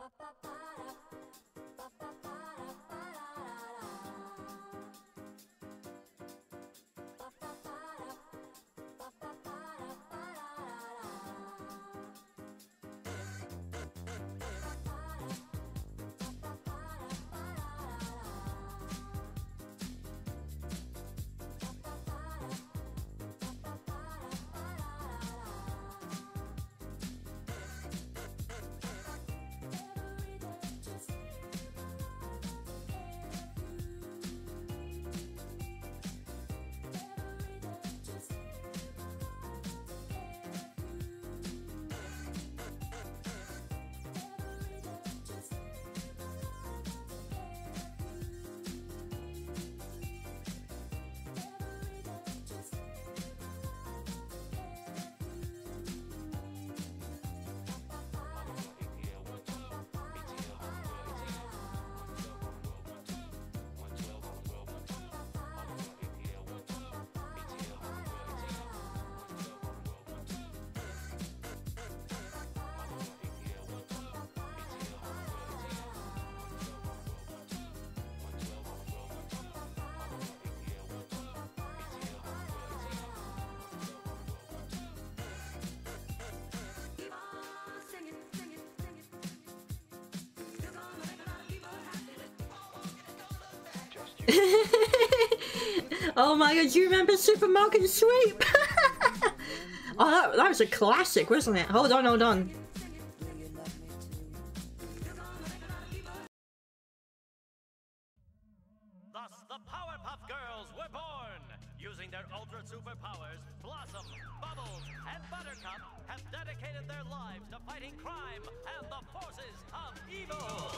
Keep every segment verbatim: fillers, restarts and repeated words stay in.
Oh my god, do you remember Supermarket Sweep? Oh, that, that was a classic, wasn't it? Hold on, hold on. Thus, the Powerpuff Girls were born! Using their ultra superpowers, Blossom, Bubbles, and Buttercup have dedicated their lives to fighting crime and the forces of evil!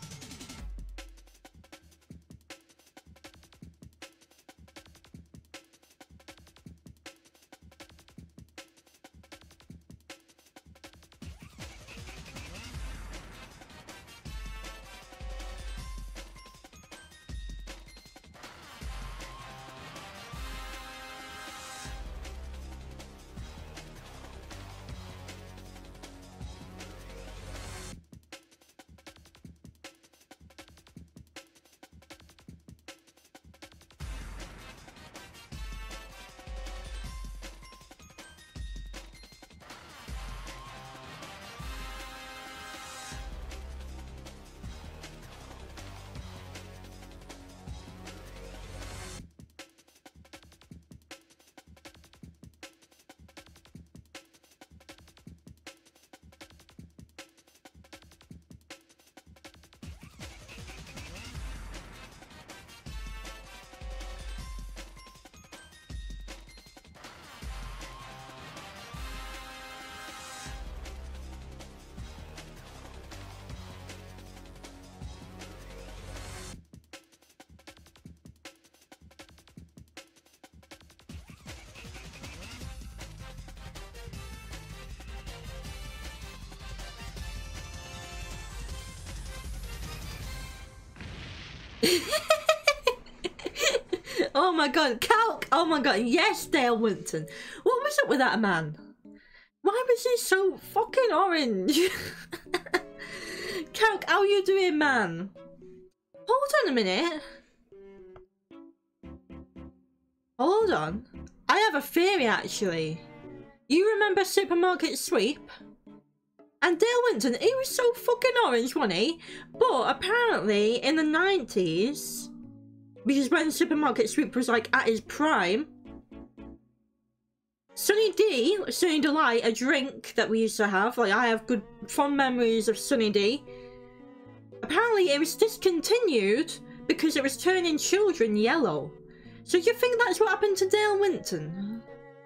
Oh my god, Calc! Oh my god, yes, Dale Winton. What was up with that man? Why was he so fucking orange? Calc, how you doing, man? Hold on a minute. Hold on. I have a theory, actually. You remember Supermarket Sweep? And Dale Winton, he was so fucking orange, wasn't he? But apparently, in the nineties, because when Supermarket Sweep was like at his prime, Sunny D, Sunny Delight, a drink that we used to have, like I have good fond memories of Sunny D. Apparently it was discontinued because it was turning children yellow. So you think that's what happened to Dale Winton?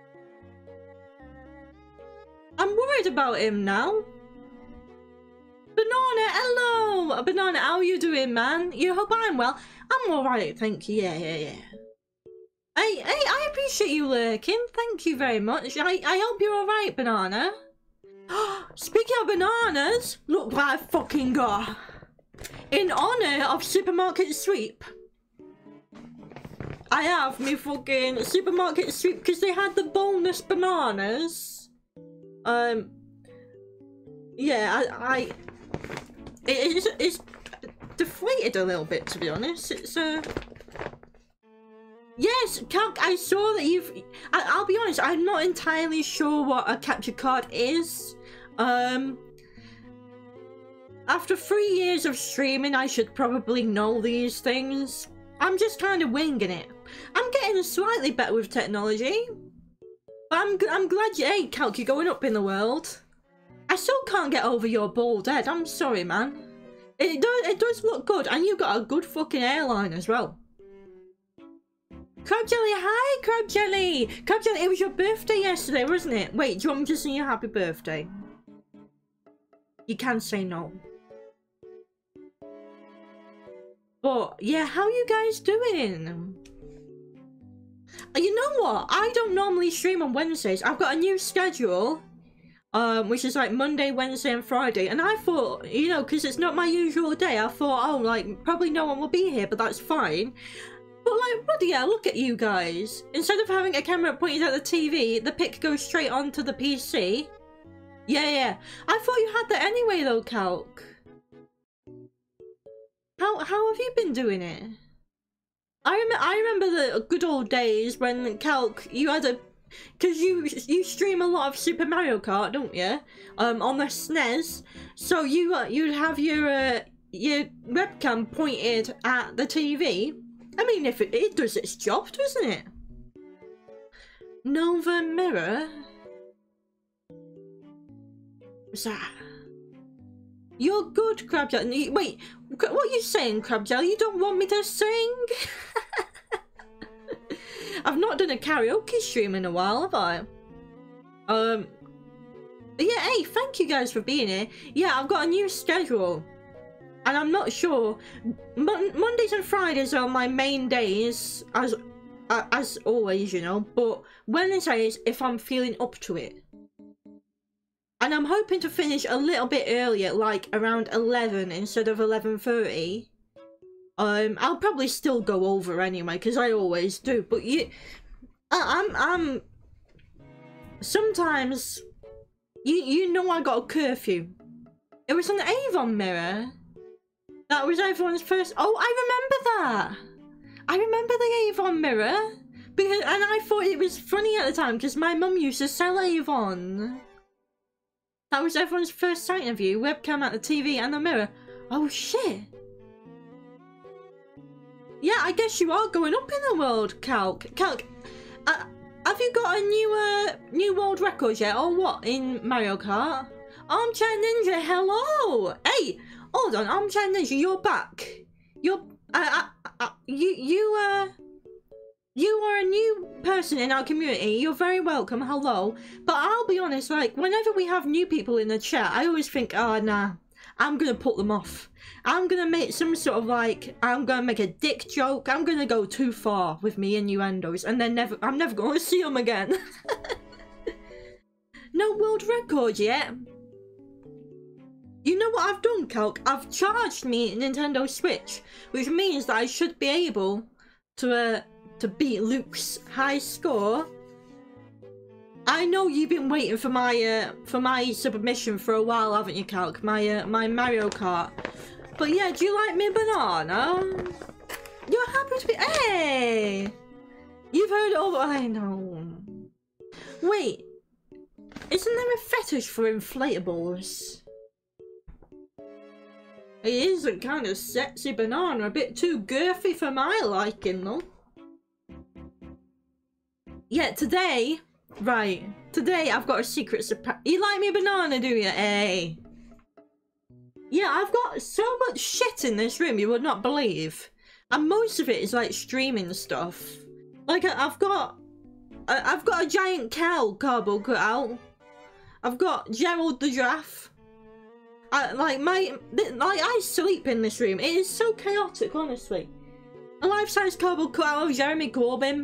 I'm worried about him now. Banana, hello! Banana, how are you doing, man? You hope I'm well? I'm alright, thank you. Yeah, yeah, yeah. Hey, hey, I appreciate you lurking. Thank you very much. I, I hope you're alright, Banana. Speaking of bananas, look what I fucking got. In honour of Supermarket Sweep, I have me fucking Supermarket Sweep because they had the bonus bananas. Um, yeah, I, I, it is it's deflated a little bit, to be honest. It's uh yes, Calc, I saw that you've I, I'll be honest, I'm not entirely sure what a capture card is. Um after three years of streaming, I should probably know these things. I'm just kind of winging it. I'm getting slightly better with technology. But I'm, I'm glad you, hey, Calc, you're going up in the world. I still can't get over your bald head. I'm sorry, man. It does, it does look good, and you've got a good fucking hairline as well. Crab Jelly, hi, Crab Jelly. Crab Jelly, it was your birthday yesterday, wasn't it? Wait, do you want me to sing you happy birthday? You can say no. But, yeah, how are you guys doing? You know what? I don't normally stream on Wednesdays. I've got a new schedule, um, which is like Monday, Wednesday, and Friday. And I thought, you know, because it's not my usual day, I thought, oh, like, probably no one will be here, but that's fine. But, like, bloody hell, look at you guys. Instead of having a camera pointed at the T V, the pic goes straight onto the P C. Yeah, yeah. I thought you had that anyway, though, Calc. How, how have you been doing it? I, rem I remember the good old days when, Calc, you had a... Because you you stream a lot of Super Mario Kart, don't you? Um, on the S N E S. So you, uh, you'd have your, uh, your webcam pointed at the T V. I mean, if it, it does its job, doesn't it? Nova Mirror? What's that? You're good, Crab Jelly. Wait, what are you saying, Crab Jelly? You don't want me to sing? I've not done a karaoke stream in a while, have I? Um, yeah, hey, thank you guys for being here. Yeah, I've got a new schedule. And I'm not sure. Mon Mondays and Fridays are my main days, as, uh, as always, you know. But Wednesdays, if I'm feeling up to it. And I'm hoping to finish a little bit earlier, like around eleven instead of eleven thirty. Um, I'll probably still go over anyway, because I always do. But you, I, I'm, I'm. Sometimes, you, you know, I got a curfew. It was an Avon mirror. That was everyone's first. Oh, I remember that. I remember the Avon mirror, because, and I thought it was funny at the time because my mum used to sell Avon. That was everyone's first sight of you. Webcam at the T V and the mirror. Oh shit. Yeah, I guess you are going up in the world, Calc. Calc, uh, have you got a new uh, new world record yet, or what, in Mario Kart? Armchair Ninja, hello! Hey, hold on, Armchair Ninja, you're back. You're, uh, uh, uh, you, you, uh, you are a new person in our community. You're very welcome, hello. But I'll be honest, like, whenever we have new people in the chat, I always think, oh, nah, I'm gonna put them off. I'm gonna make some sort of, like, I'm gonna make a dick joke. I'm gonna go too far with me innuendos, and then never, I'm never gonna see them again. No world record yet. You know what I've done, Calc? I've charged me Nintendo Switch, which means that I should be able to, uh, to beat Luke's high score. I know you've been waiting for my uh, for my submission for a while, haven't you, Calc? My uh, my Mario Kart. But yeah, do you like me banana? You're happy to be. Hey, you've heard all. I know. Wait, isn't there a fetish for inflatables? It is a kind of sexy banana, a bit too girthy for my liking, though. Yeah, today. Right, today I've got a secret surprise. You like me banana, do you? Hey. Yeah, I've got so much shit in this room you would not believe. And most of it is like streaming stuff. Like, I've got... I've got a giant cow cardboard cut out. I've got Gerald the giraffe. I, like, my... Like, I sleep in this room. It is so chaotic, honestly. A life-size cardboard cut out of Jeremy Corbyn.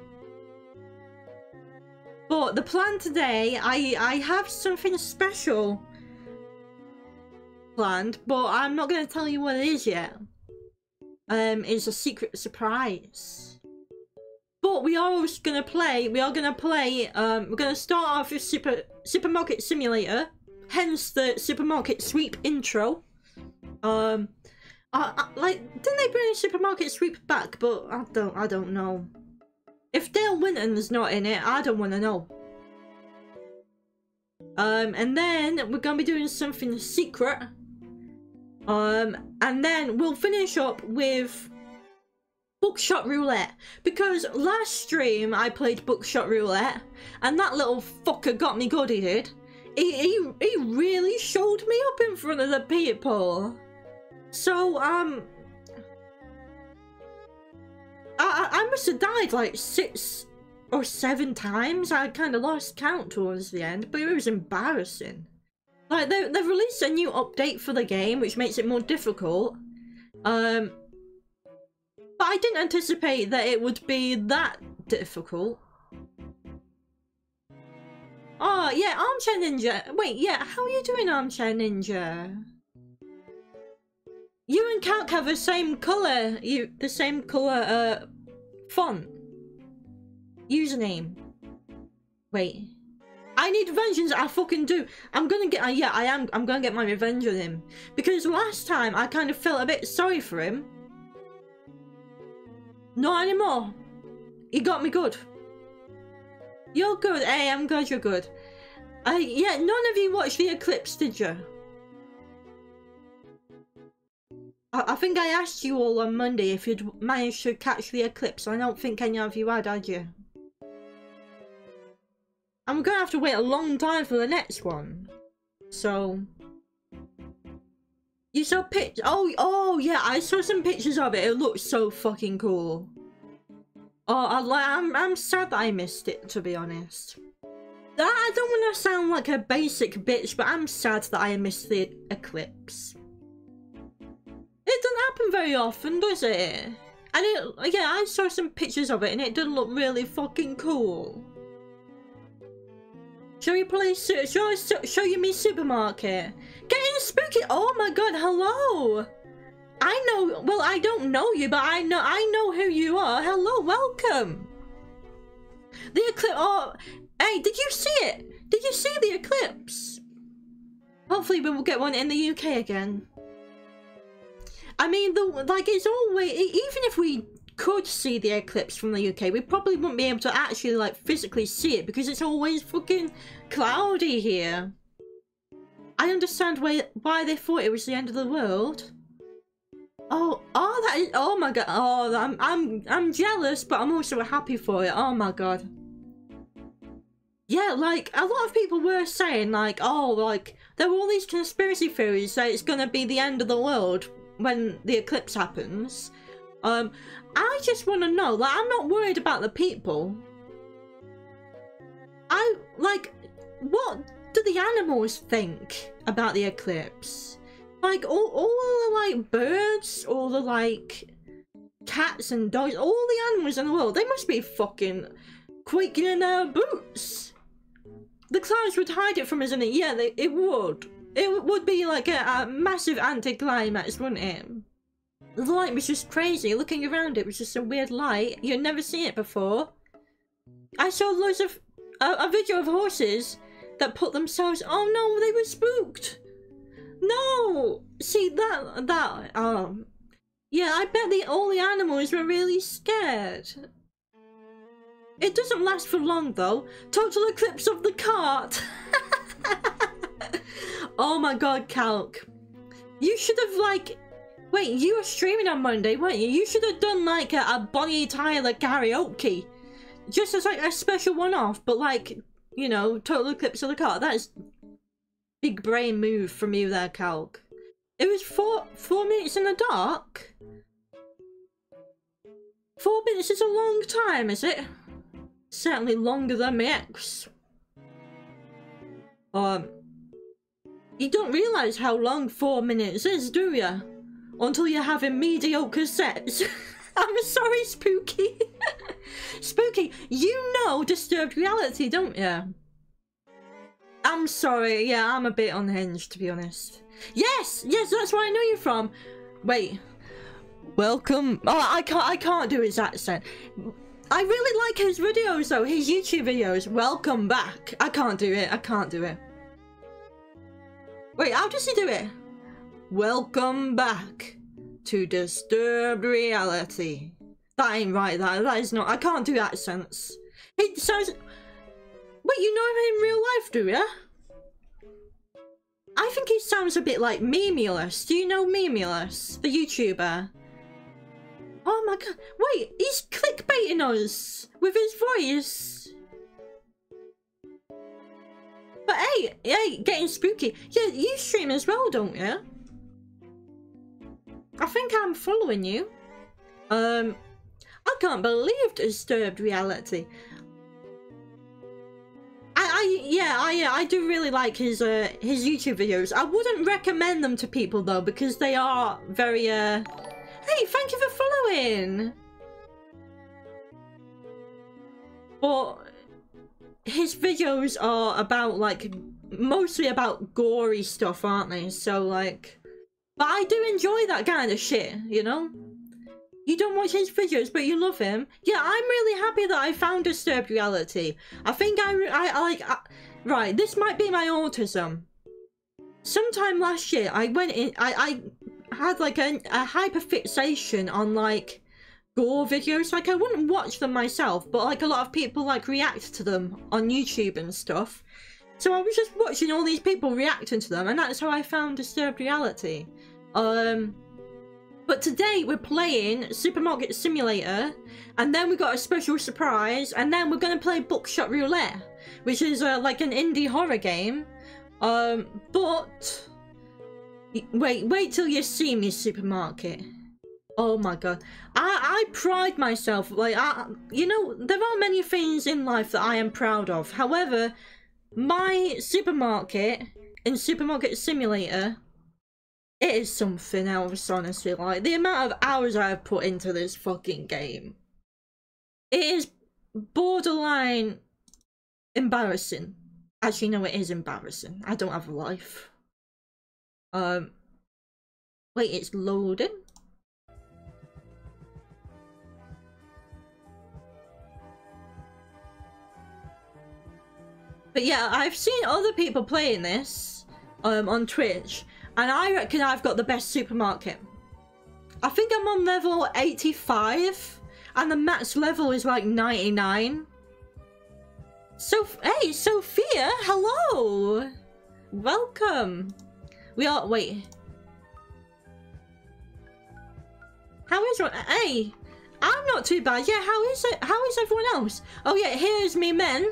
But the plan today, I, I have something special planned, but I'm not going to tell you what it is yet. Um, it's a secret surprise. But we are also going to play, we are going to play, um, we're going to start off with Super, Supermarket Simulator, hence the Supermarket Sweep intro. Um, I, I, like, didn't they bring Supermarket Sweep back? But I don't, I don't know. If Dale Winton's not in it, I don't want to know. Um, and then we're gonna be doing something secret. Um, and then we'll finish up with Buckshot Roulette, because last stream I played Buckshot Roulette and that little fucker got me good, he did. He, he, he really showed me up in front of the people. So, um, I, I must have died like six or seven times. I kind of lost count towards the end, but it was embarrassing. Like, they, they've released a new update for the game, which makes it more difficult. Um... But I didn't anticipate that it would be that difficult. Oh, yeah, Armchair Ninja. Wait, yeah, how are you doing, Armchair Ninja? You and Calc have the same colour, you, the same colour, uh, font. Username. Wait. I need vengeance, I fucking do. I'm gonna get, uh, yeah, I am, I'm gonna get my revenge on him. Because last time, I kind of felt a bit sorry for him. Not anymore. He got me good. You're good. Hey, I'm glad you're good. Uh, yeah, none of you watched the eclipse, did you? I, I think I asked you all on Monday if you'd managed to catch the eclipse. I don't think any of you had, had you? I'm gonna have to wait a long time for the next one. So... You saw pic- oh, oh yeah, I saw some pictures of it. It looked so fucking cool. Oh, I, I'm, I'm sad that I missed it, to be honest. I don't want to sound like a basic bitch, but I'm sad that I missed the eclipse. It doesn't happen very often, does it? And it, yeah, I saw some pictures of it and it doesn't look really fucking cool. Shall we play, shall I show you me supermarket? Getting spooky, oh my god, hello! I know, well I don't know you, but I know, I know who you are. Hello, welcome! The eclipse, oh, hey, did you see it? Did you see the eclipse? Hopefully we will get one in the U K again. I mean, the like, it's always, even if we could see the eclipse from the U K, we probably wouldn't be able to actually, like, physically see it because it's always fucking cloudy here. I understand why, why they thought it was the end of the world. Oh, oh, that is, oh my god, oh, I'm, I'm, I'm jealous, but I'm also happy for it, oh my god. Yeah, like, a lot of people were saying, like, oh, like, there were all these conspiracy theories that it's gonna be the end of the world when the eclipse happens. Um, I just want to know, like, I'm not worried about the people. I, like, what do the animals think about the eclipse? Like, all, all the, like, birds, all the, like, cats and dogs, all the animals in the world, they must be fucking quaking in their boots. The clouds would hide it from us, and it, yeah, they, it would. It would be, like, a, a massive anticlimax, wouldn't it? The light was just crazy. Looking around, it was just a weird light. You'd never seen it before. I saw loads of uh, a video of horses that put themselves. Oh no, they were spooked. No, see that that um, yeah, I bet the all the animals were really scared. It doesn't last for long though. Total eclipse of the cart. Oh my god, Calc, you should have like. Wait, you were streaming on Monday, weren't you? You should have done like a, a Bonnie Tyler karaoke. Just as like a special one-off, but like, you know, total eclipse of the cart. That is big brain move from you there, Calc. It was four four minutes in the dark? Four minutes is a long time, is it? Certainly longer than my ex. Um, you don't realise how long four minutes is, do you? Until you're having mediocre sets. I'm sorry, Spooky. Spooky, you know Disturbed Reality, don't you? I'm sorry, yeah, I'm a bit unhinged, to be honest. Yes, yes, that's where I know you from. Wait. Welcome. Oh, I can't, I can't do his accent. I really like his videos, though, his YouTube videos. Welcome back. I can't do it, I can't do it. Wait, how does he do it? Welcome back to Disturbed Reality. That ain't right, that, that is not, I can't do accents. It sounds, wait, you know him in real life, do ya? I think he sounds a bit like Memulus. Do you know Memulus, the YouTuber? Oh my god, wait, he's clickbaiting us with his voice. But hey, hey, getting spooky. Yeah, you stream as well, don't you? I think I'm following you. Um, I can't believe Disturbed Reality. I, I, yeah, I, I do really like his, uh, his YouTube videos. I wouldn't recommend them to people though, because they are very, uh... Hey, thank you for following! But his videos are about, like, mostly about gory stuff, aren't they? So, like... But I do enjoy that kind of shit, you know? You don't watch his videos, but you love him. Yeah, I'm really happy that I found Disturbed Reality. I think I, I, I like... I, right, this might be my autism. Sometime last year, I went in... I, I had, like, a, a hyperfixation on, like, gore videos. Like, I wouldn't watch them myself, but, like, a lot of people, like, react to them on YouTube and stuff. So I was just watching all these people reacting to them, and that's how I found Disturbed Reality. Um... But today we're playing Supermarket Simulator, and then we got a special surprise, and then we're gonna play Buckshot Roulette, which is uh, like an indie horror game. Um, but wait, wait till you see me, Supermarket. Oh my god, I I pride myself, like I, you know, there are many things in life that I am proud of. However, my supermarket in Supermarket Simulator. It is something else, honestly. Like, the amount of hours I have put into this fucking game. It is borderline embarrassing. Actually, no, it is embarrassing. I don't have a life. Um, wait, it's loading? But yeah, I've seen other people playing this um, on Twitch. And I reckon I've got the best supermarket. I think I'm on level eighty-five. And the max level is like ninety-nine. So, hey, Sophia, hello. Welcome. We are, wait. How is it? Hey, I'm not too bad. Yeah, how is it? How is everyone else? Oh yeah, here's me men.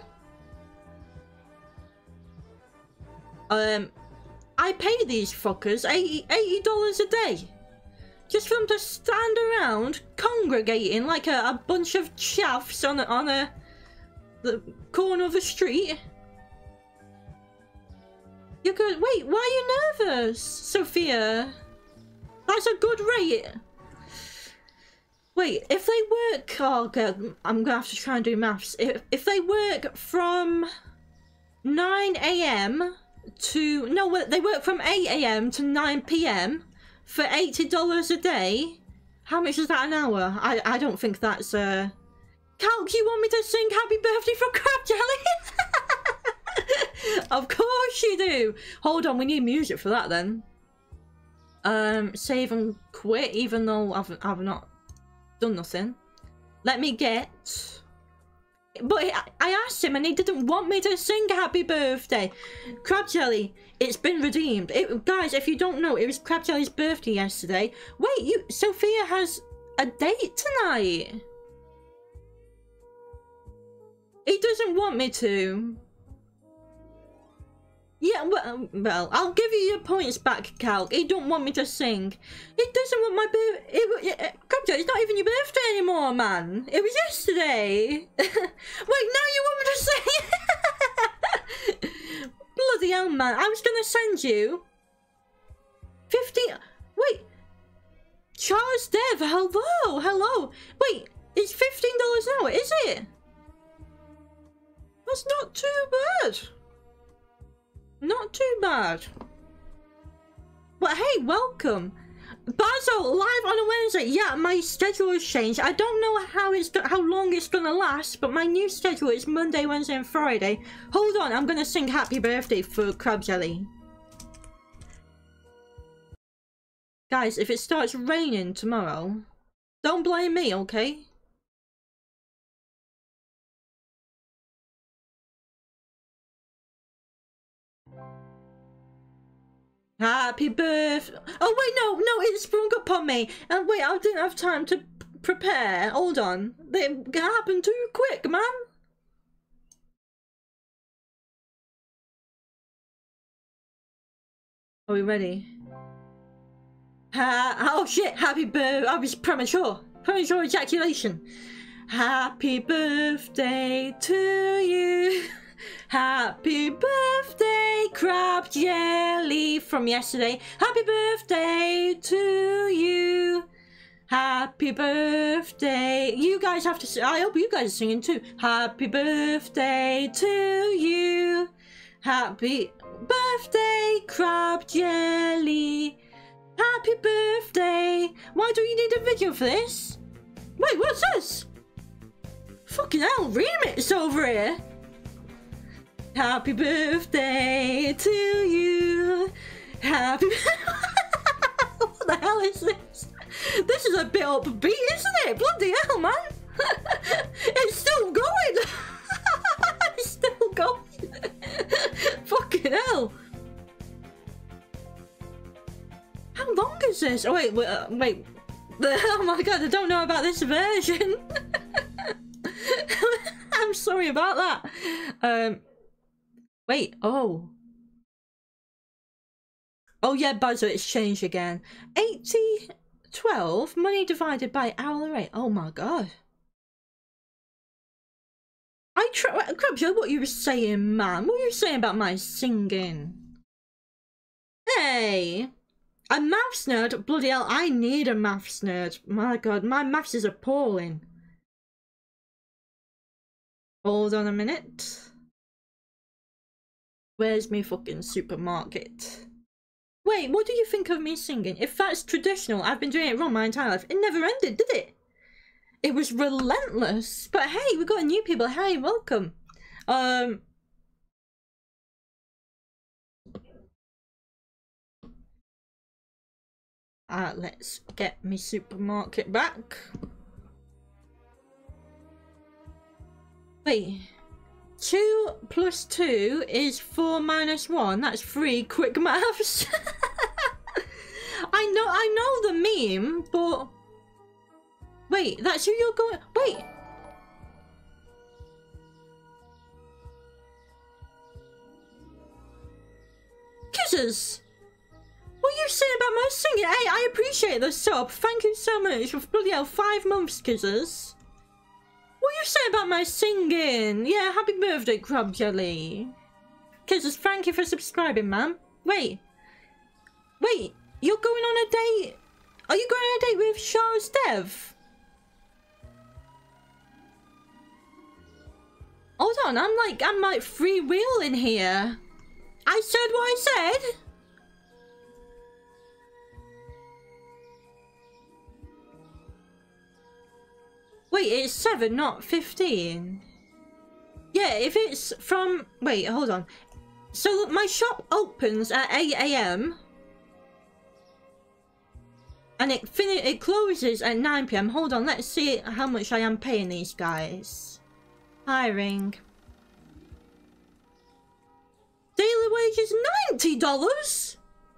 Um... I pay these fuckers eighty dollars a day. Just for them to stand around, congregating like a, a bunch of chaffs on a, on a the corner of the street. You're good. Wait, why are you nervous, Sophia? That's a good rate. Wait, if they work... Oh, God, I'm gonna have to try and do maths. If, if they work from nine A M to no they work from eight A M to nine P M for eighty dollars a day. How much is that an hour? I I don't think that's uh Calc, you want me to sing happy birthday for Crab Jelly? Of course you do. Hold on, we need music for that then. Um save and quit, even though I've I've not done nothing. Let me get... But I asked him and he didn't want me to sing happy birthday. Crab Jelly, it's been redeemed. It, guys, if you don't know, it was Crab Jelly's birthday yesterday. Wait, you, Sophia has a date tonight. He doesn't want me to. Yeah, well, well, I'll give you your points back, Cal. He don't want me to sing. He doesn't want my birthday. Crab Jelly, it's not even your birthday anymore, man. It was yesterday. Wait, now you want me to sing? Bloody hell, man. I was gonna send you fifty. Wait. Charles Dev, hello, hello. Wait, it's fifteen dollars an hour, is it? That's not too bad. Not too bad. But hey, welcome. Basil, live on a Wednesday. Yeah, my schedule has changed. I don't know how it's how long it's gonna last, but my new schedule is Monday, Wednesday, and Friday. Hold on, I'm gonna sing happy birthday for Crab Jelly. Guys, if it starts raining tomorrow, don't blame me, okay? Happy birthday. Oh, wait, no, no, it sprung up on me. And wait, I didn't have time to prepare. Hold on. It happened too quick, man. Are we ready? Ha oh shit, happy birthday. I was premature. Premature ejaculation. Happy birthday to you. Happy birthday, crab jelly from yesterday. Happy birthday to you. Happy birthday. You guys have to sing. I hope you guys are singing too. Happy birthday to you. Happy birthday, crab jelly. Happy birthday. Why do you need a video for this? Wait, what's this? Fucking hell, remix over here. Happy birthday to you. Happy... What the hell is this? This is a bit upbeat, isn't it? Bloody hell, man. It's still going. It's still going. Fucking hell. How long is this? Oh, wait, wait, uh, wait. Oh my god, I don't know about this version. I'm sorry about that. Um... Wait, oh. Oh yeah, buzzer, it's changed again. eighty, twelve, money divided by hourly rate. Oh my god. I try- Crabshaw, what you were saying, man? What were you saying about my singing? Hey! A maths nerd? Bloody hell, I need a maths nerd. My god, my maths is appalling. Hold on a minute. Where's my fucking supermarket? Wait, what do you think of me singing? If that's traditional, I've been doing it wrong my entire life. It never ended, did it? It was relentless. But hey, we got new people. Hey, welcome. Um... Uh, let's get me supermarket back. Wait. Two plus two is four minus one. That's three. Quick maths. I know, I know the meme, but wait, that's who you're going. Wait. Kisses. What are you saying about my singing? Hey, I appreciate the sub. Thank you so much for bloody hell five months, Kisses. What are you saying about my singing? Yeah, happy birthday, Crab Jelly. Kisses, thank you for subscribing, man. Wait. Wait, you're going on a date? Are you going on a date with Charles Dev? Hold on, I'm like, I'm like freewheeling here. I said what I said. Wait, it's seven, not fifteen. Yeah, if it's from... Wait, hold on. So my shop opens at eight A M and it fin it closes at nine P M Hold on, let's see how much I am paying these guys. Hiring. Daily wage is ninety dollars?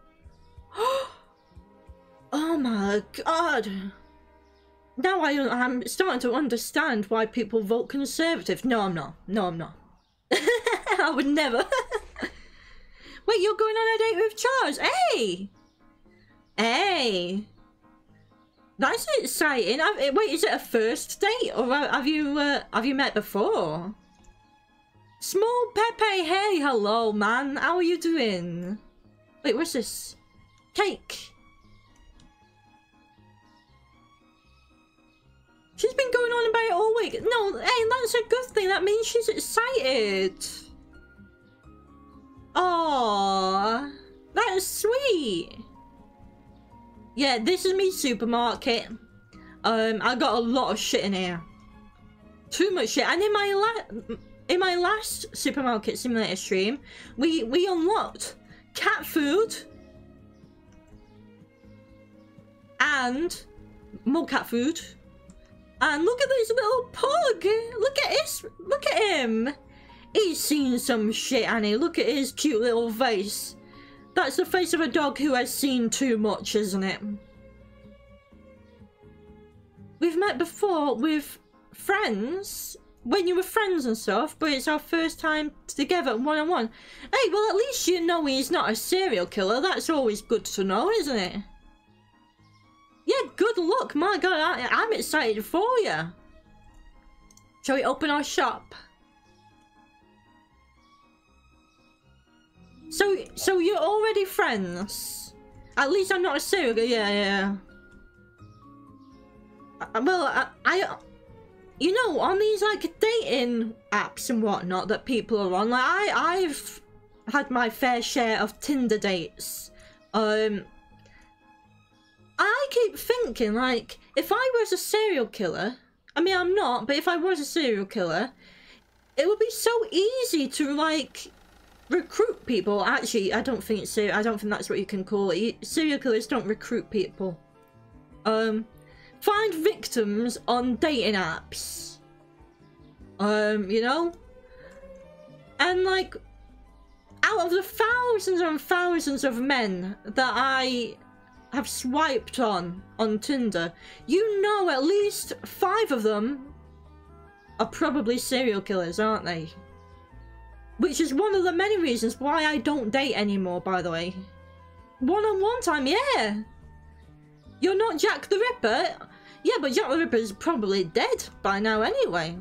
Oh my god. Now I, I'm starting to understand why people vote Conservative. No, I'm not. No, I'm not. I would never. Wait, you're going on a date with Charles? Hey! Hey! That's exciting. I've, wait, is it a first date? Or have you, uh, have you met before? Small Pepe, hey, hello, man. How are you doing? Wait, what's this? Cake. She's been going on about it all week. No, hey, that's a good thing. That means she's excited. Aww, that's sweet. Yeah, this is me supermarket. Um, I got a lot of shit in here. Too much shit. And in my la in my last supermarket simulator stream, we we unlocked cat food. and more cat food. And look at this little pug. Look at his, look at him. He's seen some shit, Annie. Look at his cute little face. That's the face of a dog who has seen too much, isn't it? We've met before with friends, when you were friends and stuff, but it's our first time together one-on-one. Hey, well, at least you know he's not a serial killer. That's always good to know, isn't it? Yeah, good luck. My God, I, I'm excited for you. Shall we open our shop? So, so you're already friends? At least I'm not a serial killer. Yeah, yeah. Uh, well, I, I, you know, on these like dating apps and whatnot that people are on, like I, I've had my fair share of Tinder dates. Um, I keep thinking, like, if I was a serial killer, I mean, I'm not, but if I was a serial killer, it would be so easy to like recruit people. Actually, I don't think it's I don't think that's what you can call it. Serial killers don't recruit people. Um, find victims on dating apps. Um, you know, and like, out of the thousands and thousands of men that I have swiped on on Tinder, you know, at least five of them are probably serial killers, aren't they? Which is one of the many reasons why I don't date anymore, by the way. One-on-one time, yeah. You're not Jack the Ripper. Yeah, but Jack the Ripper is probably dead by now anyway.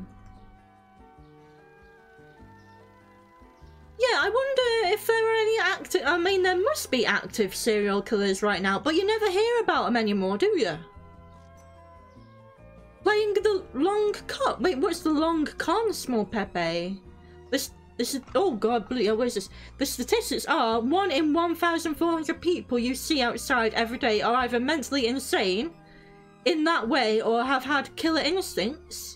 Yeah, I wonder if there are any active... I mean, there must be active serial killers right now, but you never hear about them anymore, do you? Playing the long con... Wait, what's the long con, Small Pepe? This, this is... Oh, God, what is this? The statistics are one in one thousand four hundred people you see outside every day are either mentally insane in that way or have had killer instincts.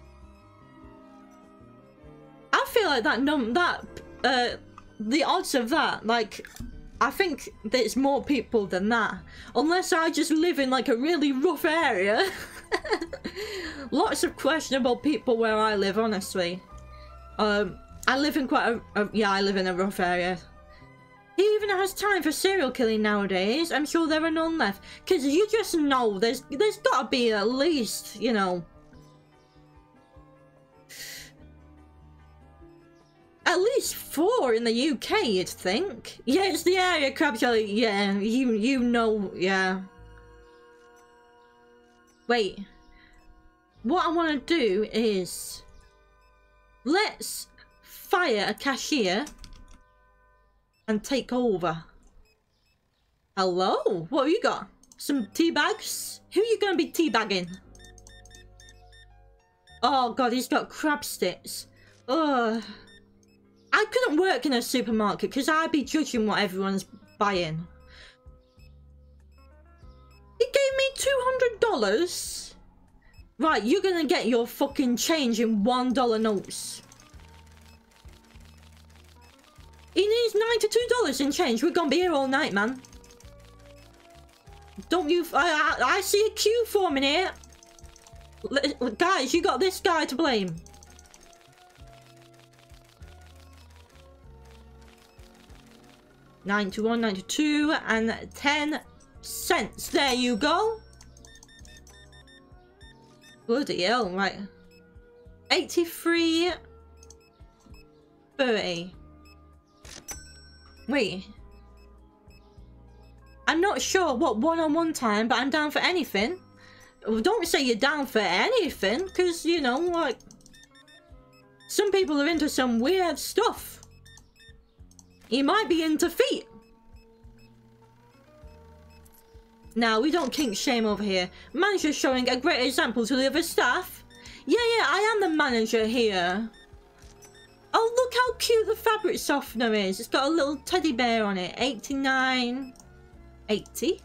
I feel like that num... that... Uh, the odds of that, like, I think there's more people than that. Unless I just live in, like, a really rough area. Lots of questionable people where I live, honestly. Um, I live in quite a, a... Yeah, I live in a rough area. Who even has time for serial killing nowadays? I'm sure there are none left. Because you just know there's, there's got to be at least, you know... At least four in the U K, you'd think. Yeah, it's the area crab jelly. Yeah, you you know, yeah. Wait. What I want to do is... Let's fire a cashier and take over. Hello? What have you got? Some tea bags? Who are you going to be teabagging? Oh, God, he's got crab sticks. Ugh. I couldn't work in a supermarket because I'd be judging what everyone's buying. He gave me two hundred dollars. Right, you're gonna get your fucking change in one dollar notes. He needs ninety-two dollars in change. We're gonna be here all night, man. Don't you... I, I, I see a queue forming here. L guys, you got this guy to blame. ninety-one, ninety-two, and ten cents. There you go. Bloody hell, right. eighty-three, thirty. Wait. I'm not sure what one-on-one time, but I'm down for anything. Don't say you're down for anything, because, you know, like... Some people are into some weird stuff. He might be into feet. Now, we don't kink shame over here. Manager showing a great example to the other staff. Yeah, yeah, I am the manager here. Oh, look how cute the fabric softener is. It's got a little teddy bear on it. eighty-nine, eighty.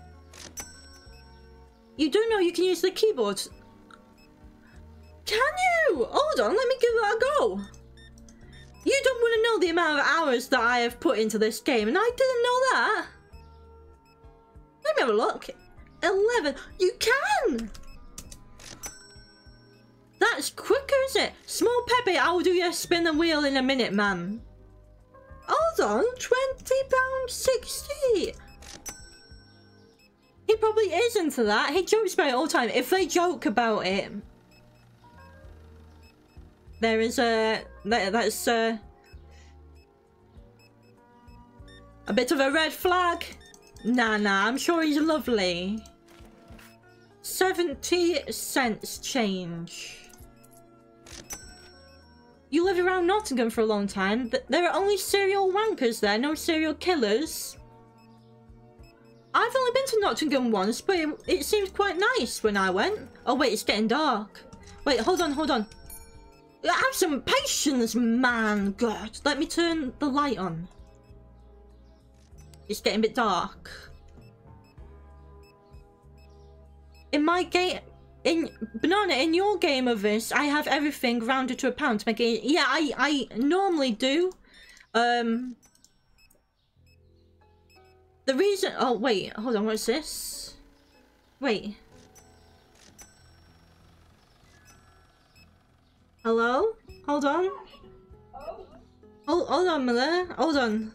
You do know you can use the keyboard. Can you? Hold on, let me give that a go. You don't want to know the amount of hours that I have put into this game, and I didn't know that. Let me have a look. eleven. You can! That's quicker, isn't it? Small Peppy, I'll do your spin the wheel in a minute, man. Hold on, twenty pounds sixty. He probably is into that. He jokes about it all the time. If they joke about it, there is a that, that's a a bit of a red flag. Nah, nah. I'm sure he's lovely. Seventy cents change. You lived around Nottingham for a long time. There are only serial wankers there, no serial killers. I've only been to Nottingham once, but it, it seemed quite nice when I went. Oh wait, it's getting dark. Wait, hold on, hold on. Have some patience, man. God, let me turn the light on. It's getting a bit dark. In my game, in Banana, in your game of this, I have everything rounded to a pound to make it. Yeah, I I normally do. Um, the reason. Oh wait, hold on. What's this? Wait. Hello? Hold on. Hold hold on, Mother. Hold on.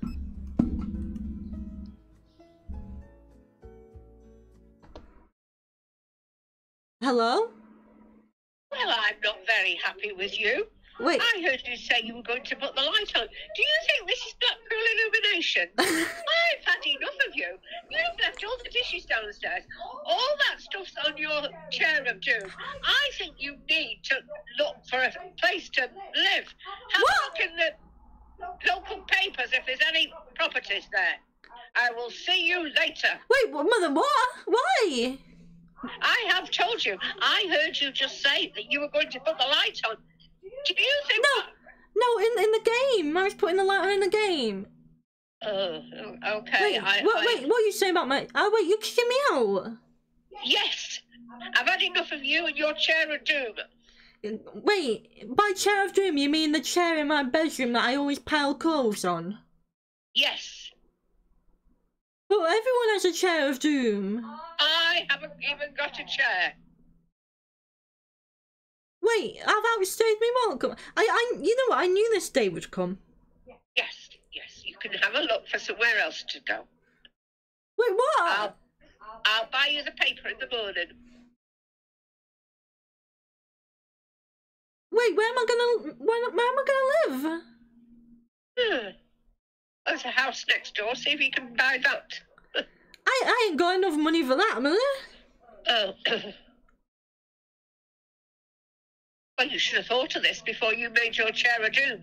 Hello? Well, I'm not very happy with you. Wait. I heard you say you were going to put the light on. Do you think this is Blackpool illumination? I've had enough of you. You've left all the dishes downstairs. All that stuff's on your chair of doom. I think you need to look for a place to live. Have What? a look in the local papers if there's any properties there. I will see you later. Wait, what, Mother, what? Why? I have told you. I heard you just say that you were going to put the light on. Do you think No, no, in in the game. I was putting the light on in the game. Oh, okay. Wait, I, what, I... wait, what are you saying about my... Oh, wait, you're kicking me out? Yes! I've had enough of you and your chair of doom. Wait, by chair of doom, you mean the chair in my bedroom that I always pile clothes on? Yes. Well, everyone has a chair of doom. I haven't even got a chair. Wait, I've outstayed me welcome. I, I, you know what? I knew this day would come. Yes, yes. You can have a look for somewhere else to go. Wait, what? I'll, I'll buy you the paper in the morning. Wait, where am I gonna? Where, where am I gonna live? Hmm. There's a house next door. See if you can buy that. I, I ain't got enough money for that, Mother. Oh. Well, you should have thought of this before you made your chair of doom.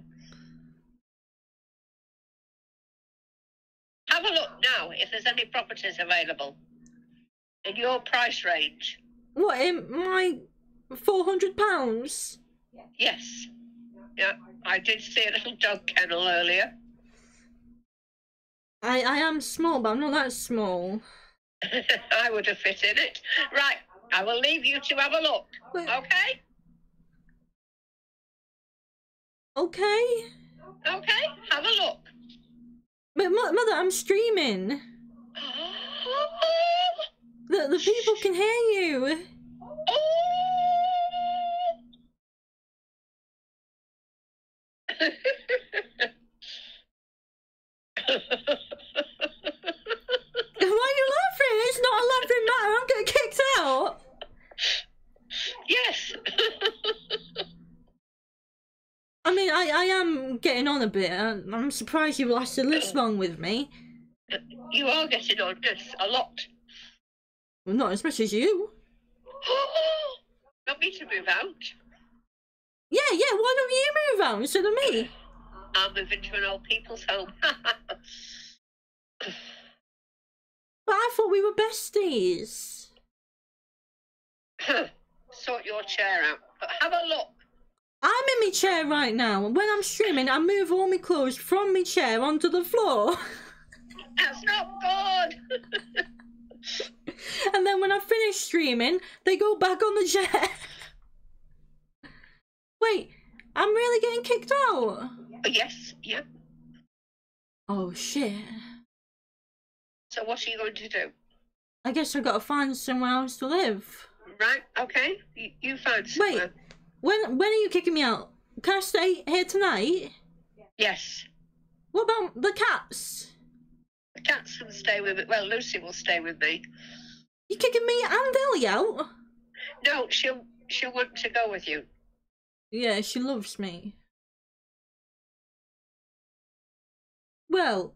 Have a look now if there's any properties available in your price range. What, in my four hundred pounds? Yes. Yeah, I did see a little dog kennel earlier. I, I am small, but I'm not that small. I would have fit in it. Right, I will leave you to have a look. Wait. Okay? Okay. Okay, have a look. But mo Mother, I'm streaming. The, the people can hear you. Why are you laughing? It's not a laughing matter. I'm getting kicked out. Yes. I mean, I, I am getting on a bit. I'm surprised you lasted this long with me. You are getting on this a lot. Well, not as much as you. Want me to move out? Yeah, yeah, why don't you move out instead of me? I'll move into an old people's home. But I thought we were besties. Sort your chair out. But have a look. I'm in my chair right now. When I'm streaming, I move all my clothes from my chair onto the floor. That's not good. And then when I finish streaming, they go back on the chair. Wait, I'm really getting kicked out? Yes, yeah. Oh, shit. So what are you going to do? I guess I gotta find somewhere else to live. Right, okay. You, you find somewhere. Wait, when when are you kicking me out? Can I stay here tonight? Yes. What about the cats? The cats can stay with me. Well, Lucy will stay with me. You kicking me and Ellie out? No, she'll she'll want to go with you. Yeah, she loves me. Well,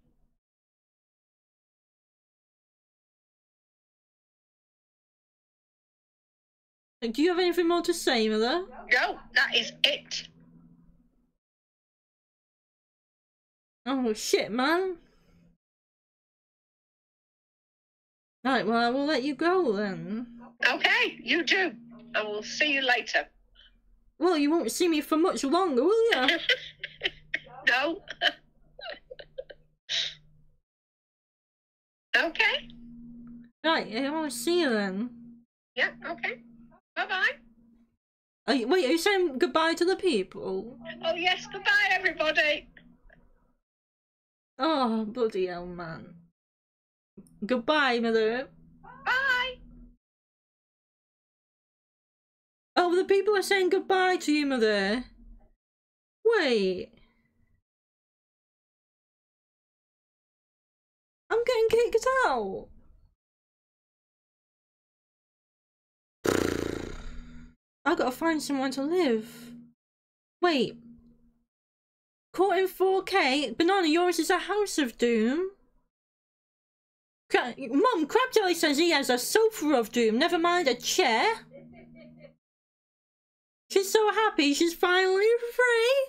do you have anything more to say, Mother? No, that is it. Oh shit, man. Right, well, I will let you go then. Okay, you do. I will see you later. Well, you won't see me for much longer, will you? No. Okay. Right, I want to see you then. Yeah, okay. Bye-bye. Are you, wait, are you saying goodbye to the people? Oh, yes, goodbye, everybody. Oh, bloody hell, man. Goodbye, Mother. Bye. Oh, the people are saying goodbye to you, Mother. Wait. I'm getting kicked out. I gotta find somewhere to live. Wait. Caught in four K? Banana, yours is a House of Doom? Cra Mum, Crab Jelly says he has a sofa of doom, never mind a chair. She's so happy she's finally free.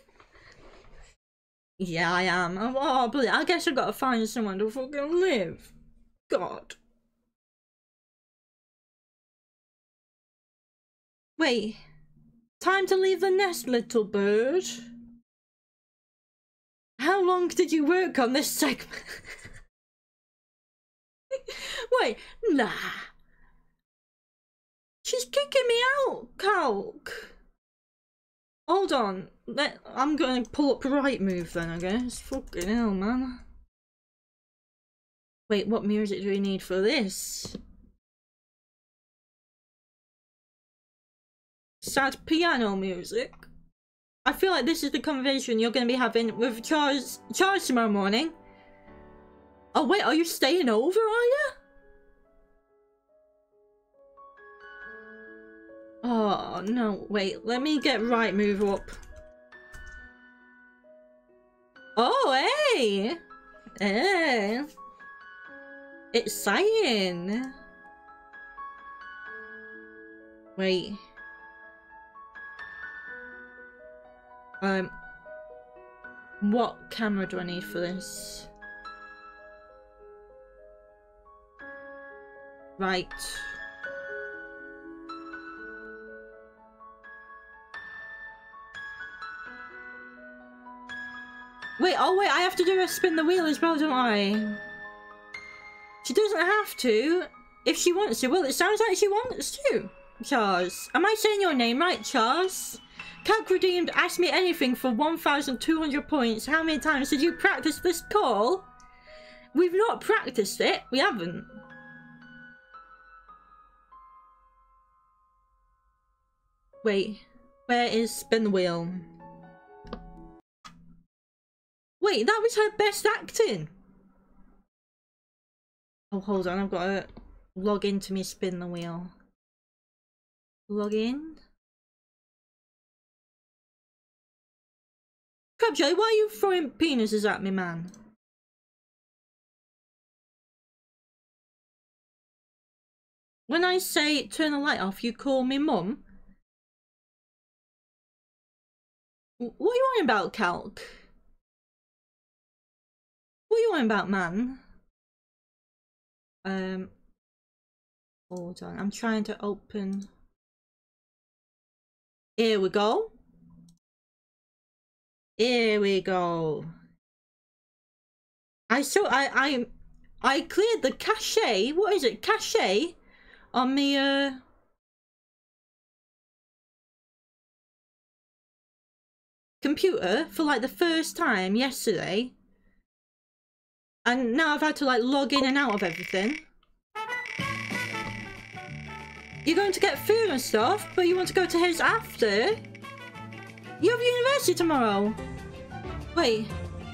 Yeah, I am. Oh, but I guess I gotta find someone to fucking live. God. Wait. Time to leave the nest, little bird. How long did you work on this segment? Wait, nah. She's kicking me out, Calc. Hold on. Let, I'm gonna pull up Rightmove then, I guess. Fucking hell, man. Wait, what music do we need for this? Sad piano music. I feel like this is the conversation you're gonna be having with Charles, Charles tomorrow morning. Oh wait, are you staying over, are you? Oh no, wait, let me get Rightmove up. Oh hey! Hey! Exciting! Wait. Um, what camera do I need for this? Right. Wait, oh wait, I have to do a spin the wheel as well, don't I? She doesn't have to, if she wants to. Well, it sounds like she wants to. Charles. Am I saying your name right, Charles? Calc redeemed, ask me anything for one thousand two hundred points. How many times did you practice this call? We've not practiced it. We haven't. Wait, where is spin the wheel? Wait, that was her best acting. Oh, hold on, I've got to log into me spin the wheel. Log in. Crabjelly, why are you throwing penises at me, man? When I say turn the light off, you call me mum? What are you on about, Calc? What are you on about, man? Um, hold on, I'm trying to open. Here we go. Here we go. I saw I I I cleared the cache. What is it? Cache on me uh computer for like the first time yesterday. And now I've had to like log in and out of everything. You're going to get food and stuff, but you want to go to his after? You have university tomorrow. Wait.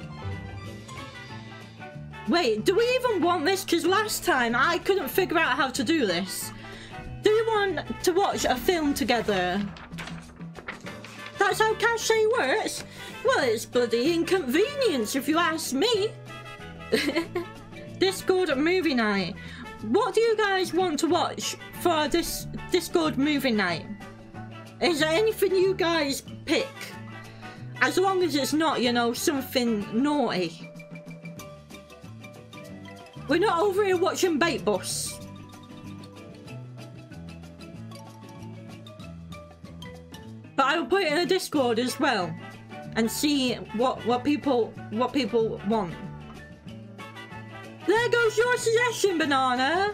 Wait, do we even want this? Because last time I couldn't figure out how to do this. Do we want to watch a film together? That's how cachet works? Well, it's bloody inconvenience if you ask me. Discord movie night. What do you guys want to watch for this Discord movie night? Is there anything you guys pick? As long as it's not, you know, something naughty. We're not over here watching Bait Bus. But I will put it in a Discord as well and see what what people what people want. There goes your suggestion, Banana.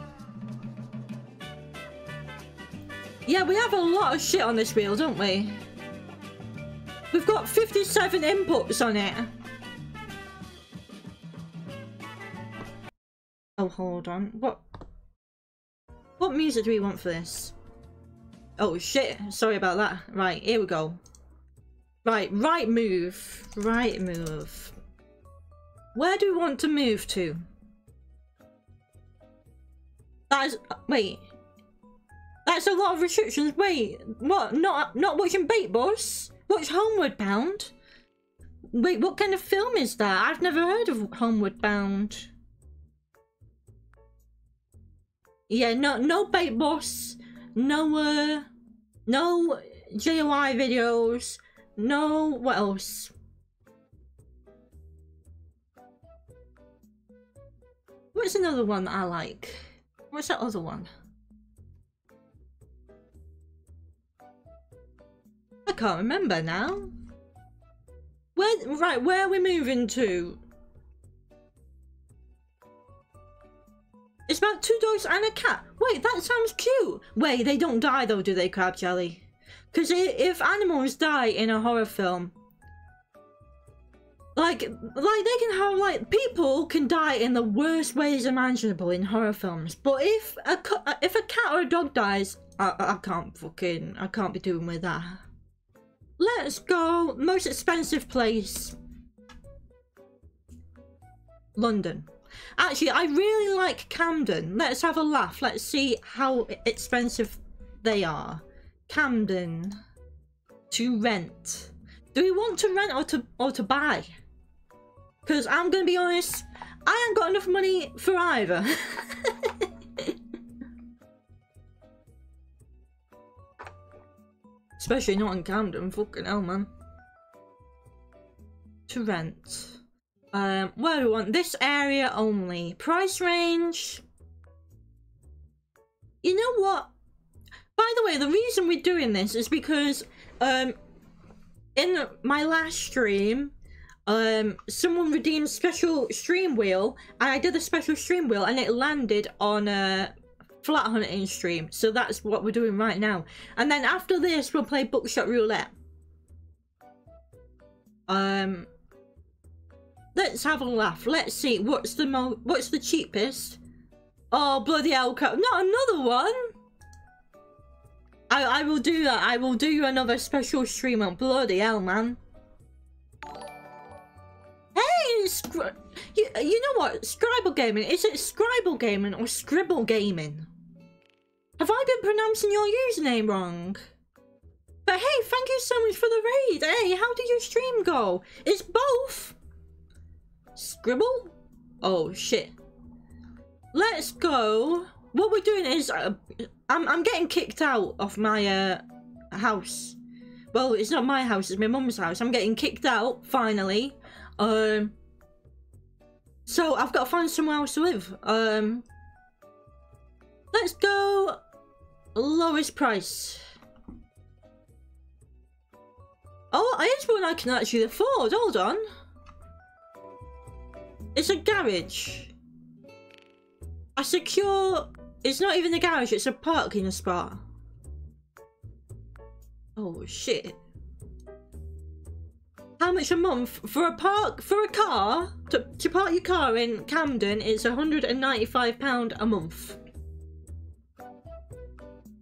Yeah, we have a lot of shit on this wheel, don't we? We've got fifty-seven inputs on it. Oh, hold on. What? What music do we want for this? Oh shit, sorry about that. Right, here we go. Right, right move. Right move. Where do we want to move to? That is... Wait. That's a lot of restrictions. Wait, what? Not not watching Bait Bus? Watch Homeward Bound? Wait, what kind of film is that? I've never heard of Homeward Bound. Yeah, no, no Bait Bus. No, uh... No J O I videos. No... What else? What's another one that I like? What's that other one? I can't remember now. Where, right, where are we moving to? It's about two dogs and a cat. Wait, that sounds cute. Wait, they don't die though, do they, Crab Jelly? Because if animals die in a horror film, like, like they can have, like, people can die in the worst ways imaginable in horror films. But if a if a cat or a dog dies, I, I can't fucking, I can't be doing with that. Let's go. Most expensive place. London. Actually, I really like Camden. Let's have a laugh. Let's see how expensive they are. Camden. To rent. Do we want to rent or to or to buy? Because I'm going to be honest, I ain't got enough money for either. Especially not in Camden. Fucking hell, man. To rent. Um, where do we want? This area only. Price range. You know what? By the way, the reason we're doing this is because um, in my last stream, um, someone redeemed special stream wheel, and I did a special stream wheel, and it landed on a flat hunting stream. So that's what we're doing right now. And then after this, we'll play Buckshot Roulette. Um. Let's have a laugh. Let's see. What's the mo what's the cheapest? Oh, bloody hell. Not another one. I, I will do that. I will do you another special stream on bloody hell, man. Hey, you, you know what? Scribble Gaming. Is it Scribble Gaming or Scribble Gaming? Have I been pronouncing your username wrong? But hey, thank you so much for the raid. Hey, how did your stream go? It's both. Scribble? Oh shit. Let's go. What we're doing is uh, I'm, I'm getting kicked out of my uh, house. Well, it's not my house, it's my mum's house. I'm getting kicked out finally. Um so I've got to find somewhere else to live. Um let's go lowest price. Oh, here's one I can actually afford. Hold on. It's a garage. A secure... It's not even a garage, it's a parking spot. Oh, shit. How much a month? For a park... For a car? To, to park your car in Camden, it's one hundred and ninety-five pounds a month.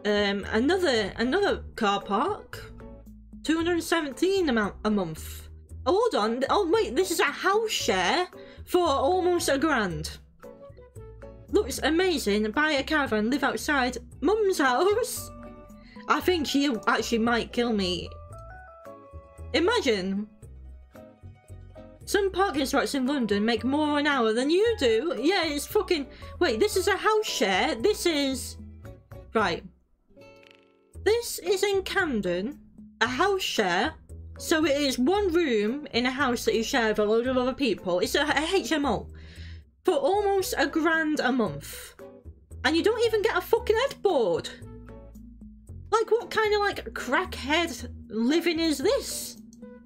Um, another another car park, two hundred seventeen amount a month. Oh, hold on. Oh wait, this is a house share for almost a grand. Looks amazing. Buy a caravan, live outside mum's house. I think she actually might kill me. Imagine. Some parking spots in London make more an hour than you do. Yeah, it's fucking... Wait, this is a house share. This is... Right. This is in Camden. A house share. So it is one room in a house that you share with a load of other people. It's a, a H M O. For almost a grand a month. And you don't even get a fucking headboard. Like, what kind of, like, crackhead living is this?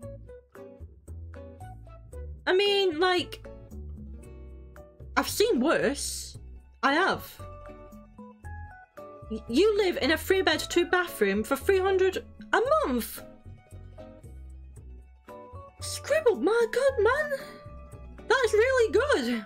I mean, like, I've seen worse. I have. Y you live in a three bed, two bathroom for three hundred a month. Scribbled, my god, man. That's really good.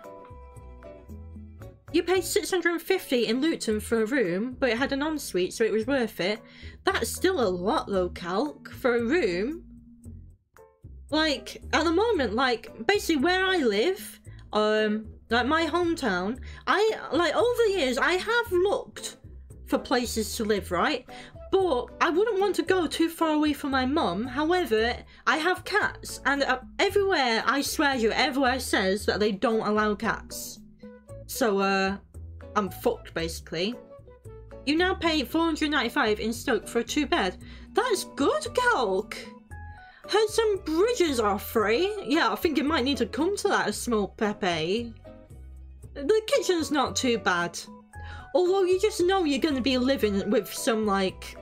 You paid six hundred and fifty in Luton for a room, but it had an ensuite, so it was worth it. That's still a lot though, Calc, for a room. Like, at the moment, like, basically where I live, um, like my hometown, I, like, over the years, I have looked for places to live, right? But I wouldn't want to go too far away from my mum. However, I have cats, and uh, everywhere, I swear you, everywhere says that they don't allow cats. So, uh, I'm fucked, basically. You now pay four hundred ninety-five in Stoke for a two-bed. That's good, Calc! Heard some bridges are free. Yeah, I think it might need to come to that, a small Pepe. The kitchen's not too bad. Although you just know you're going to be living with some, like...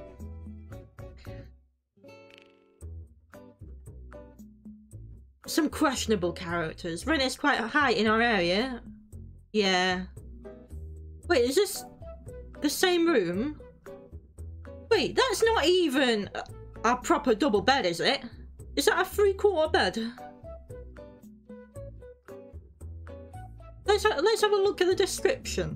some questionable characters. Rent is quite high in our area. Yeah. Wait, is this the same room? Wait, that's not even a, a proper double bed, is it? Is that a three-quarter bed? Let's ha let's have a look at the description.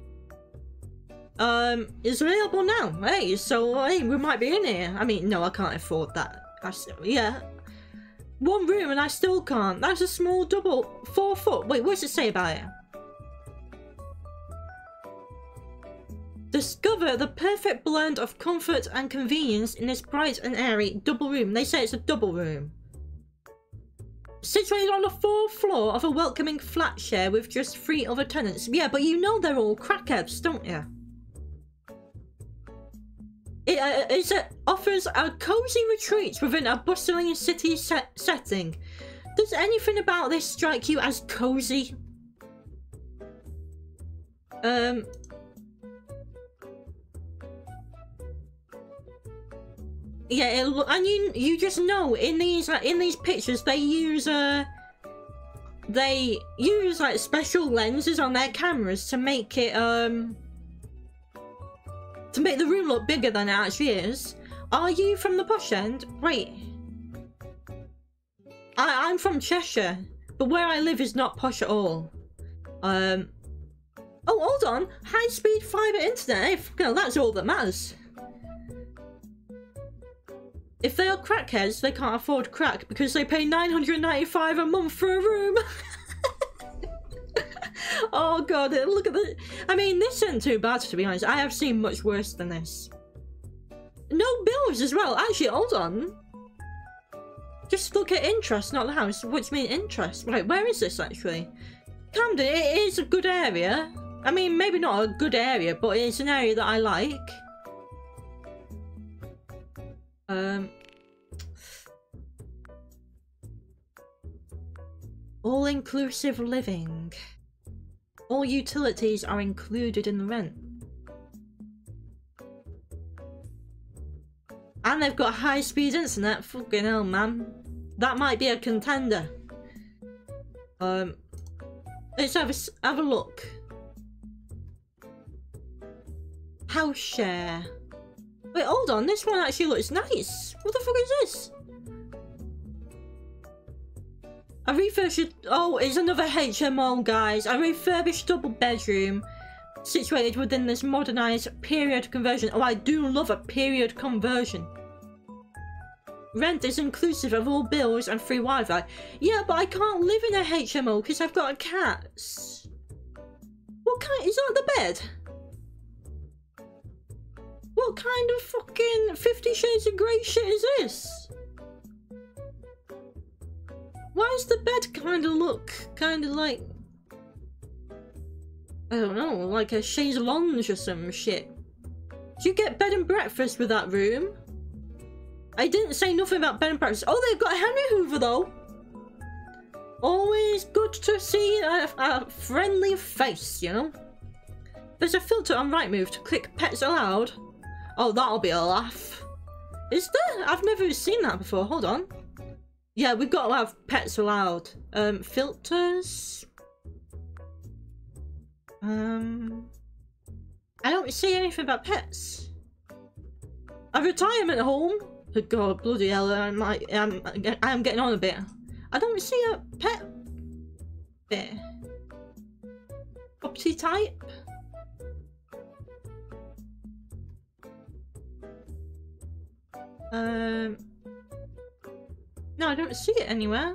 Um, it's available now. Hey, so hey, we might be in here. I mean, no, I can't afford that. I still, yeah, one room and I still can't. That's a small double, four foot. Wait, what does it say about it? Discover the perfect blend of comfort and convenience in this bright and airy double room. They say it's a double room. Situated on the fourth floor of a welcoming flat share with just three other tenants. Yeah, but you know they're all crackheads, don't you? It, uh, it's a, offers a cosy retreat within a bustling city set setting. Does anything about this strike you as cosy? Um... Yeah, it, and you you just know in these uh, in these pictures they use uh they use like special lenses on their cameras to make it um to make the room look bigger than it actually is. Are you from the posh end? Wait, I I'm from Cheshire, but where I live is not posh at all. Um. Oh, hold on, high speed fibre internet. Well, that's all that matters. If they are crackheads, they can't afford crack because they pay nine hundred ninety-five a month for a room. Oh god, look at the... I mean, this isn't too bad, to be honest. I have seen much worse than this. No bills as well. Actually, hold on. Just look at interest, not the house. Which means interest. Right, where is this actually? Camden, it is a good area. I mean, maybe not a good area, but it's an area that I like. Um, all-inclusive living. All utilities are included in the rent. And they've got high-speed internet. Fucking hell, man. That might be a contender. Um, let's have a, have a look. House share. Wait, hold on, this one actually looks nice. What the fuck is this? A refurbished... Oh, it's another H M O, guys. A refurbished double bedroom. situated within this modernised period conversion. Oh, I do love a period conversion. Rent is inclusive of all bills and free Wi-Fi. Yeah, but I can't live in a H M O because I've got a cat. What kind? Is that the bed? What kind of fucking Fifty Shades of Grey shit is this? Why does the bed kind of look kind of like, I don't know, like a chaise lounge or some shit? Do you get bed and breakfast with that room? I didn't say nothing about bed and breakfast. Oh, they've got a Henry Hoover though. Always good to see a, a friendly face, you know? There's a filter on Rightmove to click pets allowed. Oh, that'll be a laugh. Is there? I've never seen that before. Hold on. Yeah, we've got to have pets allowed. Um, filters. Um, I don't see anything about pets. A retirement home. God, bloody hell! I'm, I'm, I'm getting on a bit. I don't see a pet bit. Property type. Um. No, I don't see it anywhere.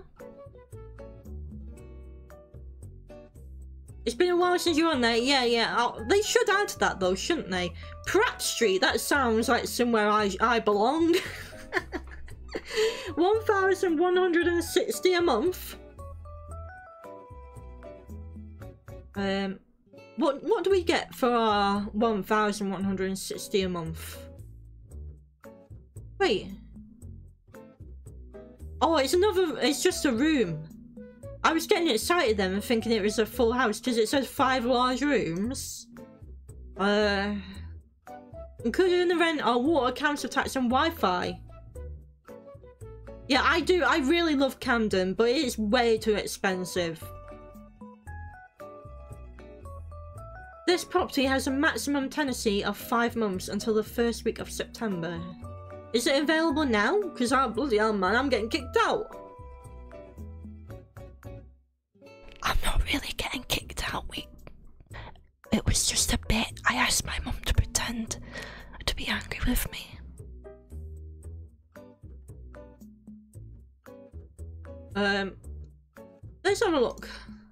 It's been a while since you're on there. Yeah, yeah. Oh, they should add that though, shouldn't they? Pratt Street. That sounds like somewhere I I belong. one thousand one hundred and sixty a month. Um, what what do we get for our one thousand one hundred and sixty a month? Wait. Oh, it's another. It's just a room. I was getting excited then and thinking it was a full house because it says five large rooms. Uh, included in the rent are water, council tax, and Wi-Fi. Yeah, I do. I really love Camden, but it's way too expensive. This property has a maximum tenancy of five months until the first week of September. Is it available now? Because I'm bloody hell, man, I'm getting kicked out. I'm not really getting kicked out. We, it was just a bit. I asked my mum to pretend to be angry with me. Um, let's have a look.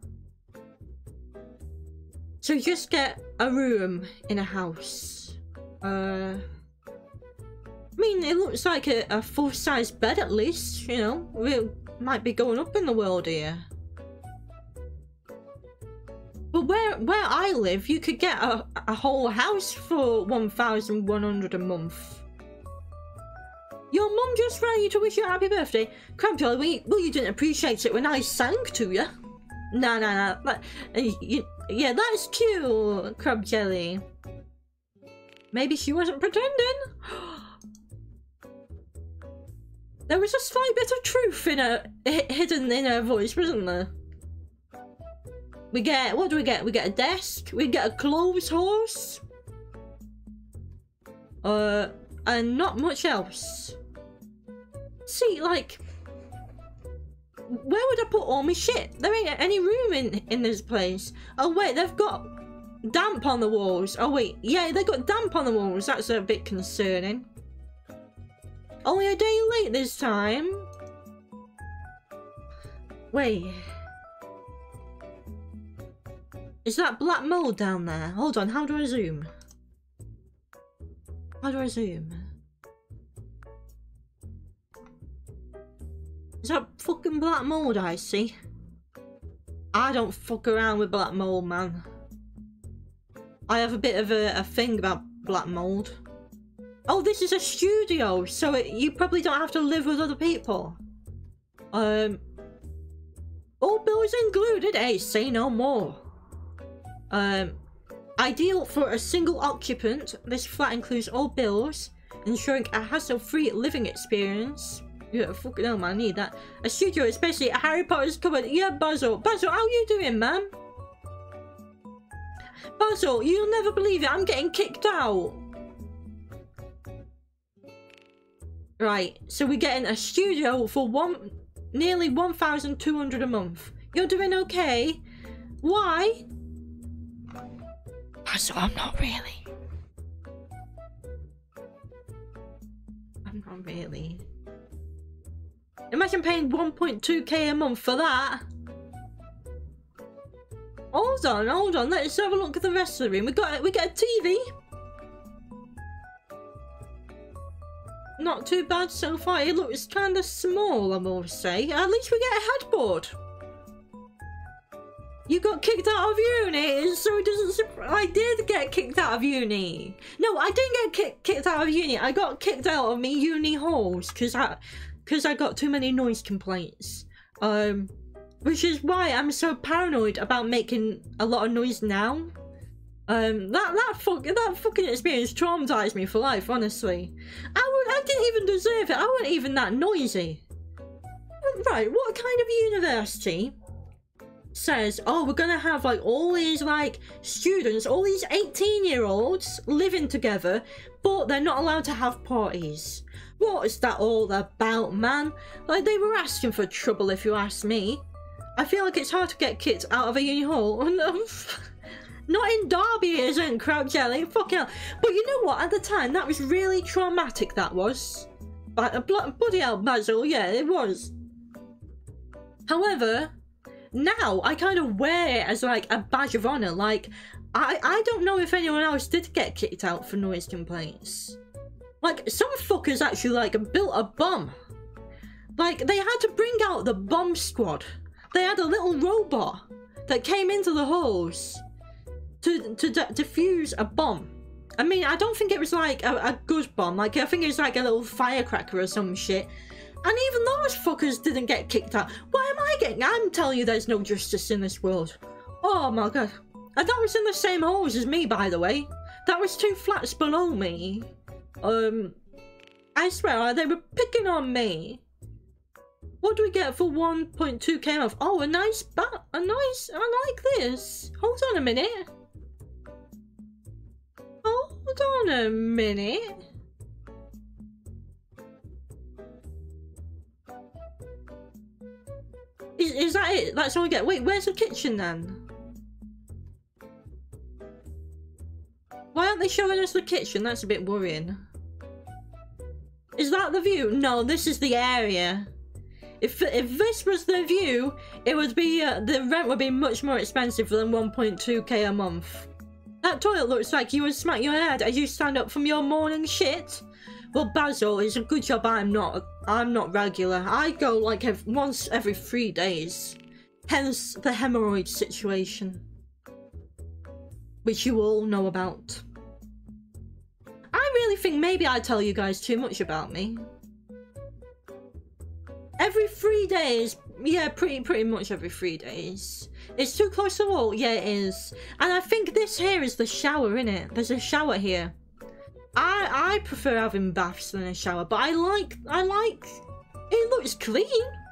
So you just get a room in a house. Uh, I mean, it looks like a, a full-size bed at least, you know. We might be going up in the world here. But where where I live, you could get a, a whole house for one thousand one hundred a month. Your mum just rang you to wish you a happy birthday. Crampy, well, well, you didn't appreciate it when I sang to you. Nah, nah, nah. But, uh, you, yeah, that's cute, Crab Jelly. Maybe she wasn't pretending. There was a slight bit of truth in her, hidden in her voice, wasn't there? We get, what do we get? We get a desk, we get a clothes horse. Uh, and not much else. See, like, where would I put all my shit? There ain't any room in, in this place. Oh wait, they've got damp on the walls. Oh wait, yeah, they got damp on the walls. That's a bit concerning. Only a day late this time. Wait. Is that black mold down there? Hold on, how do I zoom? How do I zoom? Is that fucking black mold I see? I don't fuck around with black mold, man. I have a bit of a, a thing about black mold. Oh, this is a studio, so it, you probably don't have to live with other people. Um, all bills included. Hey, say no more. Um, ideal for a single occupant. This flat includes all bills, ensuring a hassle-free living experience. Yeah, fucking hell, man, I need that. A studio, especially a Harry Potter's cupboard. Yeah, Basil. Basil, how you doing, man? Basil, you'll never believe it. I'm getting kicked out. Right, so we're getting a studio for one, nearly one thousand two hundred a month. You're doing okay? Why? So I'm not really. I'm not really. Imagine paying one point two K a month for that. Hold on, hold on. Let's have a look at the rest of the room. We got we get a T V. Not too bad so far. It looks kind of small, I must say. At least we get a headboard. You got kicked out of uni, so it doesn't surprise. I did get kicked out of uni. No, I didn't get kick kicked out of uni. I got kicked out of me uni halls because I, because I got too many noise complaints. Um, which is why I'm so paranoid about making a lot of noise now. Um, that that fuck that fucking experience traumatized me for life. Honestly, I would I didn't even deserve it. I wasn't even that noisy. Right? What kind of university says, oh, we're gonna have like all these like students, all these eighteen year olds living together, but they're not allowed to have parties? What is that all about, man? Like, they were asking for trouble, if you ask me. I feel like it's hard to get kids out of a uni hall. Not in Derby, it isn't, Crouch Jelly. Fucking hell. But you know what? At the time, that was really traumatic, that was. But, bloody hell, Basil, yeah, it was. However, now I kind of wear it as like a badge of honor. Like, I, I don't know if anyone else did get kicked out for noise complaints. Like, some fuckers actually like built a bomb. Like, they had to bring out the bomb squad. They had a little robot that came into the halls to, to de defuse a bomb. I mean, I don't think it was like a, a good bomb. Like, I think it was like a little firecracker or some shit. And even those fuckers didn't get kicked out. Why am I getting... I'm telling you, there's no justice in this world. Oh my god. And that was in the same halls as me, by the way. That was two flats below me. Um, I swear, they were picking on me. What do we get for one point two K off? Oh, a nice bat. A nice... I like this. Hold on a minute. Hold on a minute. Is, is that it? That's all we get? Wait, where's the kitchen then? Why aren't they showing us the kitchen? That's a bit worrying. Is that the view? No, this is the area. If if this was the view, it would be uh, the rent would be much more expensive than one point two K a month. That toilet looks like you would smack your head as you stand up from your morning shit. Well, Basil, it's a good job I'm not. I'm not regular. I go like every, once every three days. Hence the hemorrhoid situation, which you all know about. I really think maybe I tell you guys too much about me. Every three days, yeah, pretty pretty much every three days. It's too close to the wall, yeah, it is. And I think this here is the shower, innit? There's a shower here. I I prefer having baths than a shower, but I like I like it looks clean.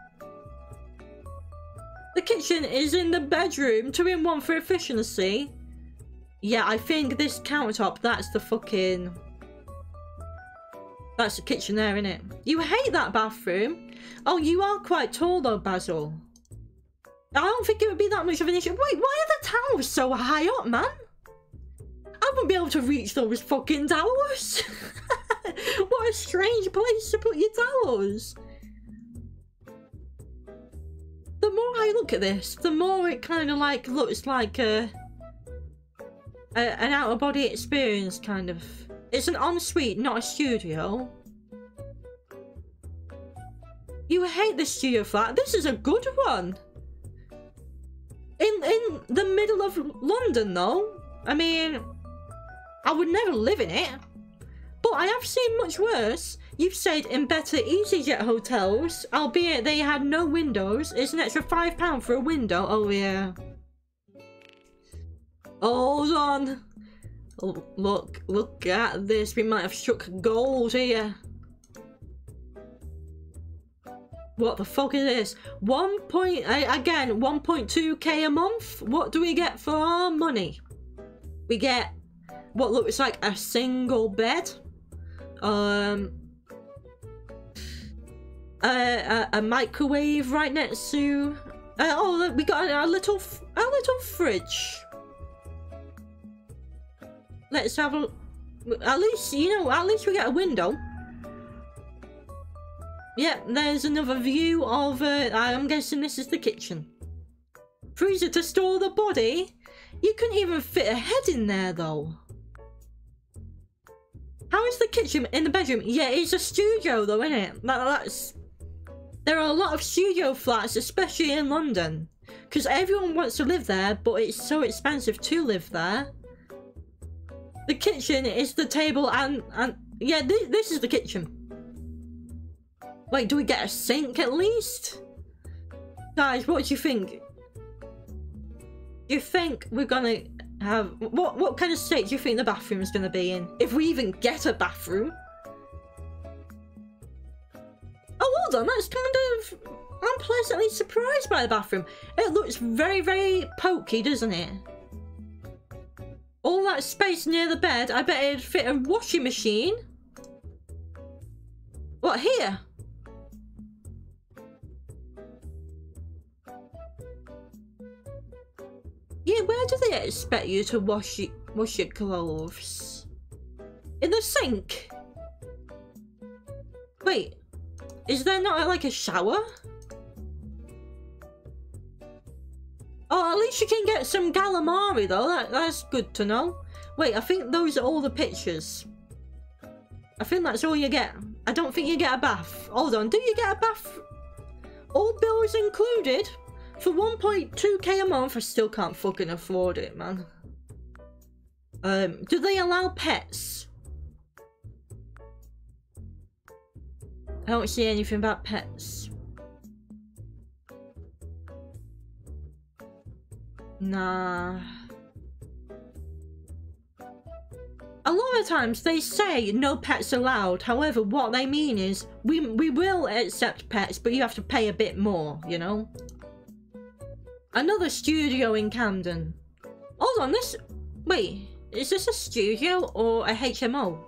The kitchen is in the bedroom, two in one for efficiency. Yeah, I think this countertop, that's the fucking that's the kitchen there, innit? You hate that bathroom. Oh, you are quite tall though, Basil. I don't think it would be that much of an issue. Wait, why are the towers so high up, man? I wouldn't be able to reach those fucking towers. What a strange place to put your towers. The more I look at this, the more it kind of like looks like a, a an out-of-body experience, kind of. It's an ensuite, not a studio. You hate the studio flat. This is a good one. In in the middle of London, though. I mean, I would never live in it. But I have seen much worse. You've stayed in better EasyJet hotels, albeit they had no windows. It's an extra five pounds for a window. Oh, yeah. Hold on. Oh, look, look at this. We might have struck gold here. What the fuck is this? One point, again, one point two K a month? What do we get for our money? We get what looks like a single bed. Um... A, a, a microwave right next to... Uh, oh, look, we got a, a little a little fridge. let's have a... At least, you know, at least we get a window. Yep, there's another view of, uh, I'm guessing this is the kitchen. Freezer to store the body? You couldn't even fit a head in there, though. How is the kitchen in the bedroom? Yeah, it's a studio, though, isn't it? That, that's... There are a lot of studio flats, especially in London. Because everyone wants to live there, but it's so expensive to live there. The kitchen is the table and... and yeah, th this is the kitchen. Wait, do we get a sink at least? Guys, what do you think? Do you think we're gonna have... What, what kind of state do you think the bathroom is gonna be in? If we even get a bathroom? Oh, hold on, that's kind of... I'm pleasantly surprised by the bathroom. It looks very, very pokey, doesn't it? All that space near the bed, I bet it'd fit a washing machine. What, here? Yeah, where do they expect you to wash your, wash your clothes? In the sink? Wait, is there not like a shower? Oh, at least you can get some calamari though, that, that's good to know. Wait, I think those are all the pictures. I think that's all you get. I don't think you get a bath. Hold on, do you get a bath? All bills included? For one point two K a month, I still can't fucking afford it, man. Um, do they allow pets? I don't see anything about pets. Nah. A lot of times they say no pets allowed. However, what they mean is we we will accept pets, but you have to pay a bit more, you know? Another studio in Camden. Hold on, this... Wait, is this a studio or a H M O?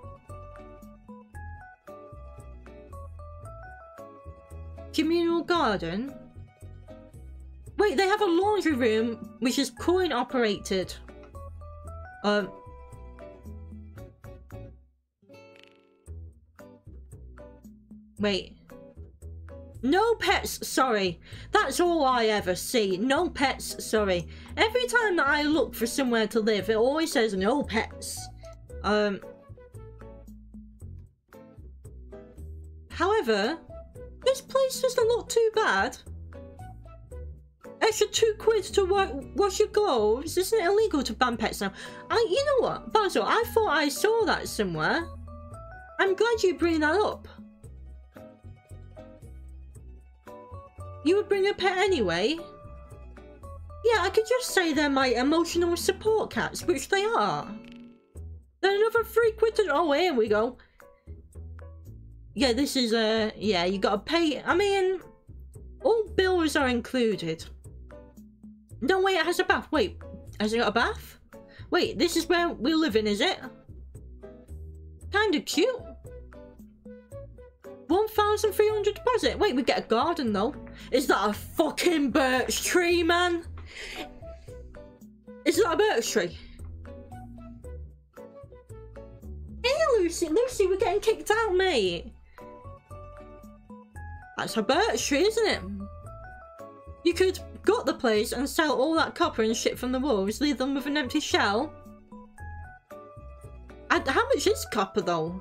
Communal garden? Wait, they have a laundry room which is coin operated. Um... Wait. No pets, sorry. That's all I ever see. No pets, sorry. Every time that I look for somewhere to live, it always says no pets. Um. However, this place doesn't look too bad. Extra two quid to wa wash your clothes. Isn't it illegal to ban pets now? I, you know what, Basil, I thought I saw that somewhere. I'm glad you bring that up. You would bring a pet anyway? Yeah, I could just say they're my emotional support cats, which they are. Then another three quid to... Oh, here we go. Yeah, this is, uh... yeah, you gotta pay... I mean... All bills are included. No, wait, it has a bath. Wait, has it got a bath? Wait, this is where we live in, is it? Kinda cute. one thousand three hundred deposit. Wait, we get a garden though. Is that a fucking birch tree, man? Is that a birch tree? Hey, Lucy, Lucy, we're getting kicked out, mate. That's a birch tree, isn't it? You could gut the place and sell all that copper and shit from the wolves, leave them with an empty shell. And how much is copper though?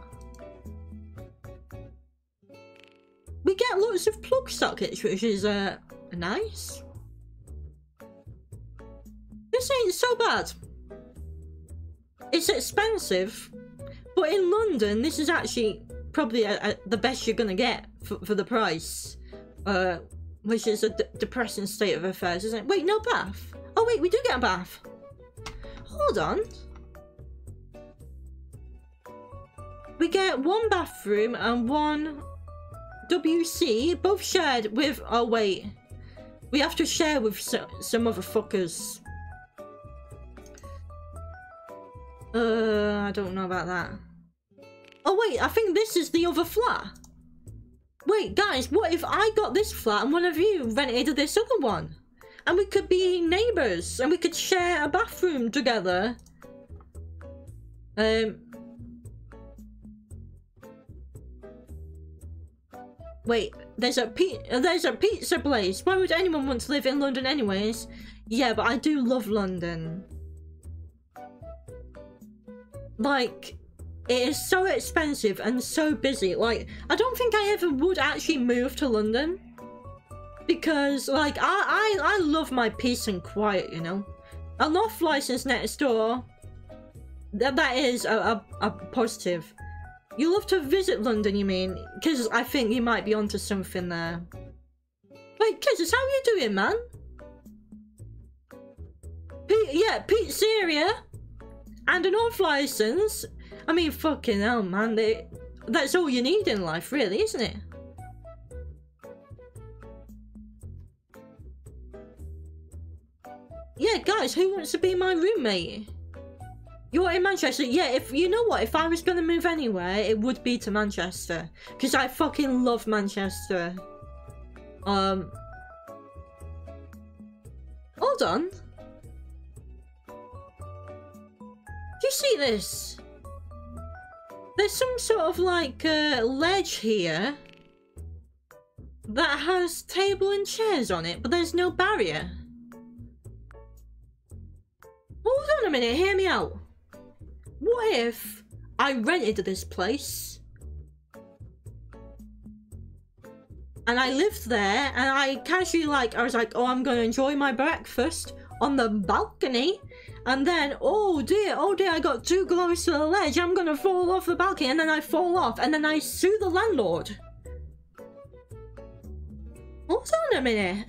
We get lots of plug sockets, which is uh, nice. This ain't so bad. It's expensive, but in London, this is actually probably a, a, the best you're gonna get for, for the price. Uh, which is a d depressing state of affairs, isn't it? Wait, no bath. Oh wait, we do get a bath. Hold on. We get one bathroom and one W C, both shared with... Oh wait, we have to share with so, some other fuckers. Uh, I don't know about that. Oh wait, I think this is the other flat. Wait, guys, what if I got this flat and one of you rented this other one? And we could be neighbours and we could share a bathroom together. Um. Wait, there's a pe there's a pizza place. Why would anyone want to live in London anyways? Yeah, but I do love London. Like, it is so expensive and so busy. Like, I don't think I ever would actually move to London. Because, like, I, I, I love my peace and quiet, you know? A loft license next door. That, that is a, a, a positive. You love to visit London, you mean? Because I think you might be onto something there. Wait, Kizzers, how are you doing, man? P yeah, pizzeria. And an off license. I mean, fucking hell, man. They, that's all you need in life, really, isn't it? Yeah, guys, who wants to be my roommate? You're in Manchester? Yeah, if you know what, if I was gonna move anywhere, it would be to Manchester. Because I fucking love Manchester. Um... Hold on. Do you see this? There's some sort of like uh, ledge here that has table and chairs on it, but there's no barrier. Hold on a minute, hear me out. What if I rented this place and I lived there and I casually like, I was like, oh, I'm going to enjoy my breakfast on the balcony, and then, oh dear, oh dear, I got too close to the ledge, I'm going to fall off the balcony, and then I fall off and then I sue the landlord. Hold on a minute.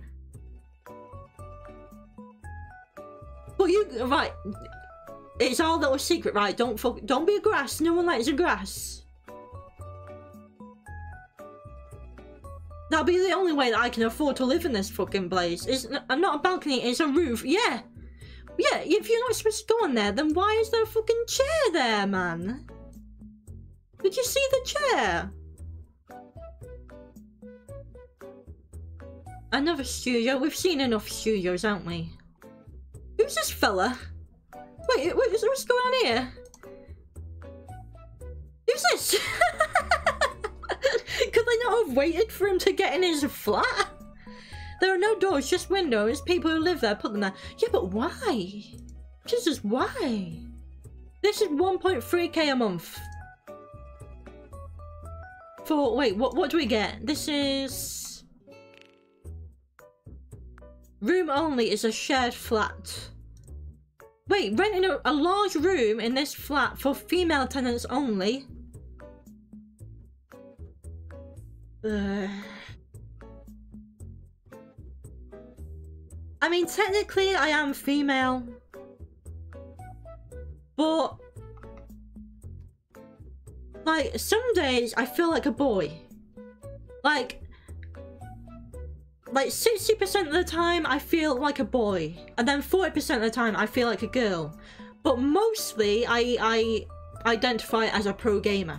But you, right, it's our little secret, right? Don't fuck, don't be a grass. No one likes a grass. That'll be the only way that I can afford to live in this fucking place. It's not a balcony, it's a roof. Yeah. Yeah, if you're not supposed to go on there, then why is there a fucking chair there, man? Did you see the chair? Another studio. We've seen enough studios, haven't we? Who's this fella? Wait, wait, what's going on here? Who's this? Could they not have waited for him to get in his flat? There are no doors, just windows. People who live there put them there. Yeah, but why? Jesus, why? This is one point three K a month. For, wait, what, what do we get? This is... Room only is a shared flat. Wait, renting a, a large room in this flat for female tenants only. Uh, I mean, technically I am female, but like some days I feel like a boy. Like, like sixty percent of the time I feel like a boy, and then forty percent of the time I feel like a girl. But mostly I I identify as a pro gamer.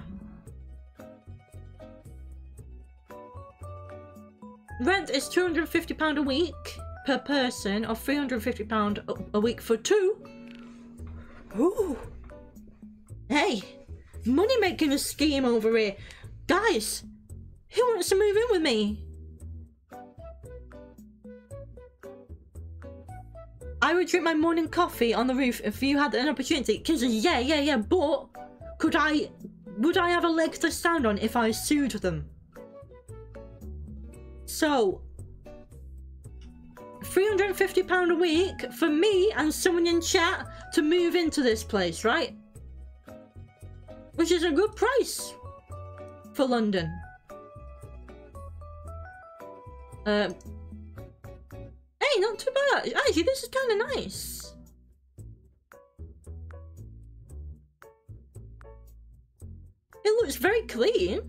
Rent is two hundred and fifty pounds a week per person, or three hundred and fifty pounds a week for two. Ooh. Hey, money making a scheme over here. Guys, who wants to move in with me? I would drink my morning coffee on the roof if you had an opportunity. Cause yeah, yeah, yeah, but could I, would I have a leg to stand on if I sued them? So, three hundred and fifty pounds a week for me and someone in chat to move into this place, right? Which is a good price for London. Um, hey, not too bad. Actually, this is kind of nice. It looks very clean.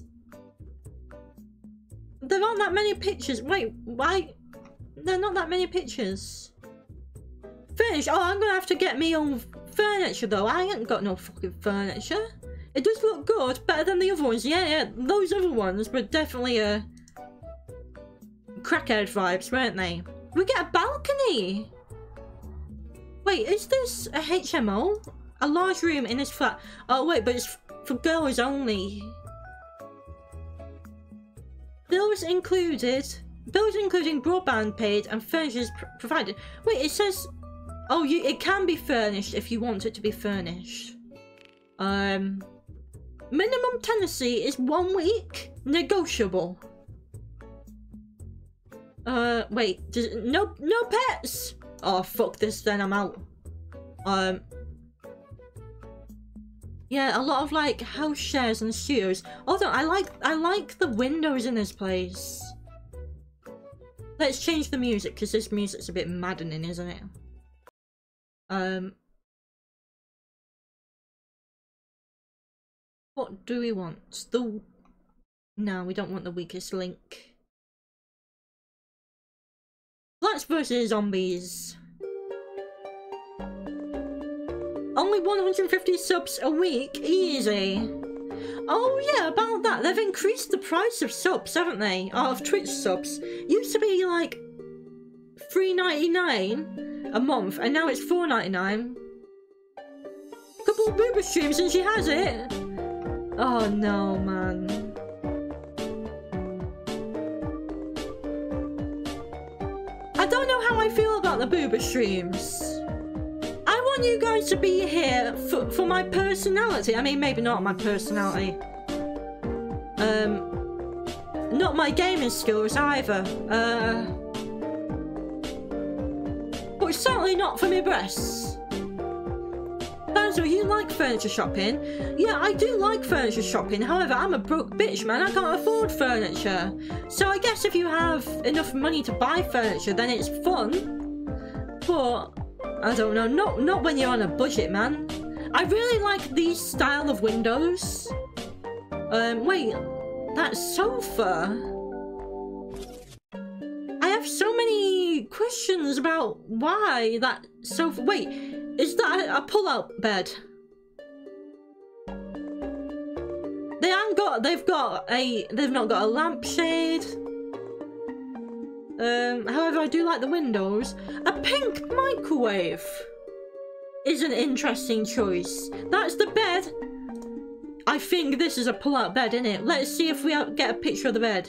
There aren't that many pictures. Wait, why? There are not that many pictures. Furnish. Oh, I'm gonna have to get me own furniture though. I ain't got no fucking furniture. It does look good, better than the other ones. Yeah, yeah. Those other ones were definitely a uh, crackhead vibes, weren't they? We get a balcony. Wait, is this a H M O? a large room in his flat. Oh wait, but it's for girls only. Bills included. Bills including broadband paid and furniture pr provided. Wait, it says, oh, you it can be furnished if you want it to be furnished. Um, minimum tenancy is one week, negotiable. Uh, wait, does, no, no pets. Oh fuck this, then I'm out. Um, yeah, a lot of like house shares and studios. Although I like, I like the windows in this place. Let's change the music, because this music's a bit maddening, isn't it? Um, what do we want? The no, we don't want the weakest link. Plants versus Zombies. Only one hundred fifty subs a week, easy. Oh yeah, about that. They've increased the price of subs, haven't they? Oh, of Twitch subs. Used to be like three ninety-nine a month, and now it's four ninety-nine. Couple of boober streams and she has it. Oh no, man. I don't know how I feel about the boober streams. I want you guys to be here for, for my personality. I mean, maybe not my personality. Um, not my gaming skills either. Uh, but certainly not for my breasts. Basil, you like furniture shopping? Yeah, I do like furniture shopping. However, I'm a broke bitch, man. I can't afford furniture. So I guess if you have enough money to buy furniture, then it's fun. But I don't know, not not when you're on a budget, man. I really like these style of windows. Um, wait, that sofa. I have so many questions about why that sofa. Wait, is that a, a pull-out bed? They haven't got. They've got a. They've not got a lampshade. Um, however, I do like the windows. A pink microwave is an interesting choice. That's the bed. I think this is a pull-out bed, isn't it? Let's see if we get a picture of the bed.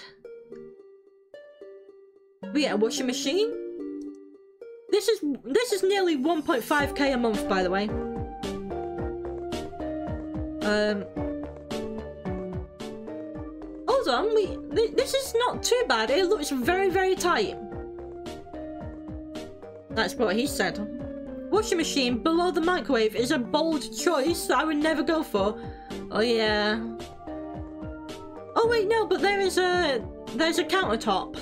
We get a washing machine. This is this is nearly one point five K a month, by the way. Um. Hold on, we th this is not too bad. It looks very, very tight. That's what he said. Washing machine below the microwave is a bold choice that I would never go for. Oh yeah. Oh wait, no, but there is a there's a countertop.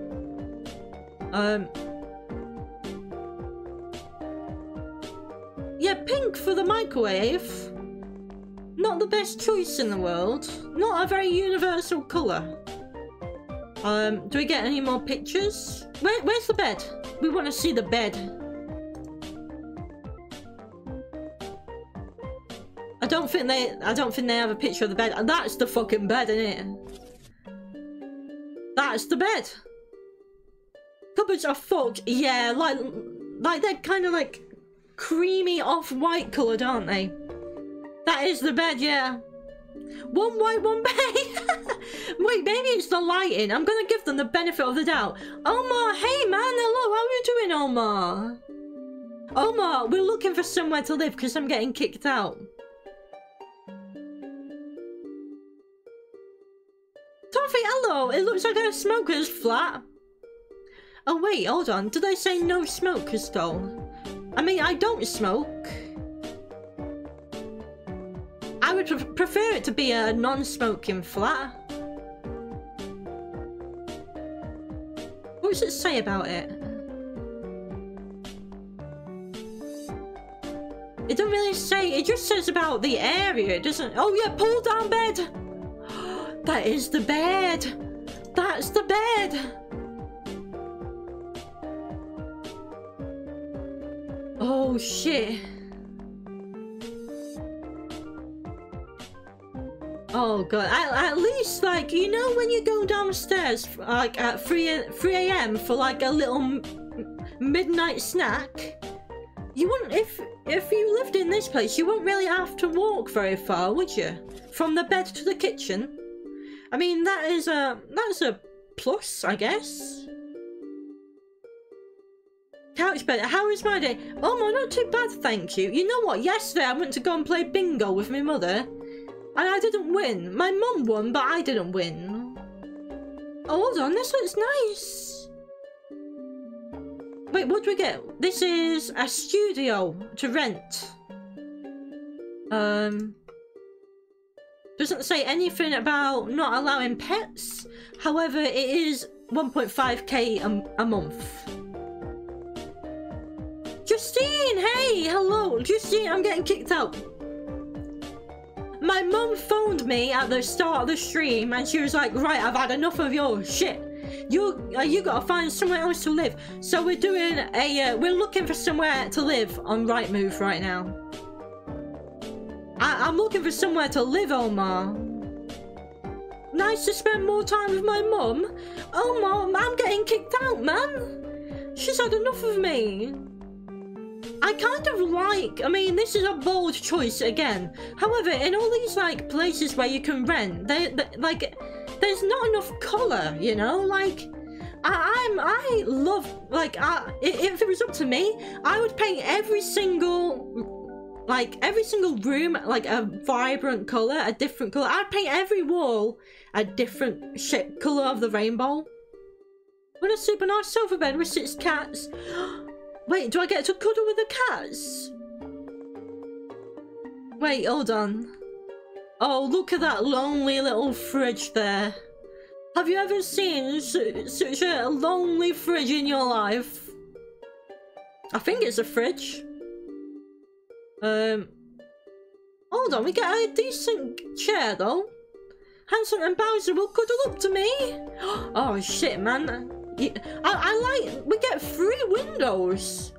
Um. Yeah, pink for the microwave. Not the best choice in the world. Not a very universal colour. Um, do we get any more pictures? Where, where's the bed? We want to see the bed. I don't think they. I don't think they have a picture of the bed. That's the fucking bed, isn't it? That's the bed. Cupboards are fucked. Yeah, like, like they're kind of like creamy off-white coloured, aren't they? That is the bed, yeah. One white, one bay. Wait, maybe it's the lighting. I'm gonna give them the benefit of the doubt. Omar, hey man, hello, how are you doing, Omar? Omar, we're looking for somewhere to live because I'm getting kicked out. Toffee, hello, it looks like a smoker's flat. Oh wait, hold on, did they say no smokers though? I mean, I don't smoke. I would pre prefer it to be a non-smoking flat. What does it say about it? It doesn't really say, it just says about the area, it doesn't. Oh yeah, pull down bed. That is the bed. That's the bed. Oh shit. Oh god, at, at least like, you know when you go downstairs like at three A M for like a little m midnight snack? You wouldn't, if if you lived in this place, you wouldn't really have to walk very far, would you? From the bed to the kitchen. I mean, that is a that's a plus, I guess. Couch bed. How is my day? Oh my, not too bad, thank you. You know what? Yesterday I went to go and play bingo with my mother, and I didn't win. My mum won, but I didn't win. Oh, hold on, this looks nice. Wait, what do we get? This is a studio to rent. Um, doesn't say anything about not allowing pets. However, it is one point five K a, a month. Justine, hey, hello. Justine, I'm getting kicked out. My mum phoned me at the start of the stream and she was like, right, I've had enough of your shit. You, uh, you gotta find somewhere else to live. So we're doing a, uh, we're looking for somewhere to live on Rightmove right now. I I'm looking for somewhere to live, Omar. Nice to spend more time with my mum. Oh, Mom, I'm getting kicked out, man. She's had enough of me. I kind of like, I mean, this is a bold choice again. However, in all these, like, places where you can rent, they, they like, there's not enough colour, you know? Like, I, I'm, I love, like, I, if it was up to me, I would paint every single, like, every single room, like, a vibrant colour, a different colour. I'd paint every wall a different shit colour of the rainbow. Want a super nice sofa bed with six cats? Wait, do I get to cuddle with the cats? Wait, hold on. Oh, look at that lonely little fridge there. Have you ever seen su such a lonely fridge in your life? I think it's a fridge. Um, hold on, we get a decent chair though. Hanson and Bowser will cuddle up to me. Oh shit, man. I, I like, we get three windows.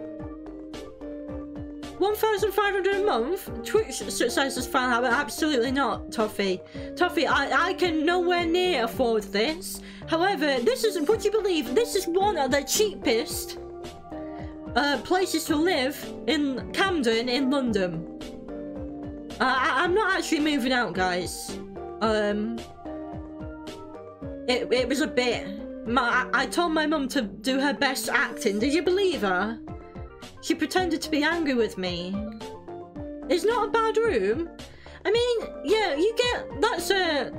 one thousand five hundred a month? Twitch says this fan habit. Absolutely not, Toffee. Toffee, I, I can nowhere near afford this. However, this is, would you believe, this is one of the cheapest uh, places to live in Camden in London. Uh, I, I'm not actually moving out, guys. Um, it, it was a bit... My, I told my mum to do her best acting. Did you believe her? She pretended to be angry with me. It's not a bad room. I mean, yeah, you get... That's a...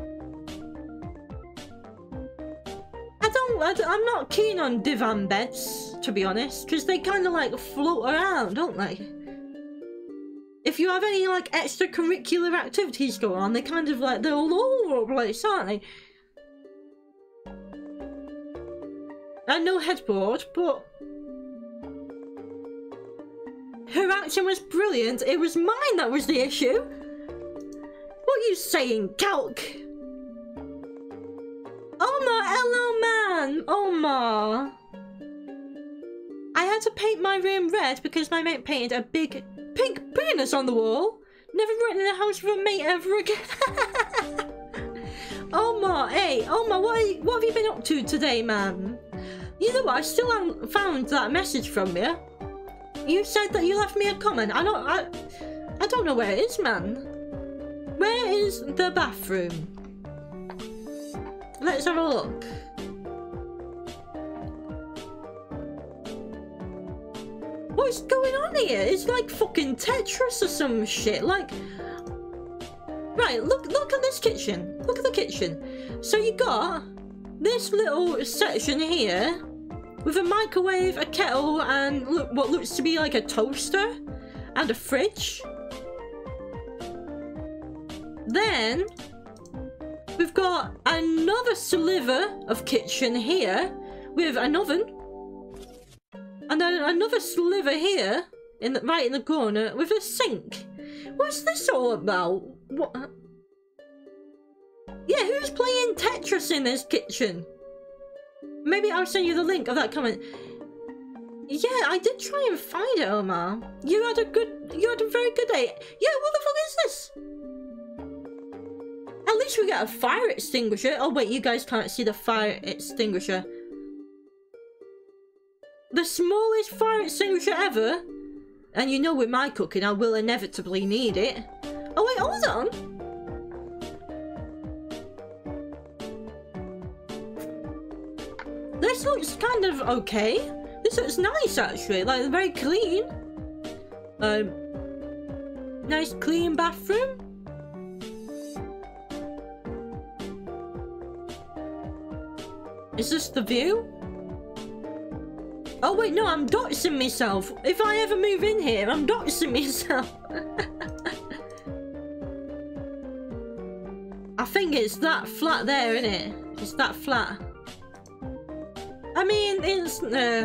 I don't... I don't I'm not keen on divan beds, to be honest. Because they kind of, like, float around, don't they? If you have any, like, extracurricular activities going on, they kind of, like, they're all over the place, aren't they? And no headboard, but her acting was brilliant. It was mine that was the issue. What are you saying, Calc? Omar, hello, man. Omar. I had to paint my room red because my mate painted a big pink penis on the wall. Never rented in a house with a mate ever again. Omar, hey, Omar, what, are you, what have you been up to today, man? You know what? I still haven't found that message from you. You said that you left me a comment. I don't. I. I don't know where it is, man. Where is the bathroom? Let's have a look. What's going on here? It's like fucking Tetris or some shit. Like, right? Look. Look at this kitchen. Look at the kitchen. So you got this little section here. With a microwave, a kettle, and look, what looks to be like a toaster, and a fridge. Then, we've got another sliver of kitchen here, with an oven. And then another sliver here, in the, right in the corner, with a sink. What's this all about? What? Yeah, who's playing Tetris in this kitchen? Maybe I'll send you the link of that comment. Yeah, I did try and find it, Omar. You had a good, you had a very good day. Yeah, what the fuck is this? At least we got a fire extinguisher. Oh wait, you guys can't see the fire extinguisher. The smallest fire extinguisher ever. And you know with my cooking, I will inevitably need it. Oh wait, hold on. This looks kind of okay. This looks nice actually, like very clean. Um, nice clean bathroom. Is this the view? Oh wait, no, I'm doxing myself. If I ever move in here, I'm doxing myself. I think it's that flat there, isn't it? It's that flat. I mean, it's... Uh,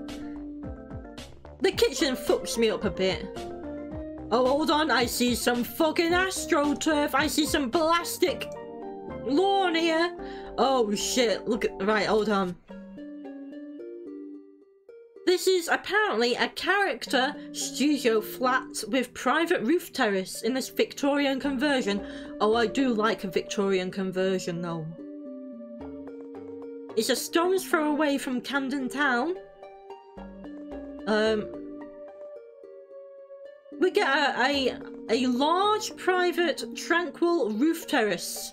the kitchen fucks me up a bit. Oh, hold on, I see some fucking astroturf. I see some plastic lawn here. Oh shit, look at... Right, hold on. This is apparently a character studio flat with private roof terrace in this Victorian conversion. Oh, I do like a Victorian conversion though. It's a stone's throw away from Camden Town. Um, we get a, a, a large private tranquil roof terrace.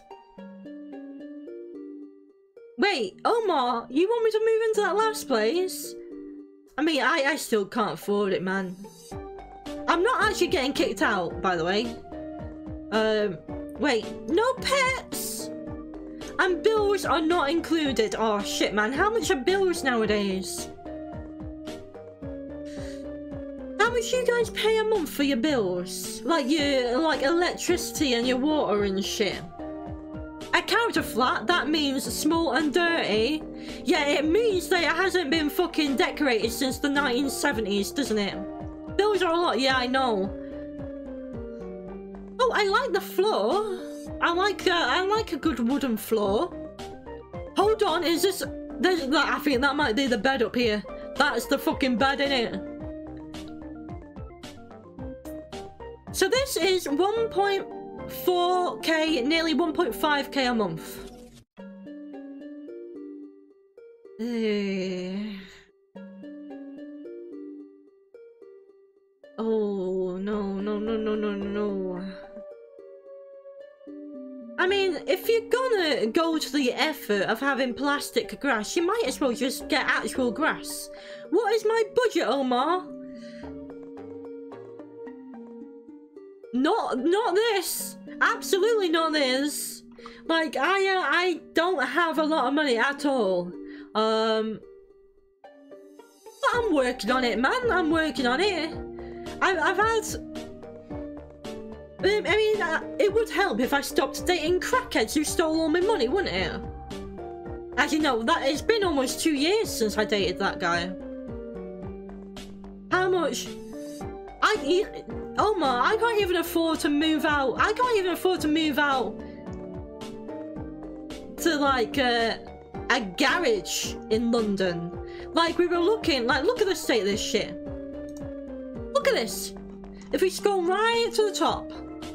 Wait, Omar, you want me to move into that last place? I mean, I, I still can't afford it, man. I'm not actually getting kicked out, by the way. Um, wait, no pets! And bills are not included. Oh, shit, man. How much are bills nowadays? How much you guys pay a month for your bills? Like your, like electricity and your water and shit. A character flat, that means small and dirty. Yeah, it means that it hasn't been fucking decorated since the nineteen seventies, doesn't it? Bills are a lot, yeah, I know. Oh, I like the floor. I like uh, I like a good wooden floor. Hold on, is this... There's, I think that might be the bed up here. That's the fucking bed, innit? So this is one point four K, nearly one point five K a month. Uh... Oh, no, no, no, no, no, no. I mean, if you're gonna go to the effort of having plastic grass, you might as well just get actual grass. What is my budget, Omar? Not, not this. Absolutely not this. Like, I, uh, I don't have a lot of money at all. Um, but I'm working on it, man. I'm working on it. I, I've had... I mean, uh, it would help if I stopped dating crackheads who stole all my money, wouldn't it? As you know, that it's been almost two years since I dated that guy. How much? I... Omar, I can't even afford to move out. I can't even afford to move out to, like, uh, a garage in London. Like, we were looking, like, look at the state of this shit. Look at this. If we scroll right to the top,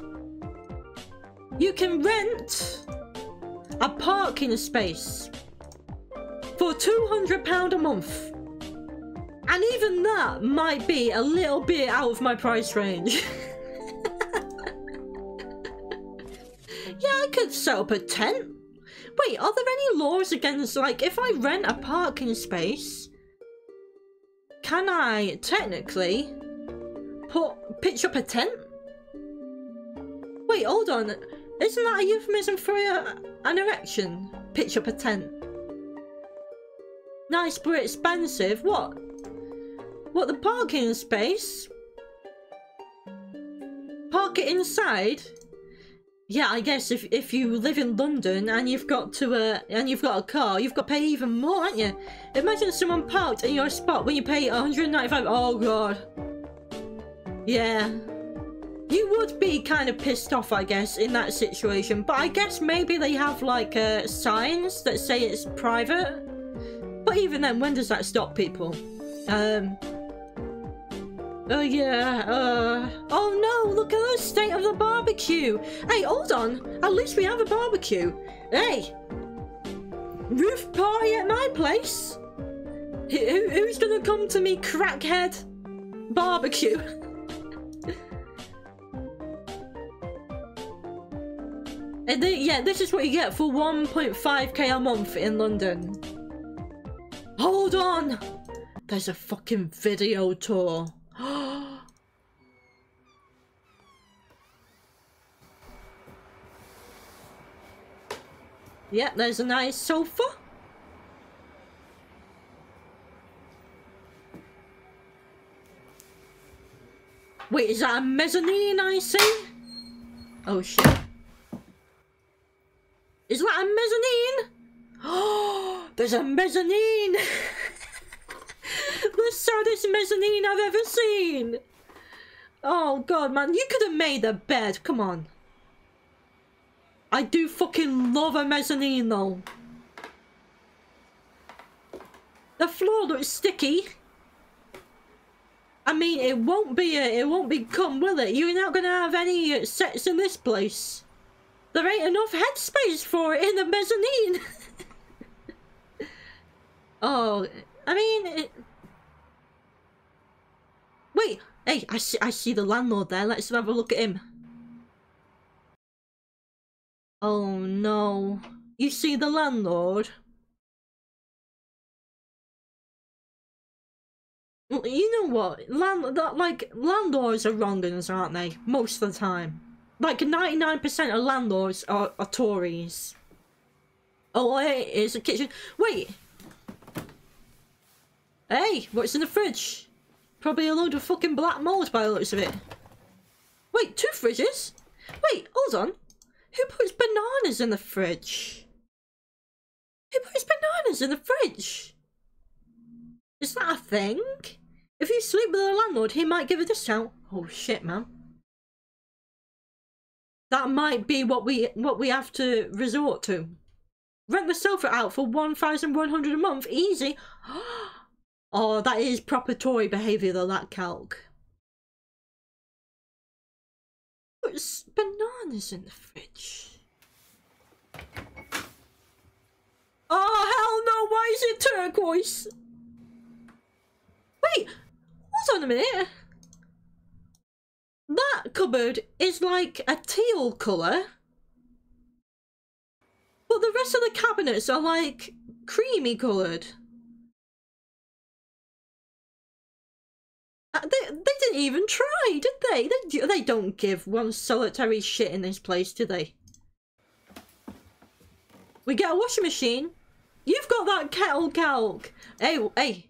you can rent a parking space for two hundred pounds a month. And even that might be a little bit out of my price range. Yeah, I could set up a tent. Wait, are there any laws against, like, if I rent a parking space, can I technically put pitch up a tent? Wait, hold on. Isn't that a euphemism for a, an erection? Pitch up a tent. Nice but expensive. What? What, the parking space? Park it inside? Yeah, I guess if if you live in London and you've got to uh and you've got a car, you've got to pay even more, aren't you? Imagine someone parked in your spot when you pay one hundred ninety-five. Oh god. Yeah. You would be kind of pissed off, I guess, in that situation. But I guess maybe they have, like, uh, signs that say it's private. But even then, when does that stop people? Um... Oh, yeah, uh... Oh, no, look at the state of the barbecue! Hey, hold on! At least we have a barbecue! Hey! Roof party at my place? Who, who's gonna come to me, crackhead? Barbecue? And they, yeah, this is what you get for one point five K a month in London. Hold on! There's a fucking video tour. Yep, there's a nice sofa. Wait, is that a mezzanine I see? Oh shit. Is that a mezzanine? Oh, there's a mezzanine! The saddest mezzanine I've ever seen! Oh god, man, you could have made a bed, come on. I do fucking love a mezzanine though. The floor looks sticky. I mean, it won't be a, it won't be cum, will it? You're not gonna have any sets in this place. There ain't enough headspace for it in the mezzanine. Oh, I mean, it... Wait, hey, I see, I see the landlord there. Let's have a look at him. Oh no, you see the landlord? You know what? Land that like landlords are wrong uns, aren't they? Most of the time. Like ninety-nine percent of landlords are, are Tories. Oh, hey, it's a kitchen. Wait. Hey, what's in the fridge? Probably a load of fucking black mold by the looks of it. Wait, two fridges? Wait, hold on. Who puts bananas in the fridge? Who puts bananas in the fridge? Is that a thing? If you sleep with a landlord, he might give a discount. Oh shit, man. That might be what we what we have to resort to. Rent the sofa out for one thousand one hundred a month, easy. Oh, that is proper Tory behaviour though, that calc. What's bananas in the fridge? Oh hell no, why is it turquoise? Wait, hold on a minute. That cupboard is like a teal colour. But the rest of the cabinets are like creamy coloured. Uh, they, they didn't even try, did they? they? They don't give one solitary shit in this place, do they? We get a washing machine. You've got that kettle calc. Hey, hey.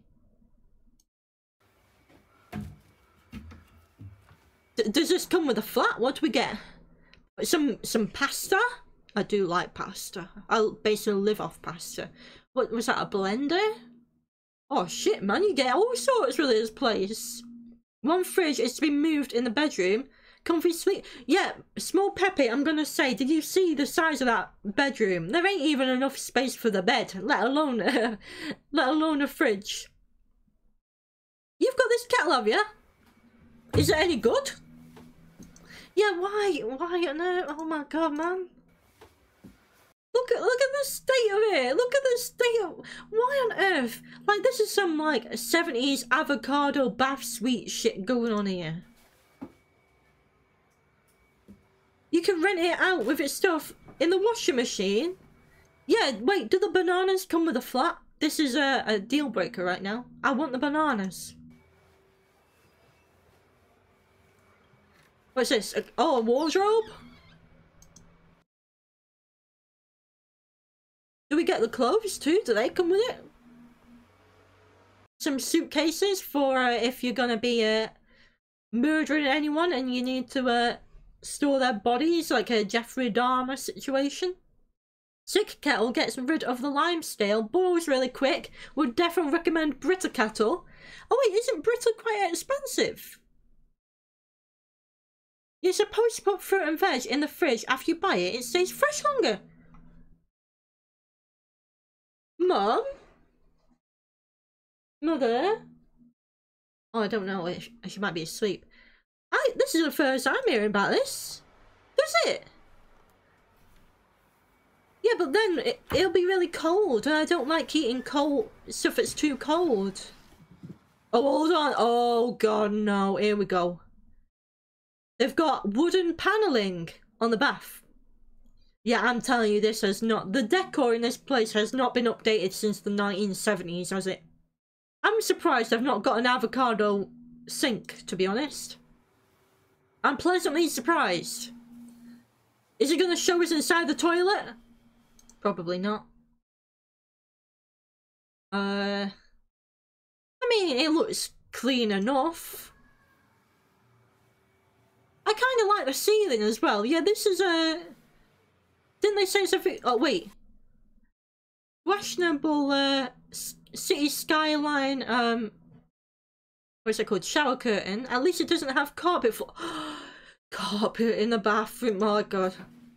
D does this come with a flat? What do we get? Some some pasta? I do like pasta. I basically live off pasta. What was that, a blender? Oh shit, man, you get all sorts with this place. One fridge is to be moved in the bedroom. Comfy sleep. Yeah, small Peppy, I'm gonna say, did you see the size of that bedroom? There ain't even enough space for the bed, let alone uh, let alone a fridge. You've got this kettle, have you? Is it any good? Yeah, why? Why on earth? Oh my god, man. Look at look at the state of it. Look at the state of... Why on earth? Like, this is some, like, seventies avocado bath suite shit going on here. You can rent it out with its stuff in the washing machine. Yeah, wait, do the bananas come with a flat? This is a, a deal breaker right now. I want the bananas. What's this? A, oh, a wardrobe? Do we get the clothes too? Do they come with it? Some suitcases for uh, if you're gonna be uh, murdering anyone and you need to uh, store their bodies, like a Jeffrey Dahmer situation. Sick kettle gets rid of the lime scale, boils really quick. Would definitely recommend Brita kettle. Oh wait, isn't Brita quite expensive? You're supposed to put fruit and veg in the fridge after you buy it. It stays fresh longer. Mum? Mother? Oh, I don't know. She might be asleep. I. This is the first I'm hearing about this. Does it? Yeah, but then it, it'll be really cold, and I don't like eating cold stuff that's too cold. Oh, hold on. Oh, God, no. Here we go. They've got wooden panelling on the bath. Yeah, I'm telling you, this has not... The decor in this place has not been updated since the nineteen seventies, has it? I'm surprised I've not got an avocado sink, to be honest. I'm pleasantly surprised. Is it going to show us inside the toilet? Probably not. Uh... I mean, it looks clean enough. I kind of like the ceiling as well. Yeah, this is a... Didn't they say something? Oh, wait. Fashionable uh, city skyline, um... what's it called? Shower curtain. At least it doesn't have carpet for... Carpet in the bathroom, oh my god.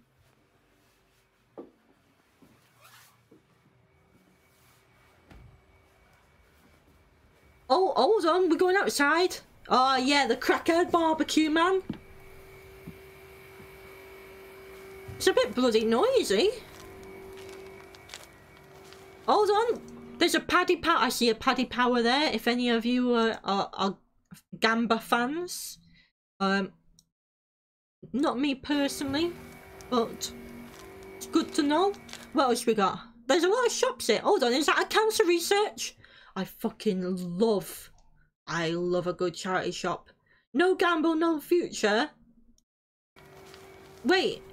Oh, hold on, we're going outside. Oh yeah, the crackhead barbecue, man. It's a bit bloody noisy. Hold on. There's a Paddy Power. I see a Paddy Power there. If any of you are, are, are Gamba fans. Um, not me personally, but it's good to know. What else we got? There's a lot of shops here. Hold on, is that a cancer research? I fucking love, I love a good charity shop. No gamble, no future. Wait.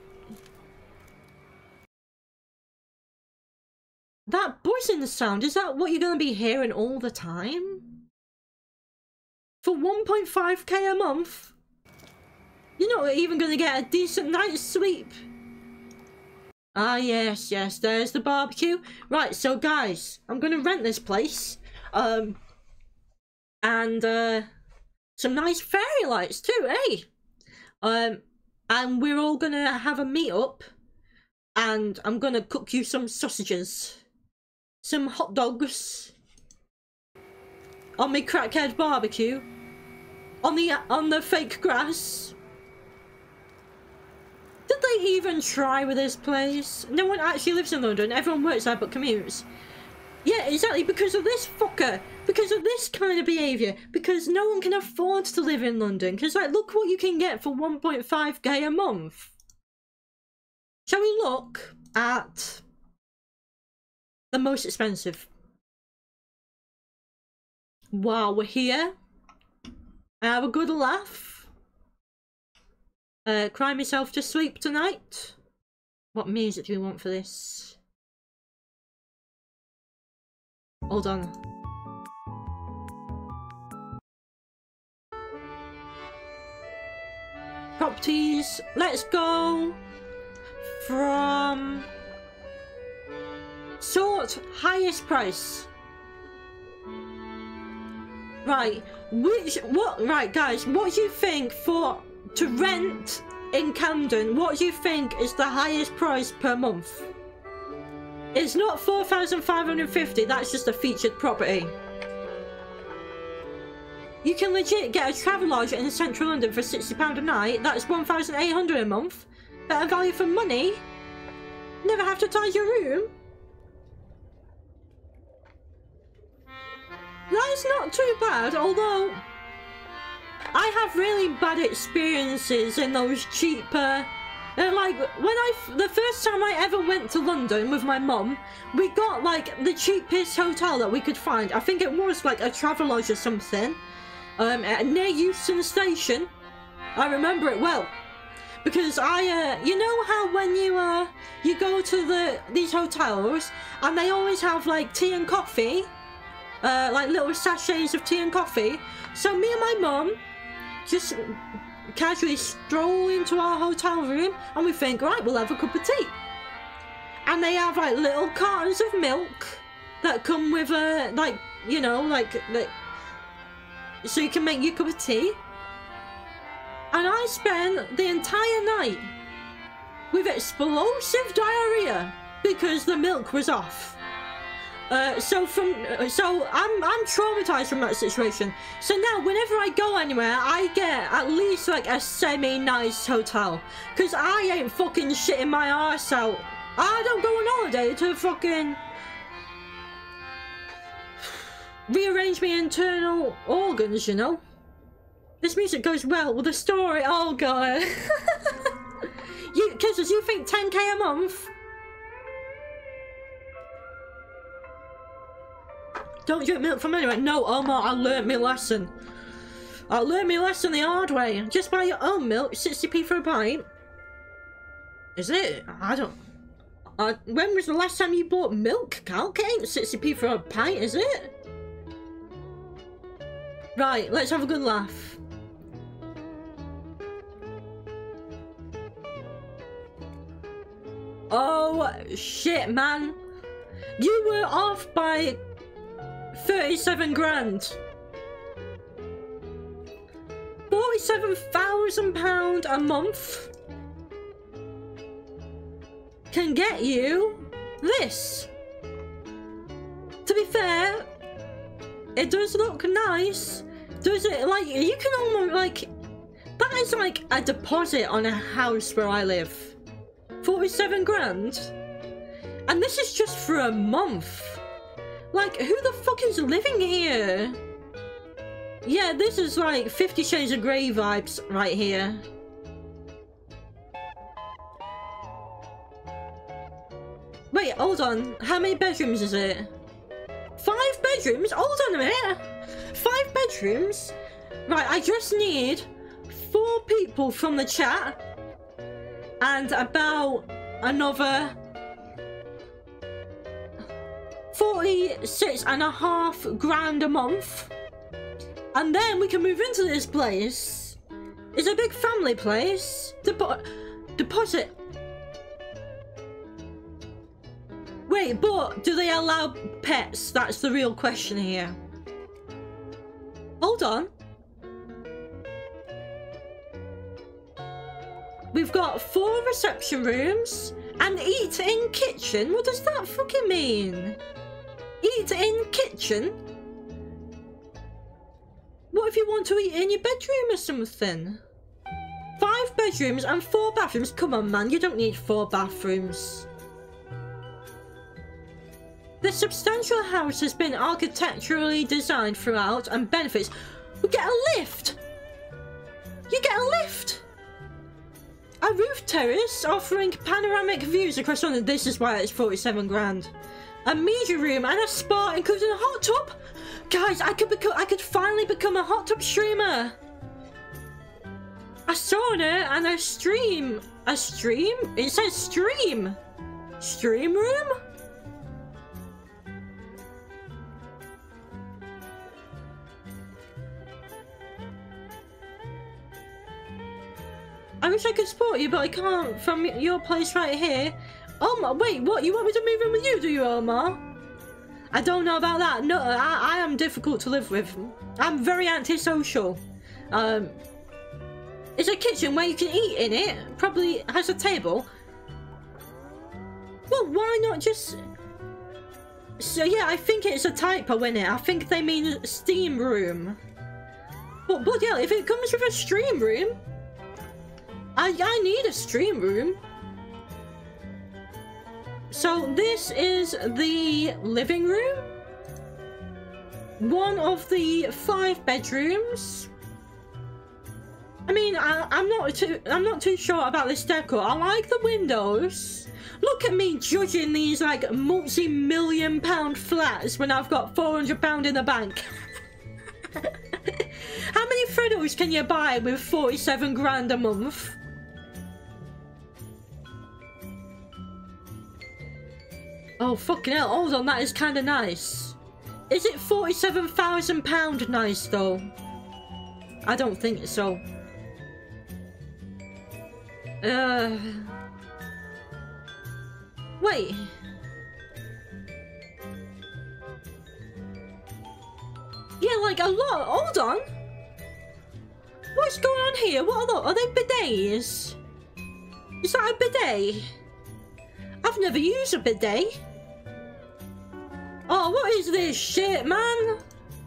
That buzzing sound, is that what you're going to be hearing all the time? For one point five K a month? You're not even going to get a decent night's sleep. Ah, yes, yes, there's the barbecue. Right, so guys, I'm going to rent this place. Um, and, uh, some nice fairy lights too, eh? Um, and we're all going to have a meet up. And I'm going to cook you some sausages. Some hot dogs. On my crackhead barbecue. On the, on the fake grass. Did they even try with this place? No one actually lives in London. Everyone works there but commutes. Yeah, exactly, because of this fucker. Because of this kind of behaviour. Because no one can afford to live in London. Because, like, look what you can get for one point five K a month. Shall we look at the most expensive? While we're here, I have a good laugh. Uh, cry myself to sleep tonight. What music do we want for this? Hold on. Properties. Let's go from sort highest price. Right. Which what? Right, guys. What do you think for to rent in Camden? What do you think is the highest price per month? It's not four thousand five hundred fifty, that's just a featured property. You can legit get a Travelodge in central London for sixty pounds a night. That's one thousand eight hundred a month. Better value for money. Never have to tidy your room. That's not too bad, although I have really bad experiences in those cheaper... Uh, like, when I, the first time I ever went to London with my mum, we got, like, the cheapest hotel that we could find. I think it was, like, a Travelodge or something, um, near Euston Station. I remember it well. Because I, uh, you know how when you, uh, you go to the, these hotels, and they always have, like, tea and coffee? Uh, like, little sachets of tea and coffee? So me and my mum just casually stroll into our hotel room and we think, right, we'll have a cup of tea. And they have like little cartons of milk that come with a, like, you know, like, like so you can make your cup of tea. And I spent the entire night with explosive diarrhea because the milk was off. Uh, so from so I'm I'm traumatized from that situation. So now whenever I go anywhere, I get at least like a semi-nice hotel, cause I ain't fucking shitting my arse out. I don't go on holiday to fucking rearrange my internal organs, you know. This music goes well with the story. Oh god. You, Kisses, you think ten K a month? Don't drink milk from anywhere. No, Omar, I learnt my lesson. I learned my lesson the hard way. Just buy your own milk, sixty p for a pint. Is it? I don't... Uh, when was the last time you bought milk, Calc? It ain't sixty p for a pint, is it? Right, let's have a good laugh. Oh, shit, man. You were off by thirty-seven grand. forty-seven thousand pounds a month can get you this. To be fair, it does look nice. Does it? Like, you can almost, like, that is like a deposit on a house where I live. forty-seven grand. And this is just for a month. Like, who the fuck is living here? Yeah, this is like Fifty Shades of Grey vibes right here. Wait, hold on. How many bedrooms is it? Five bedrooms? Hold on a minute. Five bedrooms? Right, I just need four people from the chat. And about another forty-six and a half grand a month. And then we can move into this place. It's a big family place. Depo deposit. Wait, but do they allow pets? That's the real question here. Hold on. We've got four reception rooms and eat in kitchen. What does that fucking mean? Eat in kitchen? What if you want to eat in your bedroom or something? Five bedrooms and four bathrooms. Come on, man. You don't need four bathrooms. The substantial house has been architecturally designed throughout and benefits. We get a lift. You get a lift. A roof terrace offering panoramic views across London. This is why it's forty-seven grand. A media room and a spa including a hot tub. Guys, I could become I could finally become a hot tub streamer. A sauna and a stream. A stream? It says stream. Stream room? I wish I could support you, but I can't from your place right here. Omar, wait, what? You want me to move in with you, do you, Omar? I don't know about that. No, I, I am difficult to live with. I'm very antisocial. Um, it's a kitchen where you can eat in it. Probably has a table. Well, why not just... So, yeah, I think it's a typo, in it. I think they mean steam room. But, but yeah, if it comes with a stream room... I, I need a stream room. So this is the living room. One of the five bedrooms. I mean, I, I'm not too I'm not too sure about this decor. I like the windows. Look at me judging these like multi-million pound flats when I've got four hundred pound in the bank. How many Freddos can you buy with forty-seven grand a month? Oh, fucking hell. Hold on, that is kind of nice. Is it forty-seven thousand pounds nice, though? I don't think so. Uh... Wait. Yeah, like a lot. Hold on. What's going on here? What are, are they bidets? Is that a bidet? I've never used a bidet. Oh, what is this shit, man?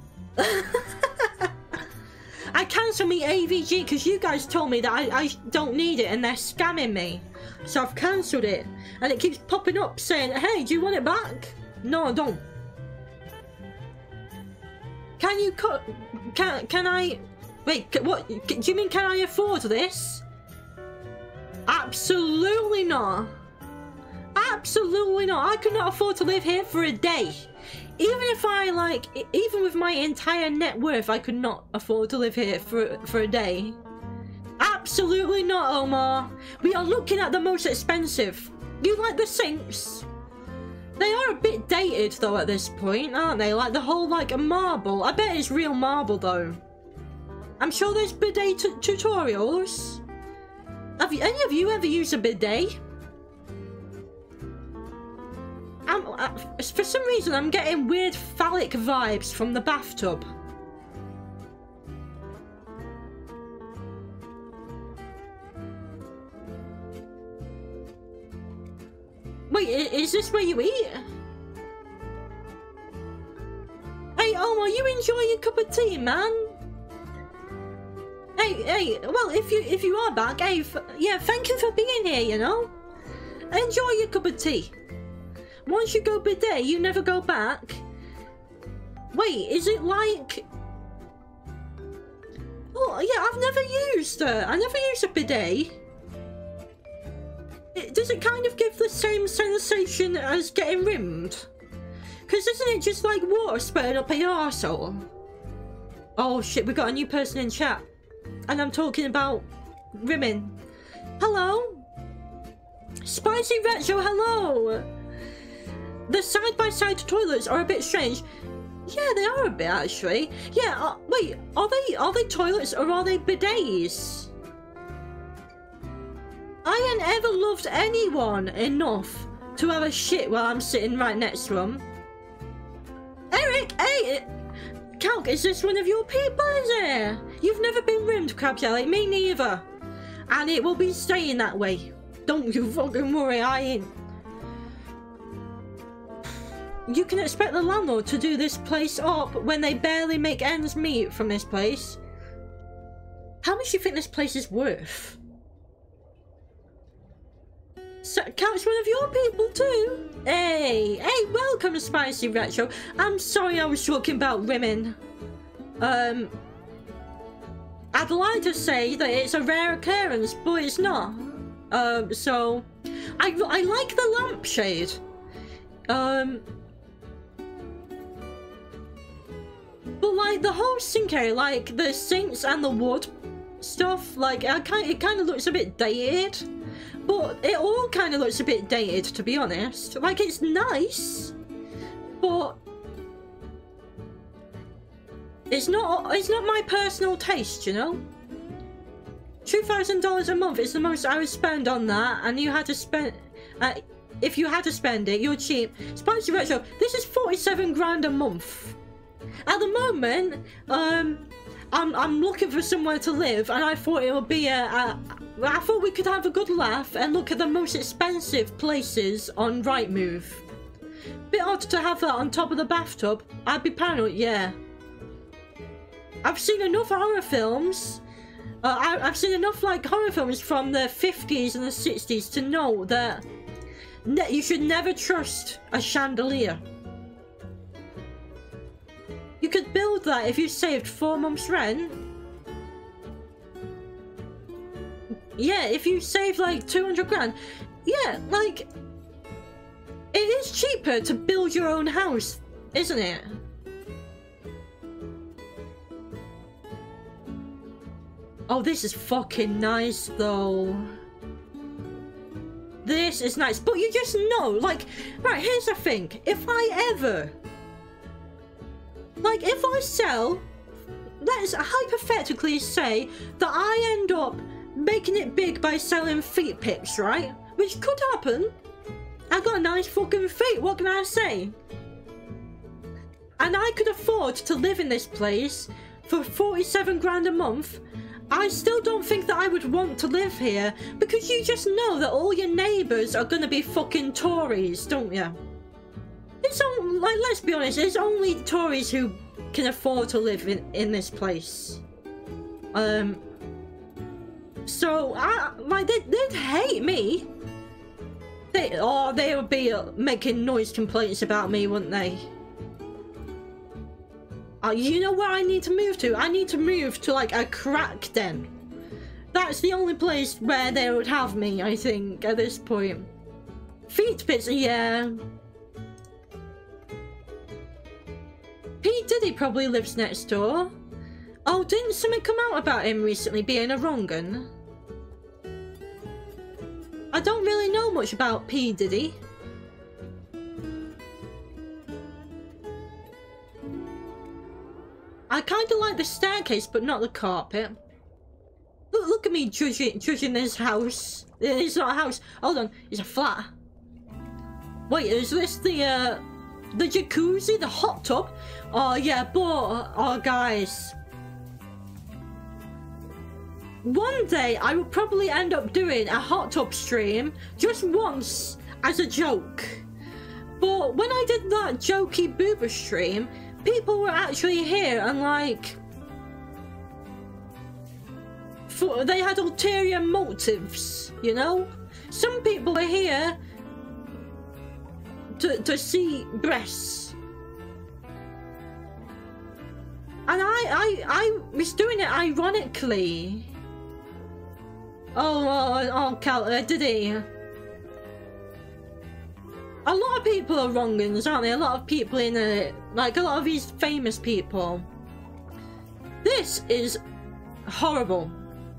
I cancelled me A V G because you guys told me that I, I don't need it and they're scamming me. So I've cancelled it. And it keeps popping up saying, hey, do you want it back? No, I don't. Can you cut... Can, can I... Wait, what? Do you mean can I afford this? Absolutely not. Absolutely not. I could not afford to live here for a day. Even if I, like, even with my entire net worth, I could not afford to live here for, for a day. Absolutely not, Omar. We are looking at the most expensive. You like the sinks? They are a bit dated, though, at this point, aren't they? Like, the whole, like, marble. I bet it's real marble, though. I'm sure there's bidet t tutorials. Have you, any of you ever used a bidet? I'm, uh, for some reason, I'm getting weird phallic vibes from the bathtub. Wait, is this where you eat? Hey, Omar, you enjoy your cup of tea, man? Hey, hey, well, if you if you are back, hey, f yeah, thank you for being here, you know? Enjoy your cup of tea. Once you go bidet, you never go back. Wait, is it like... Oh, yeah, I've never used it. I never used a bidet. It, does it kind of give the same sensation as getting rimmed? Because isn't it just like water spurting up your arsehole? Oh shit, we got a new person in chat. And I'm talking about rimming. Hello? Spicy Retro, hello! The side-by-side toilets are a bit strange. Yeah, they are a bit, actually. Yeah, uh, wait, are they are they toilets or are they bidets? I ain't ever loved anyone enough to have a shit while I'm sitting right next to them. Eric, hey! Calc, is this one of your people, is it? You've never been rimmed, Crab Jelly. Me neither. And it will be staying that way. Don't you fucking worry, I ain't. You can expect the landlord to do this place up when they barely make ends meet from this place. How much do you think this place is worth? So, Couch one of your people too? Hey, hey, welcome to Spicy Retro. I'm sorry I was talking about women. Um, I'd like to say that it's a rare occurrence, but it's not. Um, so, I, I like the lampshade. Um... But like the whole sink area, like the sinks and the wood stuff, like I kind it kind of looks a bit dated. But it all kind of looks a bit dated, to be honest. Like it's nice, but it's not it's not my personal taste, you know. Two thousand dollars a month is the most I would spend on that, and you had to spend. Uh, if you had to spend it, you're cheap. Spicy Retro, this is forty-seven grand a month. At the moment, um, I'm I'm looking for somewhere to live, and I thought it would be a, a. I thought we could have a good laugh and look at the most expensive places on Rightmove. Bit odd to have that on top of the bathtub. I'd be paranoid, yeah. I've seen enough horror films. Uh, I, I've seen enough like horror films from the fifties and the sixties to know that ne you should never trust a chandelier. You could build that if you saved four months' rent. Yeah, if you save like two hundred grand. Yeah, like, it is cheaper to build your own house, isn't it? Oh, this is fucking nice, though. This is nice, but you just know, like, right, here's the thing. If I ever... Like, if I sell, let's hypothetically say that I end up making it big by selling feet pics, right? Which could happen. I got a nice fucking feet, what can I say? And I could afford to live in this place for forty-seven grand a month. I still don't think that I would want to live here because you just know that all your neighbours are gonna be fucking Tories, don't you? It's only, like, let's be honest, it's only Tories who can afford to live in, in this place. Um, so, I, like, they'd, they'd hate me. They, oh, they would be uh, making noise complaints about me, wouldn't they? Uh, you know where I need to move to? I need to move to, like, a crack den. That's the only place where they would have me, I think, at this point. Feet pits, yeah. P. Diddy probably lives next door. Oh, didn't something come out about him recently being a wrong-un? I don't really know much about P. Diddy. I kind of like the staircase, but not the carpet. Look, look at me judging, judging this house. It's not a house. Hold on, it's a flat. Wait, is this the, uh, the jacuzzi, the hot tub? Oh, yeah, but, oh, guys. One day, I will probably end up doing a hot tub stream just once as a joke. But when I did that jokey boober stream, people were actually here and like... For, they had ulterior motives, you know? Some people were here to, to see breasts. And I, I, I was doing it ironically. Oh, oh, oh, Cal, uh, did he? A lot of people are wrong-uns, aren't they? A lot of people in it, like a lot of these famous people. This is horrible.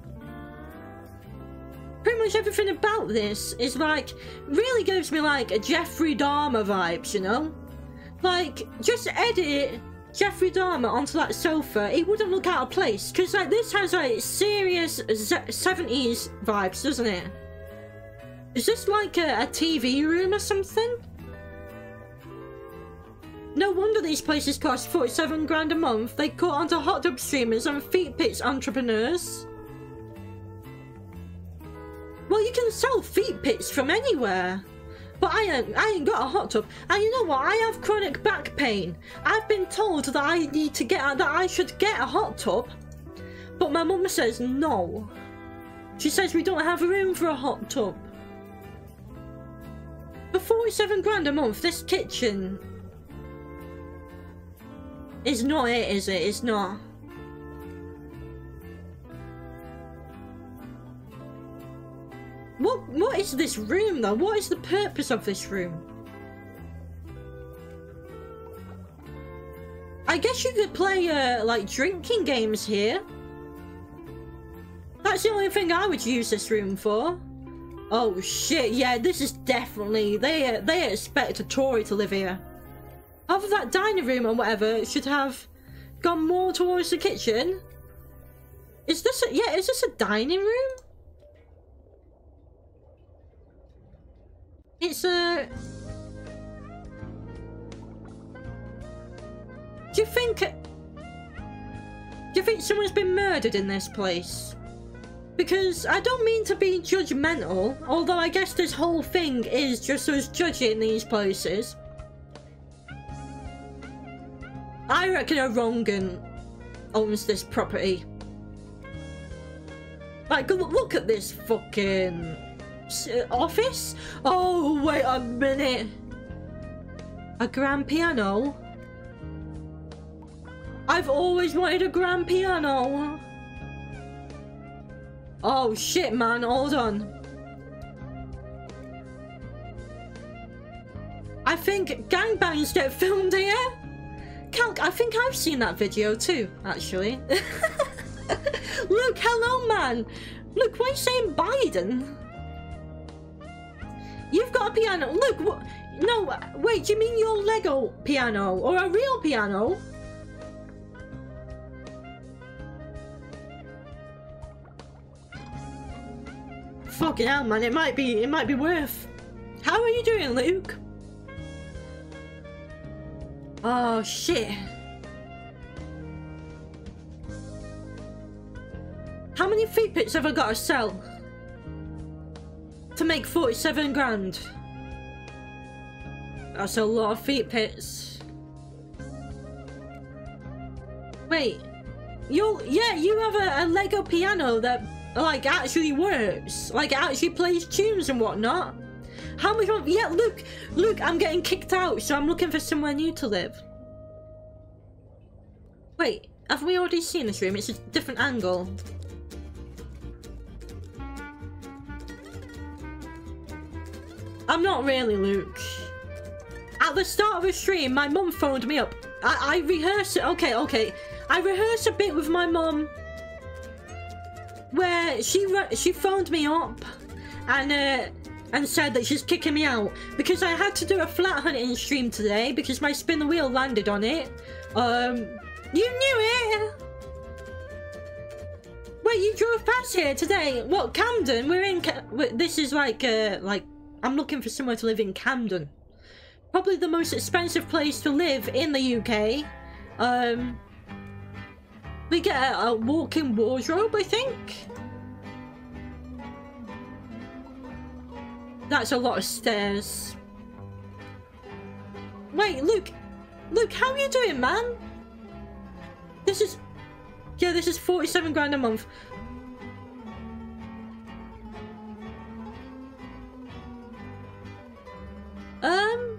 Pretty much everything about this is like, really gives me like a Jeffrey Dahmer vibes, you know? Like, just edit Jeffrey Dahmer onto that sofa, he wouldn't look out of place. Because like, this has like serious seventies vibes, doesn't it? Is this like a, a T V room or something? No wonder these places cost forty-seven grand a month. They caught onto hot tub streamers and feet pits entrepreneurs. Well, you can sell feet pits from anywhere. But I ain't, I ain't got a hot tub. And you know what? I have chronic back pain. I've been told that I need to get, that I should get a hot tub. But my mum says no. She says we don't have room for a hot tub. For forty-seven grand a month, this kitchen is not it, is it? It's not. What, what is this room though? What is the purpose of this room? I guess you could play uh, like drinking games here. That's the only thing I would use this room for. Oh shit, yeah, this is definitely, they, uh, they expect a Tory to live here. Other than that dining room or whatever should have gone more towards the kitchen. Is this a, yeah, is this a dining room? It's a... Do you think... Do you think someone's been murdered in this place? Because I don't mean to be judgmental, although I guess this whole thing is just us judging these places. I reckon a wrong-un owns this property. Like, look at this fucking... office? Oh, wait a minute. A grand piano? I've always wanted a grand piano. Oh shit, man, hold on. I think gangbangs get filmed here. Calc, I think I've seen that video too, actually. Look, hello, man. Look, why are you saying Biden? You've got a piano. Look, what? No, wait, do you mean your Lego piano or a real piano? Fucking hell, man, it might be, it might be worth. How are you doing, Luke? Oh, shit. How many feet pits have I got to sell to make forty-seven grand? That's a lot of feet pits. Wait, you yeah, you have a, a Lego piano that like actually works, like it actually plays tunes and whatnot. How much? Yeah, look, look, I'm getting kicked out, so I'm looking for somewhere new to live. Wait, have we already seen this room? It's a different angle. I'm not really, Luke. At the start of a stream, my mum phoned me up. I, I rehearsed it. Okay, okay. I rehearsed a bit with my mum where she she phoned me up and uh, and said that she's kicking me out because I had to do a flat hunting stream today because my spin the wheel landed on it. Um, you knew it. Wait, you drove past here today? What, Camden? We're in. Ca this is like uh like I'm looking for somewhere to live in Camden. Probably the most expensive place to live in the U K. Um, we get a, a walk-in wardrobe, I think. That's a lot of stairs. Wait, Luke. Luke, how are you doing, man? This is... Yeah, this is forty-seven grand a month. Um...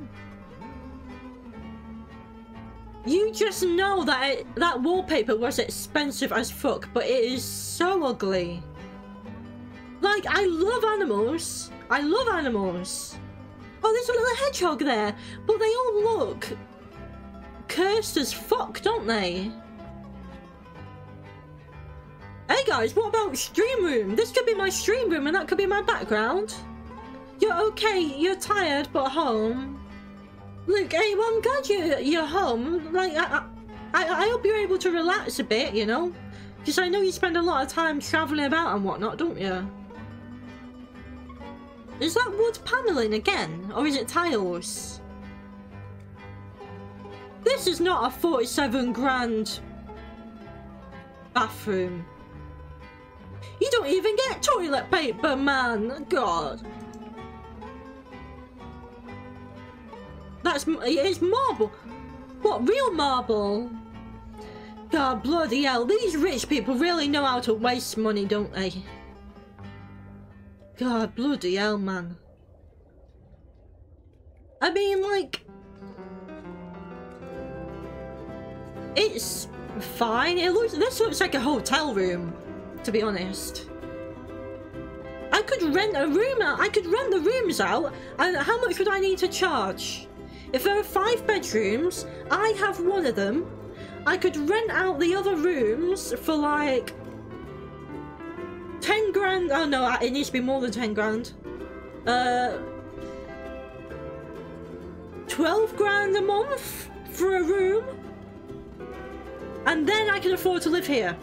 You just know that it, that wallpaper was expensive as fuck, but it is so ugly. Like, I love animals. I love animals. Oh, there's a little hedgehog there. But they all look cursed as fuck, don't they? Hey guys, what about stream room? This could be my stream room and that could be my background. You're okay, you're tired, but home. Look, hey, well, I'm glad you're, you're home. Like, I, I, I hope you're able to relax a bit, you know? Because I know you spend a lot of time travelling about and whatnot, don't you? Is that wood panelling again? Or is it tiles? This is not a forty-seven grand bathroom. You don't even get toilet paper, man. God. That's, it's marble. What, real marble? God, bloody hell. These rich people really know how to waste money, don't they? God, bloody hell, man. I mean, like... It's fine. It looks, this looks like a hotel room, to be honest. I could rent a room out. I could rent the rooms out. And how much would I need to charge? If there are five bedrooms, I have one of them. I could rent out the other rooms for like ten grand. Oh no, it needs to be more than ten grand. Uh, twelve grand a month for a room, and then I can afford to live here.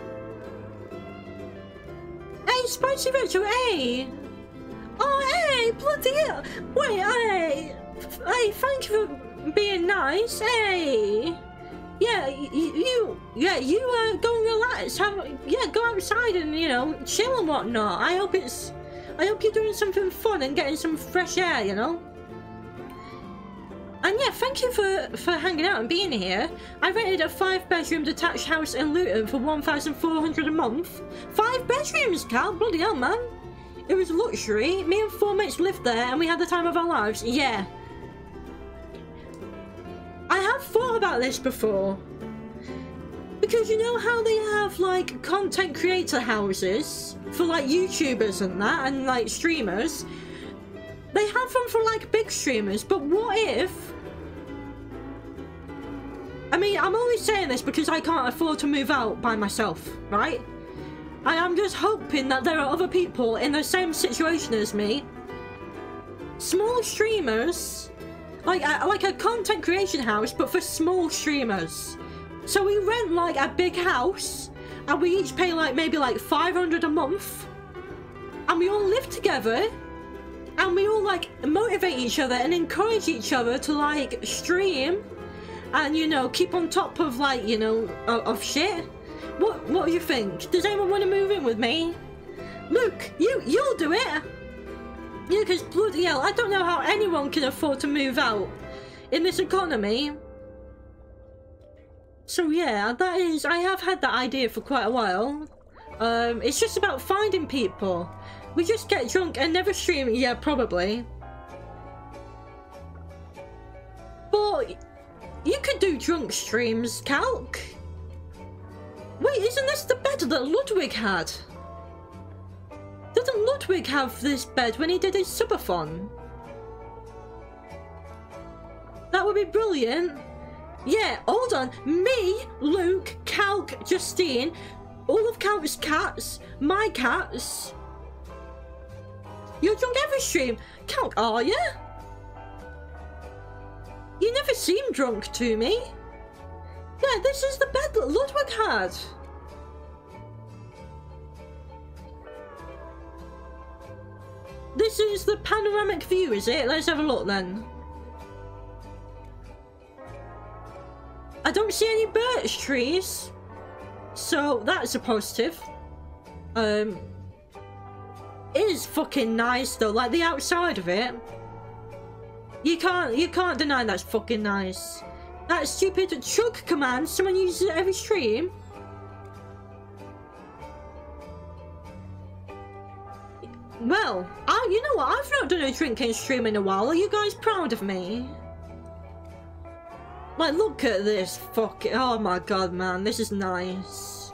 Hey, Spicy Rachel, hey! Oh, hey, bloody hell! Wait, hey! Hey, thank you for being nice. Hey, yeah, you, you yeah, you uh, go and relax. Have, yeah, go outside and you know chill and whatnot. I hope it's, I hope you're doing something fun and getting some fresh air, you know. And yeah, thank you for for hanging out and being here. I rented a five-bedroom detached house in Luton for one thousand four hundred a month. Five bedrooms, Cal, bloody hell, man. It was luxury. Me and four mates lived there, and we had the time of our lives. Yeah. I have thought about this before. Because you know how they have like content creator houses for like YouTubers and that and like streamers? They have them for like big streamers, but what if... I mean, I'm only saying this because I can't afford to move out by myself, right? I am just hoping that there are other people in the same situation as me. Small streamers... Like a, like a content creation house, but for small streamers. So we rent like a big house, and we each pay like maybe like five hundred a month, and we all live together, and we all like motivate each other and encourage each other to like stream, and you know keep on top of like you know of, of shit. What what do you think? Does anyone want to move in with me? Luke, you you'll do it. Yeah, because bloody hell, I don't know how anyone can afford to move out in this economy. So yeah, that is, I have had that idea for quite a while. Um, it's just about finding people. We just get drunk and never stream. Yeah, probably. But you could do drunk streams, Calc. Wait, isn't this the bed that Ludwig had? Didn't Ludwig have this bed when he did his subathon? would be brilliant. Yeah, hold on. Me, Luke, Calc, Justine, all of Calc's cats, my cats. You're drunk every stream. Calc, are you? You never seem drunk to me. Yeah, this is the bed that Ludwig had. This is the panoramic view, is it? Let's have a look then. I don't see any birch trees, so that's a positive. Um, it is fucking nice though, like the outside of it. You can't, you can't deny that's fucking nice. That stupid chug command someone uses at every stream. Well, I, you know what? I've not done a drinking stream in a while. Are you guys proud of me? Like, look at this fucking... Oh my god, man. This is nice.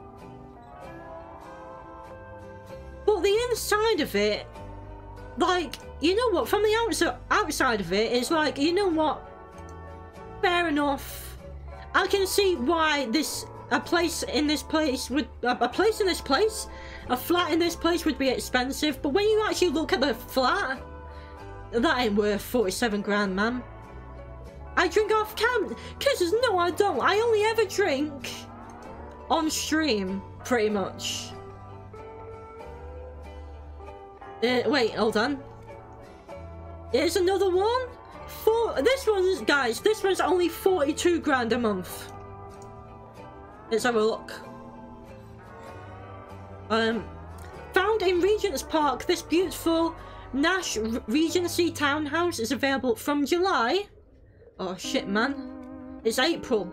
But the inside of it... Like, you know what? From the outside, outside of it, it's like, you know what? Fair enough. I can see why this... A place in this place would... A, a place in this place? A flat in this place would be expensive. But when you actually look at the flat... That ain't worth forty-seven grand, man. I drink off cam. Kisses, no I don't. I only ever drink on stream, pretty much. Uh, wait, hold on. Here's another one. Four. This one's, guys, this one's only forty-two grand a month. Let's have a look. Um, found in Regent's Park, this beautiful Nash Regency townhouse is available from July. Oh shit, man. It's April.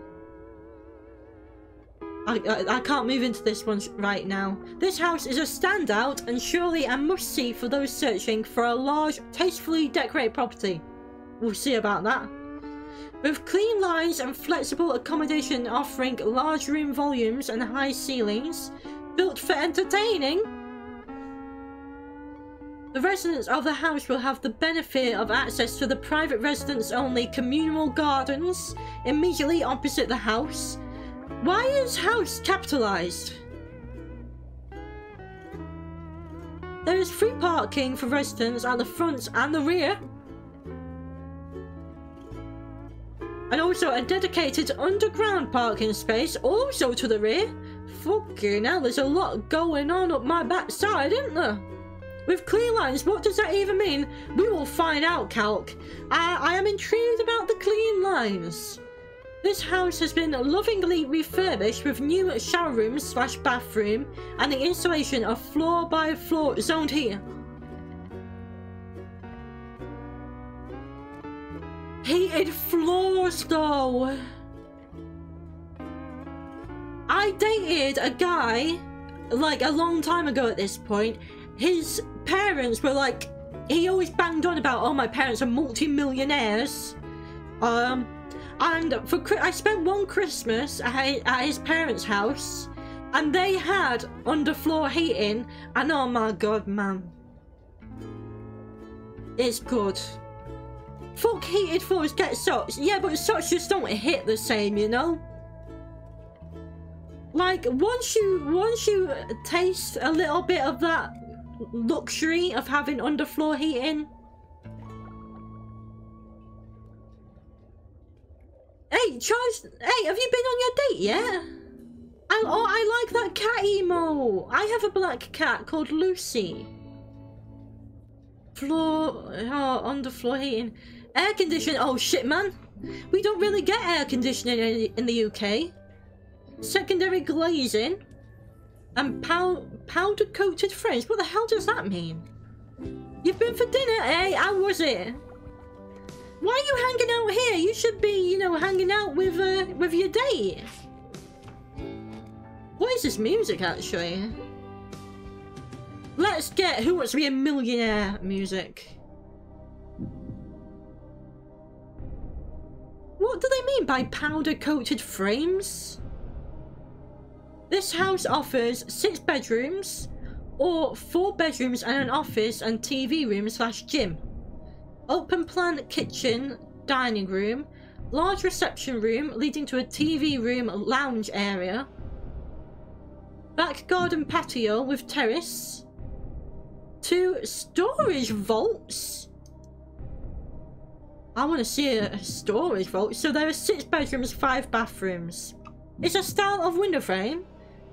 I, I, I can't move into this one right now. This house is a standout and surely a must-see for those searching for a large, tastefully decorated property. We'll see about that. With clean lines and flexible accommodation offering large room volumes and high ceilings, built for entertaining, the residents of the house will have the benefit of access to the private residents-only communal gardens immediately opposite the house. Why is house capitalised? There is free parking for residents at the front and the rear. And also a dedicated underground parking space also to the rear. Fucking hell, there's a lot going on up my backside, isn't there? With clean lines, what does that even mean? We will find out, Calc. I, I am intrigued about the clean lines. This house has been lovingly refurbished with new shower room slash bathroom and the installation of floor by floor zoned heating. Heated floors though. I dated a guy like a long time ago at this point. His parents were like, he always banged on about, oh, my parents are multi-millionaires. Um, and for I spent one Christmas at, at his parents' house, and they had underfloor heating, and oh my god, man. It's good. Fuck heated floors, get socks. Yeah, but socks just don't hit the same, you know? Like, once you, once you taste a little bit of that luxury of having underfloor heating. Hey, Charles, hey, have you been on your date yet? I, oh, I like that cat emo. I have a black cat called Lucy. Floor, oh, underfloor heating. Air conditioning, oh shit, man. We don't really get air conditioning in, in the U K. Secondary glazing. And pow powder coated frames. What the hell does that mean? You've been for dinner, eh? How was it? Why are you hanging out here? You should be, you know, hanging out with uh, with your date. What is this music actually? Let's get Who Wants to Be a Millionaire music. What do they mean by powder coated frames? This house offers six bedrooms, or four bedrooms and an office and T V room slash gym. Open plan kitchen, dining room, Large reception room leading to a T V room lounge area. Back garden patio with terrace. Two storage vaults. I want to see a storage vault. So there are six bedrooms, five bathrooms. It's a style of window frame.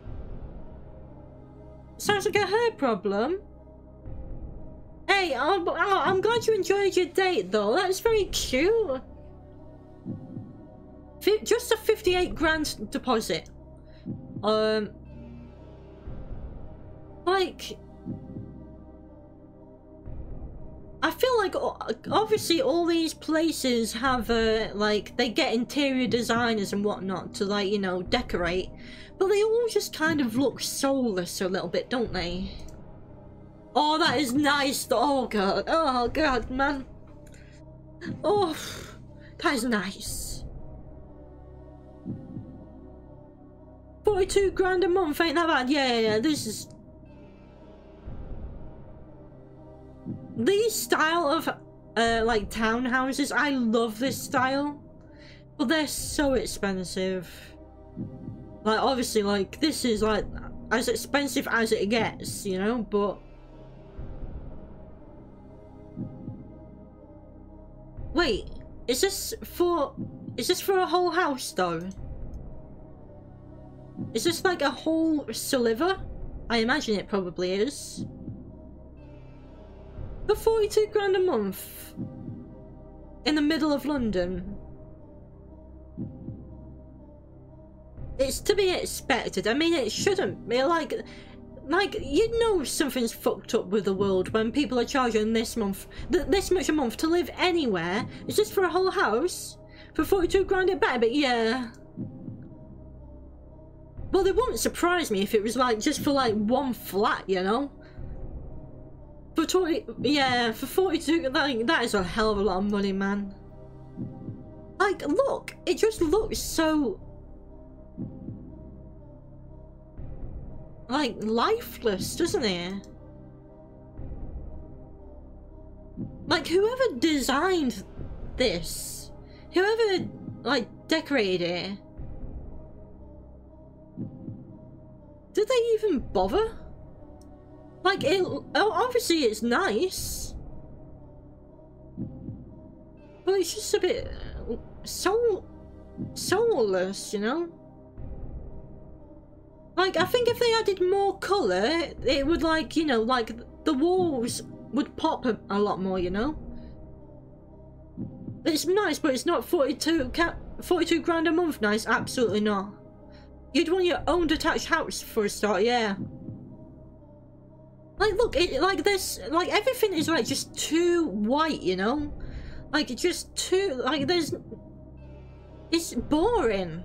Sounds like a her problem. Hey, I'm, I'm glad you enjoyed your date though. That's very cute. Just a fifty-eight grand deposit. Um, like, I feel like obviously all these places have uh, like they get interior designers and whatnot to, like, you know, decorate, but they all just kind of look soulless a little bit, don't they? Oh, that is nice. Oh god. Oh god, man. Oh, that is nice. forty-two grand a month, ain't that bad? Yeah, yeah, yeah, this is... These style of, uh, like, townhouses, I love this style. But they're so expensive. Like, obviously, like, this is, like, as expensive as it gets, you know, but... Wait, is this for... Is this for a whole house, though? Is this like a whole sliver? I imagine it probably is. For forty-two grand a month. In the middle of London. It's to be expected. I mean, it shouldn't be like... Like, you know something's fucked up with the world when people are charging this month... Th this much a month to live anywhere. It's just for a whole house. For forty-two grand it better, but yeah... Well, it wouldn't surprise me if it was like just for like one flat, you know? For twenty, yeah, for forty-two, like, that is a hell of a lot of money, man. Like, look, it just looks so... like, lifeless, doesn't it? Like, whoever designed this, whoever, like, decorated it, did they even bother? Like, it, obviously it's nice, but it's just a bit soul, soulless, you know? Like, I think if they added more colour, it would, like, you know, like, the walls would pop a, a lot more, you know? It's nice, but it's not forty-two, forty-two grand a month nice, absolutely not. You'd want your own detached house for a start, yeah. Like, look, it, like this, like everything is like just too white, you know? Like, just too, like there's, it's boring.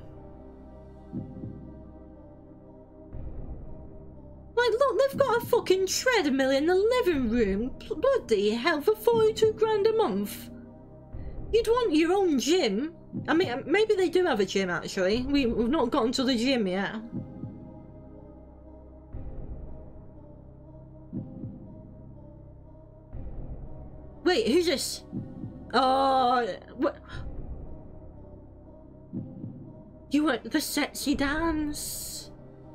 Like, look, they've got a fucking treadmill in the living room. Bloody hell, for forty-two grand a month. You'd want your own gym. I mean, maybe they do have a gym, actually. We, we've not gotten to the gym yet. Wait, who's this? Oh, what? You want the sexy dance?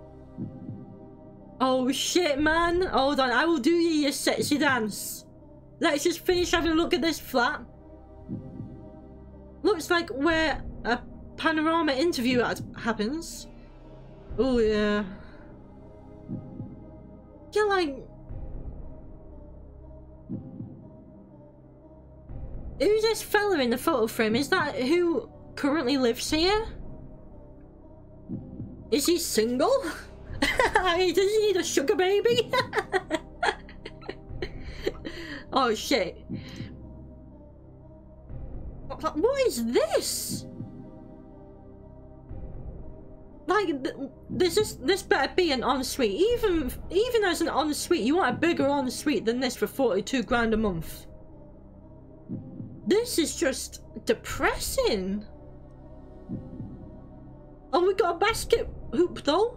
Oh shit, man. Hold on, I will do you your sexy dance. Let's just finish having a look at this flat. Looks like where a panorama interview happens. Oh yeah. Yeah, like... Who's this fella in the photo frame? Is that who currently lives here? Is he single? Does he need a sugar baby? Oh shit. What is this? Like, this is this better be an ensuite. Even even as an ensuite, you want a bigger ensuite than this for forty-two grand a month. This is just depressing. Oh, we got a basket hoop though.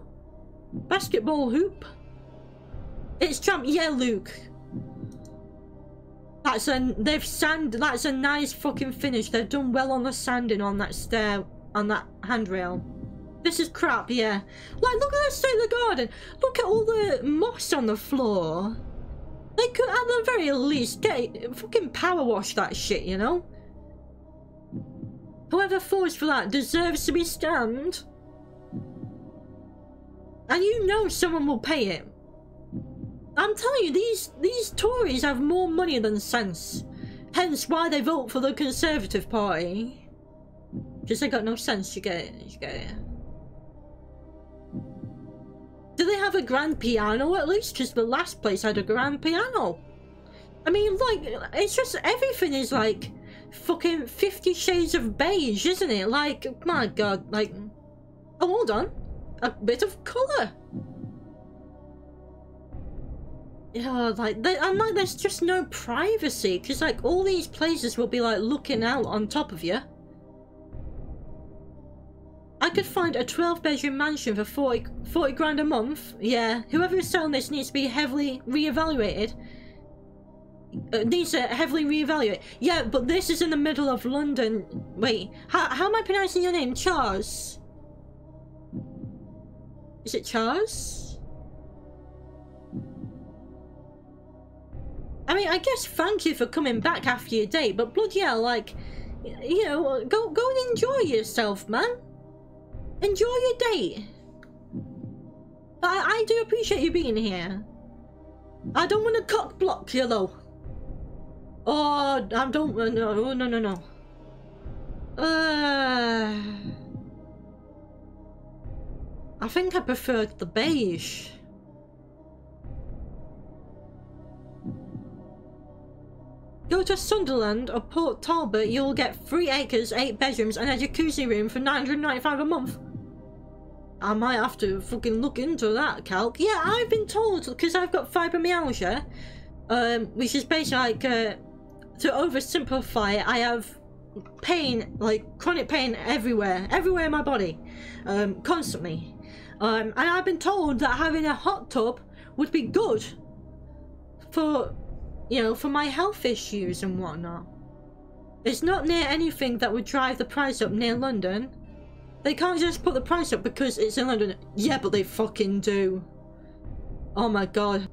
Basketball hoop. It's jump. Yeah, Luke. That's a, they've sand, that's a nice fucking finish. They've done well on the sanding on that stair, on that handrail. This is crap, yeah. Like, look at the state of the garden. Look at all the moss on the floor. They could, at the very least, get fucking power wash that shit, you know? Whoever falls for that deserves to be scammed. And you know someone will pay it. I'm telling you, these these Tories have more money than sense. Hence why they vote for the Conservative Party. Because they got no sense, you get it, you get it. Do they have a grand piano at least? Because the last place had a grand piano. I mean, like, it's just, everything is like fucking Fifty Shades of Beige, isn't it? Like, my god, like, oh, hold on. A bit of colour. Yeah, like, they, I'm like, there's just no privacy. Because, like, all these places will be, like, looking out on top of you. I could find a twelve bedroom mansion for forty, forty grand a month. Yeah, whoever is selling this needs to be heavily reevaluated. Uh, needs to heavily reevaluate. Yeah, but this is in the middle of London. Wait, how, how am I pronouncing your name? Charles? Is it Charles? I mean, I guess thank you for coming back after your date, but bloody hell, like, you know, go, go and enjoy yourself, man. Enjoy your date. I, I do appreciate you being here. I don't want to cock block you though. Oh, I don't. Uh, no, no, no, no. Uh, I think I preferred the beige. Go to Sunderland or Port Talbot, you'll get three acres, eight bedrooms, and a jacuzzi room for nine hundred ninety-five a month. I might have to fucking look into that, Calc. Yeah, I've been told, because I've got fibromyalgia, um, which is basically like, uh, to oversimplify it, I have pain, like chronic pain everywhere, everywhere in my body, um, constantly. Um, and I've been told that having a hot tub would be good for, you know, for my health issues and whatnot. It's not near anything that would drive the price up near London. They can't just put the price up because it's in London. Yeah, but they fucking do. Oh my god.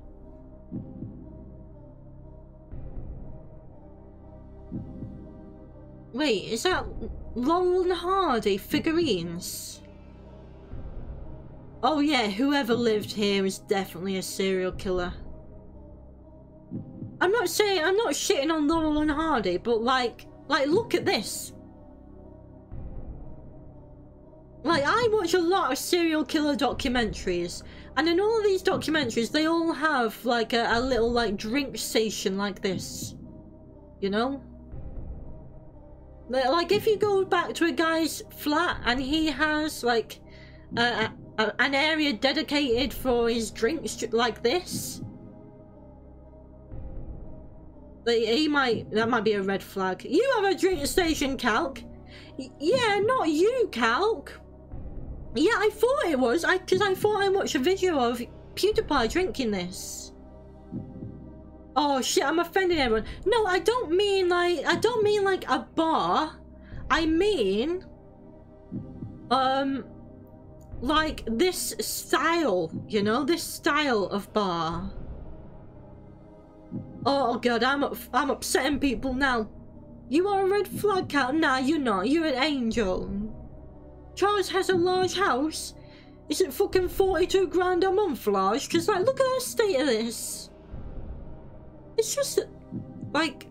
Wait, is that Laurel and Hardy figurines? Oh yeah, whoever lived here is definitely a serial killer. I'm not saying, I'm not shitting on Laurel and Hardy, but like, like look at this. Like, I watch a lot of serial killer documentaries, and in all of these documentaries, they all have, like, a, a little, like, drink station like this. You know? Like, if you go back to a guy's flat, and he has, like, a, a, an area dedicated for his drinks like this, he might, that might be a red flag. You have a drink station, Calc. Yeah, not you, Calc. Yeah, I thought it was, I because I thought I watched a video of PewDiePie drinking this. Oh shit, I'm offending everyone. No, I don't mean like, I don't mean like a bar. I mean, um, like this style, you know, this style of bar. Oh god, I'm up, I'm upsetting people now. You are a red flag, Cal. Nah, you're not. You're an angel. Charles has a large house. Is it fucking forty-two grand a month large? Because, like, look at the state of this. It's just, like...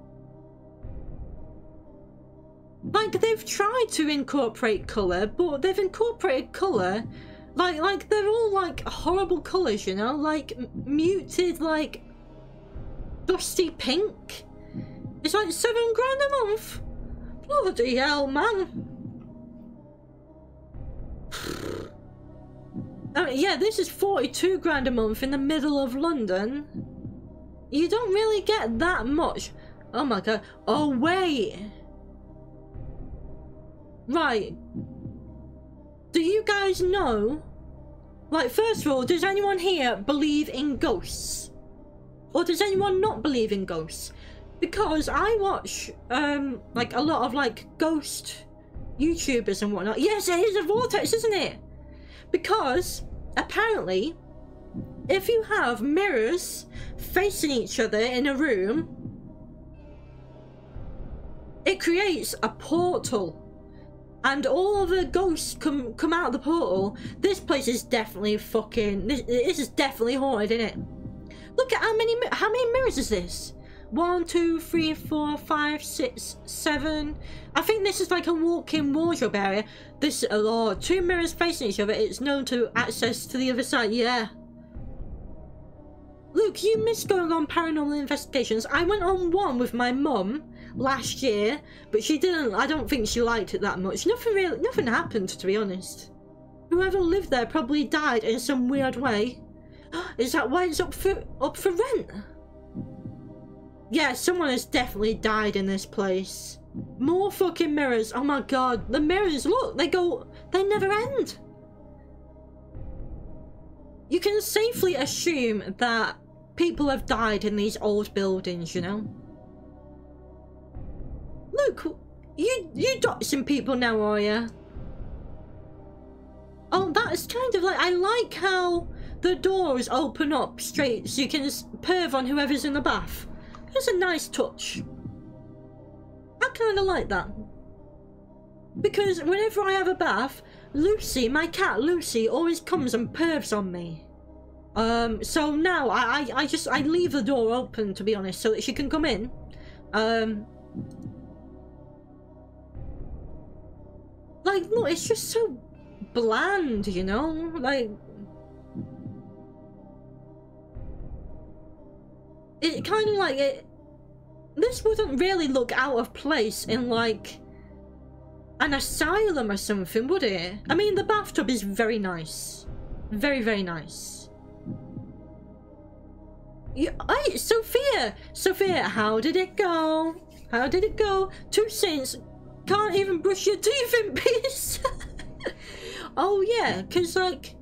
Like, they've tried to incorporate colour, but they've incorporated colour. Like, like they're all, like, horrible colours, you know? Like, muted, like, dusty pink. It's like seven grand a month. Bloody hell, man. I mean, yeah, this is forty-two grand a month in the middle of London. You don't really get that much. Oh my god. Oh, wait. Right. Do you guys know? Like, first of all, does anyone here believe in ghosts? Or does anyone not believe in ghosts? Because I watch, um, like, a lot of, like, ghost YouTubers and whatnot. Yes, it is a vortex, isn't it? Because, apparently, if you have mirrors facing each other in a room, it creates a portal. And all of the ghosts come come out of the portal. This place is definitely fucking... This, this is definitely haunted, isn't it? Look at how many... How many mirrors is this? One, two, three, four, five, six, seven. I think this is like a walk-in wardrobe area. This... Oh, two mirrors facing each other. It's known to access to the other side. Yeah. Luke, you miss going on paranormal investigations. I went on one with my mum last year, but she didn't. I don't think she liked it that much. Nothing really, nothing happened, to be honest. Whoever lived there probably died in some weird way. Is that why it's up for up for rent? Yeah, someone has definitely died in this place. More fucking mirrors. Oh my god, the mirrors, look, they go, they never end. You can safely assume that people have died in these old buildings, you know? Look, you you doxing people now, are you? Oh, that's kind of like, I like how the doors open up straight so you can just perv on whoever's in the bath. That's a nice touch. I kind of like that. Because whenever I have a bath, Lucy, my cat Lucy, always comes and pervs on me. Um, so now I, I, I just, I leave the door open, to be honest, so that she can come in. Um... Like, look, it's just so bland, you know? Like... It kind of like, it... This wouldn't really look out of place in, like, an asylum or something, would it? I mean, the bathtub is very nice. Very, very nice. Yeah, hey, Sophia! Sophia, how did it go? How did it go? Two saints... Can't even brush your teeth in peace. Oh yeah, because like,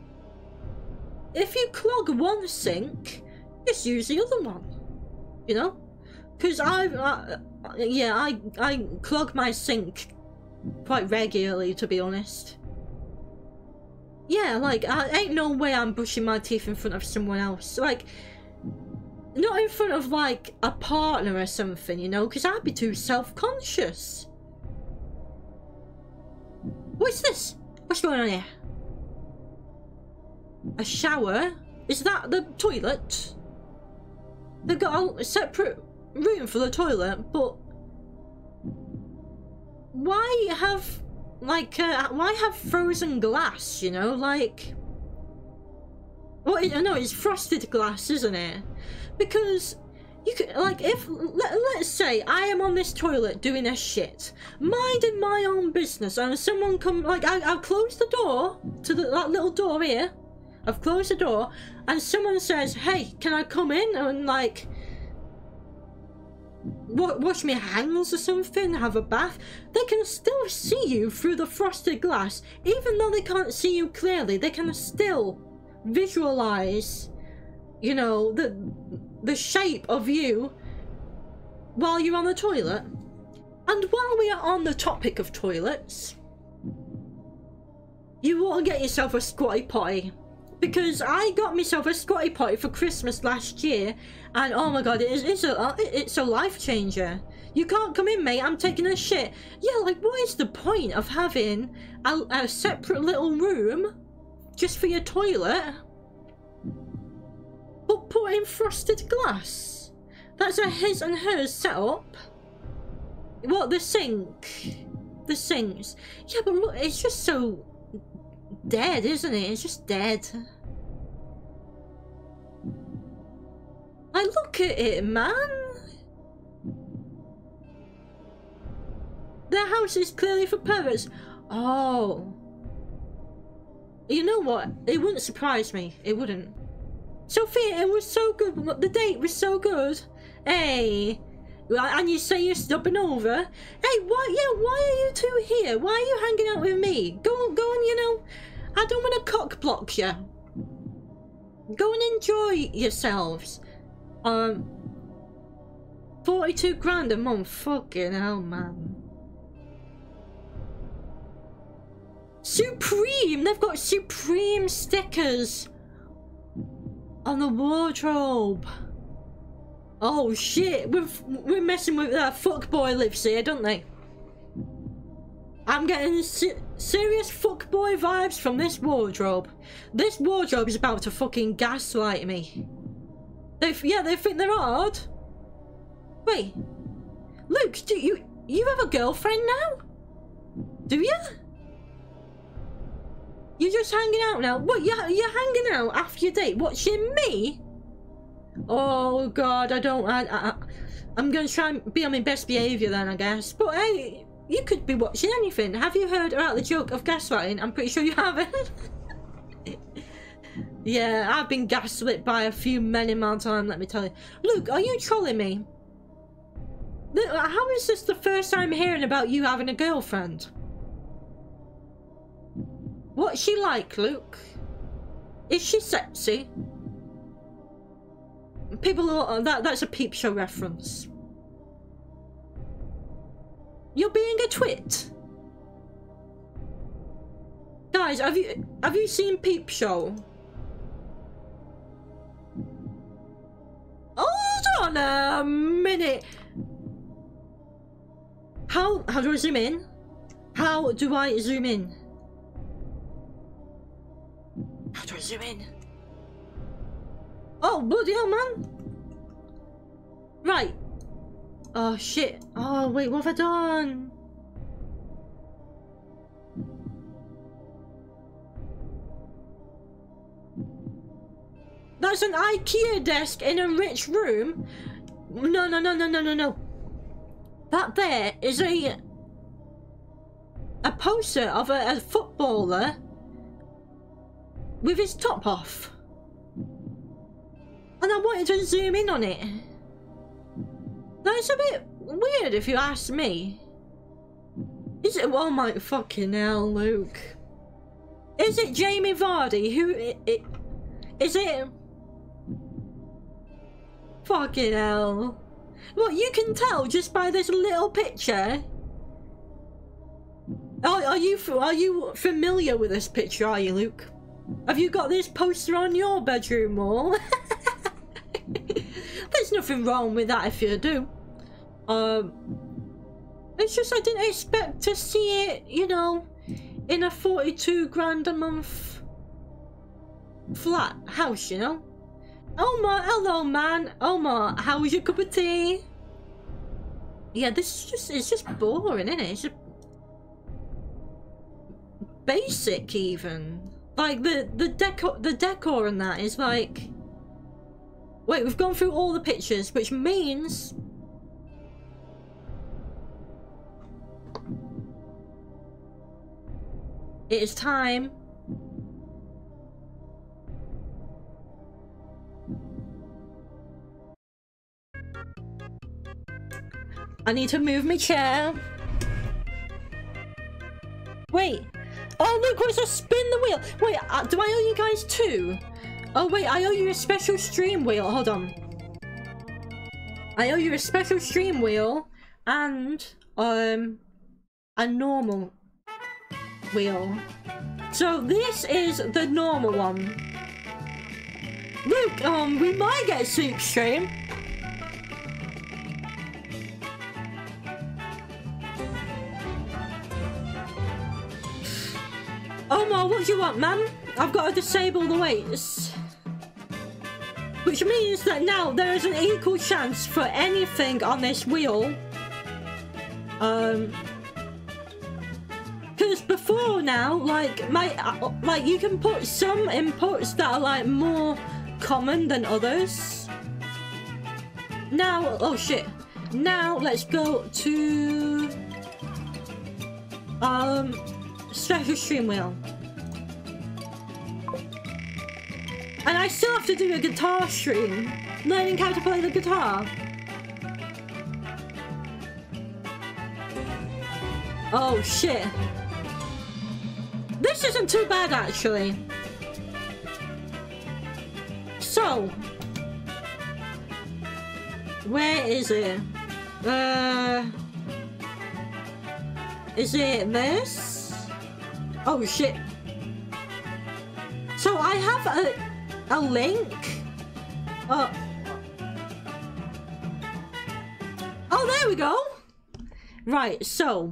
if you clog one sink, just use the other one, you know? Because I, uh, yeah, I, I clog my sink quite regularly, to be honest. Yeah, like, I ain't no way I'm brushing my teeth in front of someone else. Like, not in front of like a partner or something, you know? Because I'd be too self-conscious. What's this? What's going on here? A shower? Is that the toilet? They've got a separate room for the toilet, but why have like uh, why have frozen glass? You know, like, well, I know it's frosted glass, isn't it? Because you could, like, if, let, let's say I am on this toilet doing a shit, minding my own business, and someone come, like, I, I'll close the door to the, that little door here, I've closed the door, and someone says, hey, can I come in and, like, wa wash my hands or something, have a bath? They can still see you through the frosted glass. Even though they can't see you clearly, they can still visualize, you know, the the shape of you while you're on the toilet. And while we are on the topic of toilets, you want to get yourself a squatty potty, because I got myself a squatty potty for Christmas last year, and oh my god, it is, it's a it's a life changer. You can't come in, mate, I'm taking a shit. Yeah, like, what is the point of having a, a separate little room just for your toilet, but put in frosted glass? That's a his and hers setup. What, the sink? The sinks. Yeah, but look, it's just so dead, isn't it? It's just dead. I look at it, man. Their house is clearly for perverts. Oh. You know what? It wouldn't surprise me. It wouldn't. Sophia, it was so good. The date was so good. Hey. And you say you're stopping over. Hey, why? Yeah, why are you two here? Why are you hanging out with me? Go, go and, you know, I don't want to cock block you. Go and enjoy yourselves. Um. forty-two grand a month. Fucking hell, man. Supreme! They've got Supreme stickers on the wardrobe. Oh shit, we're, we're messing with that fuckboy lives here, don't they? I'm getting se serious fuckboy vibes from this wardrobe. This wardrobe is about to fucking gaslight me. They, yeah, they think they're hard. Wait, Luke, do you you have a girlfriend now? Do you? You're just hanging out now. What? You're you're hanging out after your date, watching me? Oh God, I don't. I, I I'm gonna try and be on my best behaviour then, I guess. But hey, you could be watching anything. Have you heard about the joke of gaslighting? I'm pretty sure you haven't. Yeah, I've been gaslit by a few men in my time, let me tell you. Luke, are you trolling me? How is this the first time hearing about you having a girlfriend? What's she like, Luke? Is she sexy? People are, that that's a Peep Show reference. You're being a twit. Guys, have you have you seen Peep Show? Hold on a minute. How how do I zoom in? How do I zoom in? How do I zoom in? Oh, bloody hell, man. Right. Oh, shit. Oh, wait, what have I done? That's an IKEA desk in a rich room? No, no, no, no, no, no, no. That there is a... a poster of a, a footballer with his top off. And I wanted to zoom in on it. That's a bit weird if you ask me. Is it? Oh my fucking hell, Luke. Is it Jamie Vardy who it, it is it? Fucking hell. Well, you can tell just by this little picture. Are, are you are you familiar with this picture, are you, Luke? Have you got this poster on your bedroom wall? There's nothing wrong with that if you do. Um, it's just I didn't expect to see it, you know, in a forty-two grand a month flat house, you know. Omar, hello man. Omar, how was your cup of tea? Yeah, this is just, it's just boring, isn't it? It's just basic even. Like the, the decor, the decor and that is like... Wait, we've gone through all the pictures, which means... it is time... I need to move my chair. Wait. Oh look, what's a spin the wheel? Wait, uh, do I owe you guys two? Oh wait, I owe you a special stream wheel. Hold on. I owe you a special stream wheel and um a normal wheel. So this is the normal one. Look, um, we might get a soup stream. Omar, what do you want, man? I've got to disable the weights. Which means that now there is an equal chance for anything on this wheel. Um... Because before now, like, my, uh, like, you can put some inputs that are, like, more common than others. Now, oh shit. Now, let's go to... Um... Special stream wheel. And I still have to do a guitar stream. Learning how to play the guitar. Oh shit. This isn't too bad actually. So. Where is it? Uh, is it this? Oh shit. So I have a, a link. Oh. Oh, there we go. Right, so.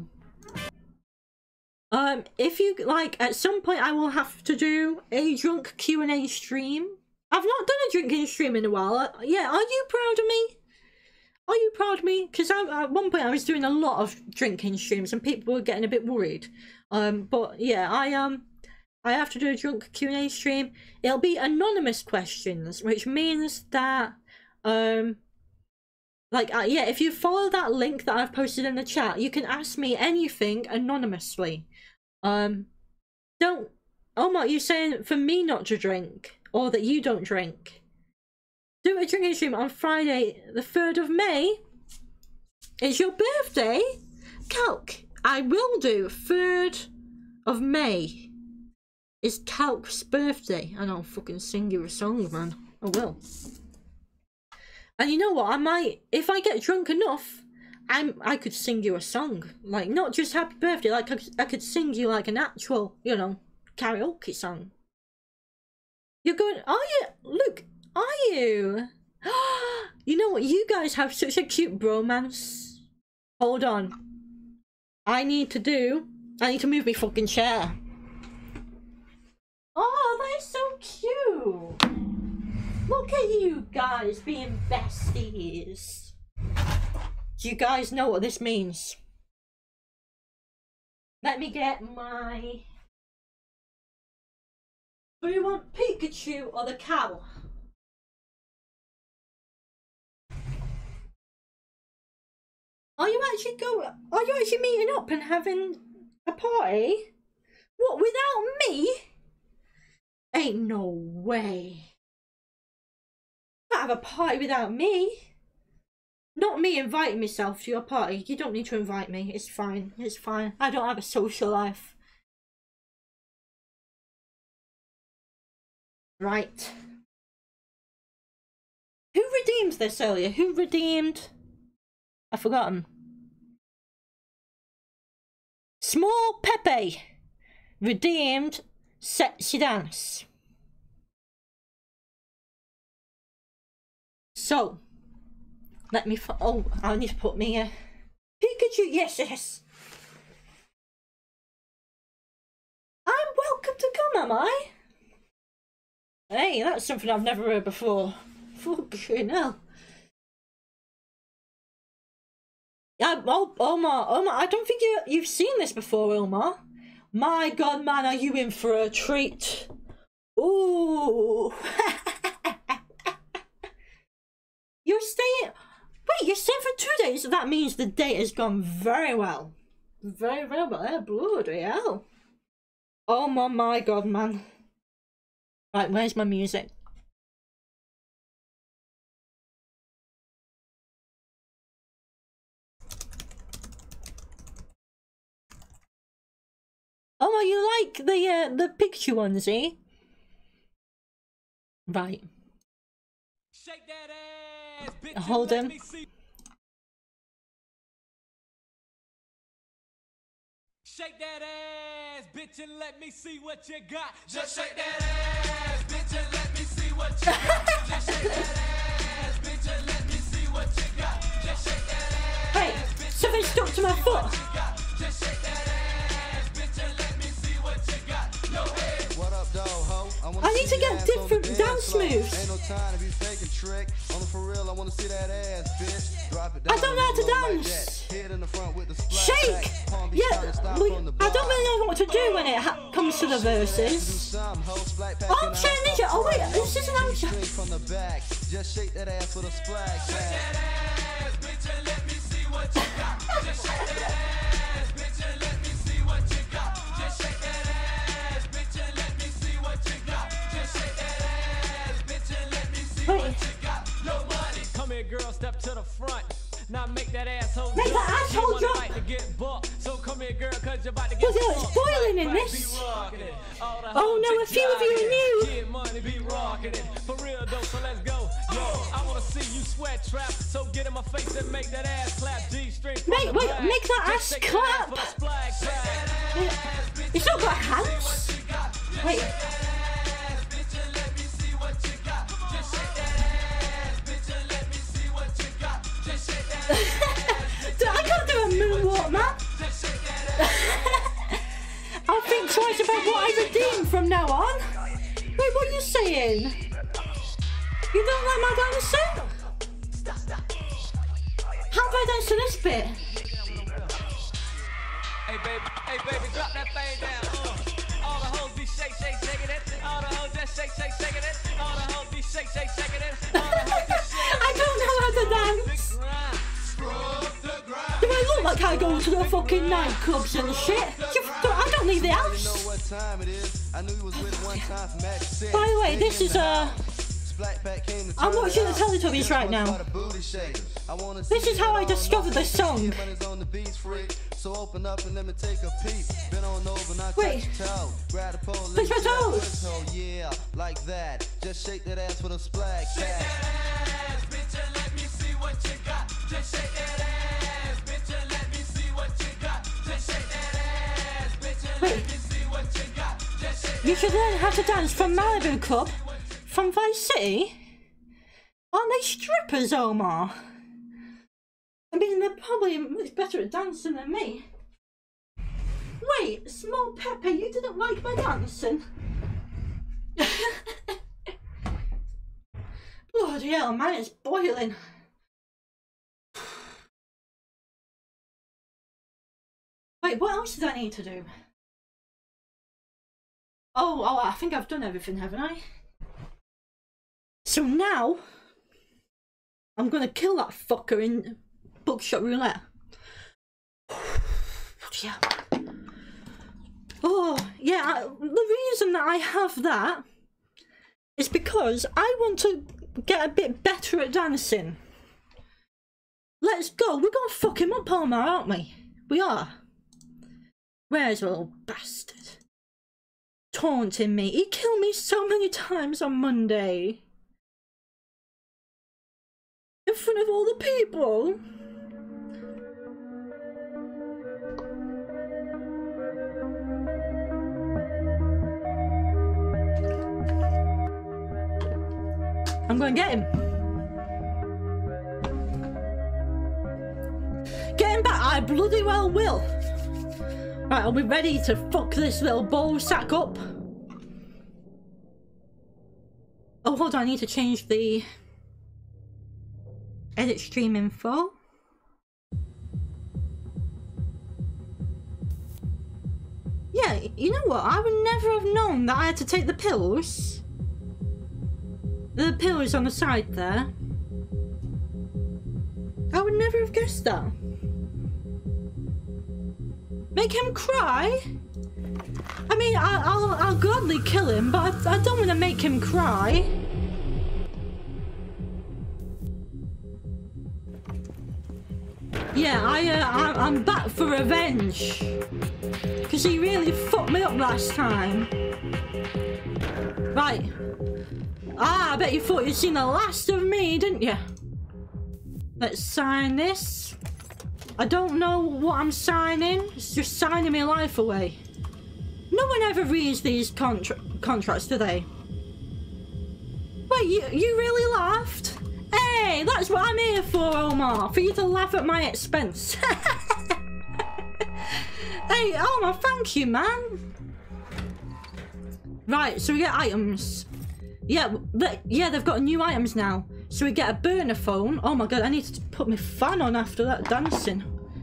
Um, if you, like, at some point I will have to do a drunk Q and A stream. I've not done a drinking stream in a while. Uh, yeah, are you proud of me? Are you proud of me? Because at one point I was doing a lot of drinking streams and people were getting a bit worried. Um, but yeah, I um, I have to do a drunk Q and A stream. It'll be anonymous questions, which means that um, like uh, yeah, if you follow that link that I've posted in the chat, you can ask me anything anonymously. Um, don't. Omar, you saying for me not to drink or that you don't drink? Do a drinking stream on Friday, the third of May. It's your birthday, Calc. I will do third of May. It's Calc's birthday, and I'll fucking sing you a song, man. I will. And you know what? I might, if I get drunk enough, I'm. I could sing you a song, like not just happy birthday. Like I, I could sing you like an actual, you know, karaoke song. You're going. Are you? Look. Are you? You know what? You guys have such a cute bromance. Hold on. I need to do... I need to move my fucking chair. Oh, that is so cute. Look at you guys being besties. Do you guys know what this means? Let me get my... Do you want Pikachu or the cow? Are you actually going? Are you actually meeting up and having a party? What, without me? Ain't no way. Can't have a party without me. Not me inviting myself to your party. You don't need to invite me. It's fine. It's fine. I don't have a social life. Right. Who redeemed this earlier? Who redeemed? I've forgotten. Small Pepe redeemed Sexy Dance. So, let me. F oh, I need to put me a Pikachu. Yes, yes. I'm welcome to come, am I? Hey, that's something I've never heard before. Fucking hell. Yeah, oh, Omar, Omar, I don't think you, you've seen this before, Omar. My God, man, are you in for a treat? Ooh. You're staying... Wait, you're staying for two days? That means the date has gone very well. Very, very well. Yeah, bloody hell. Oh my, my God, man. Right, where's my music? Oh, you like the uh, the picture ones, eh? Right. Shake that ass, bitch. Hold on. Shake that ass, bitch, and let me see what you got. Just shake that ass, bitch, and let me see what you got. Just shake that ass, bitch, and let me see what you got. Just shake that ass. Hey, something stuck to my foot. Just shake that ass, bitch, and let me see what you got. No head. What up, dog, ho? I, I need to get different dance moves. Ain't no time to be faking trick. On the for real, I want to see that ass, bitch. Drop it down. I don't know how to dance. Hit in the front with the Shake. Yeah, we, I don't really know what to do when it ha comes to the verses. Armchair ninja. Oh wait, this is an armchair. Just shake that ass with a splash. Shake that ass, bitch, and let me see what you got. Just shake that ass, bitch, and let me see what you got. Just shake that ass, bitch, and let me see what you got. Just shake that ass, bitch, and let me see what you got. No money. Come here, girl, step to the front. Now make that asshole Make that asshole jump. Like to get bucked. So come here, girl, cause you're about to get Look at it's boiling in this. Oh no, a few of you are new. Money be rocking it. For real though, so let's go. Yo, I wanna see you sweat trap. So get in my face and make that ass clap. G-string. Make, wait, make that ass clap! It's not got hands! Wait. I can't do a moonwalk, man! I'll think twice about what I redeem from now on. Wait, what are you saying? You don't like my dancing? How about I dance to this bit? Hey baby, hey baby, drop that thing down. Uh, all the hoes be shake, shake, shaking it. All the hoes just shake, shake, shaking it. All the hoes be shake, shake, shaking it. All the hoes just shake. I don't know how to dance. Do I look like I go to the fucking nightclubs and shit? I don't leave the house. By the way, this is uh I'm watching the Teletubbies right now. This is how I discovered this song. Wait. Push my toes. Yeah, like that. Just shake that ass for the splag. Shake that ass, bitch, and let me see what you got. Just shake that ass, bitch, and let me see what you got. Just shake that ass, bitch, and let me see what you got. Just shake. You should learn how to dance from Malibu Club. From Vice City? Aren't they strippers, Omar? I mean, they're probably much better at dancing than me. Wait, Small Pepper, you didn't like my dancing? Bloody hell, man, it's boiling. Wait, what else did I need to do? Oh, oh, I think I've done everything, haven't I? So now, I'm gonna kill that fucker in Buckshot Roulette. Yeah. Oh, yeah, I, the reason that I have that is because I want to get a bit better at dancing. Let's go. We're gonna fuck him up, Omar, aren't we? We are. Where's the little bastard? Taunting me. He killed me so many times on Monday. In front of all the people. I'm gonna get him. Get him back, I bloody well will. Right, I'll be ready to fuck this little ball sack up. Oh, hold on, I need to change the edit stream info. Yeah, you know what? I would never have known that I had to take the pills. The pills on the side there. I would never have guessed that. Make him cry? I mean, I, I'll, I'll gladly kill him, but I, I don't want to make him cry. Yeah, I, uh, I, I'm back for revenge. Because he really fucked me up last time. Right. Ah, I bet you thought you'd seen the last of me, didn't you? Let's sign this. I don't know what I'm signing. It's just signing my life away. No one ever reads these contra contracts, do they? Wait, you, you really laughed? Hey, that's what I'm here for, Omar. For you to laugh at my expense. Hey, Omar, thank you, man. Right, so we get items. Yeah, they, yeah, they've got new items now. So we get a burner phone. Oh my god, I need to put my fan on after that dancing.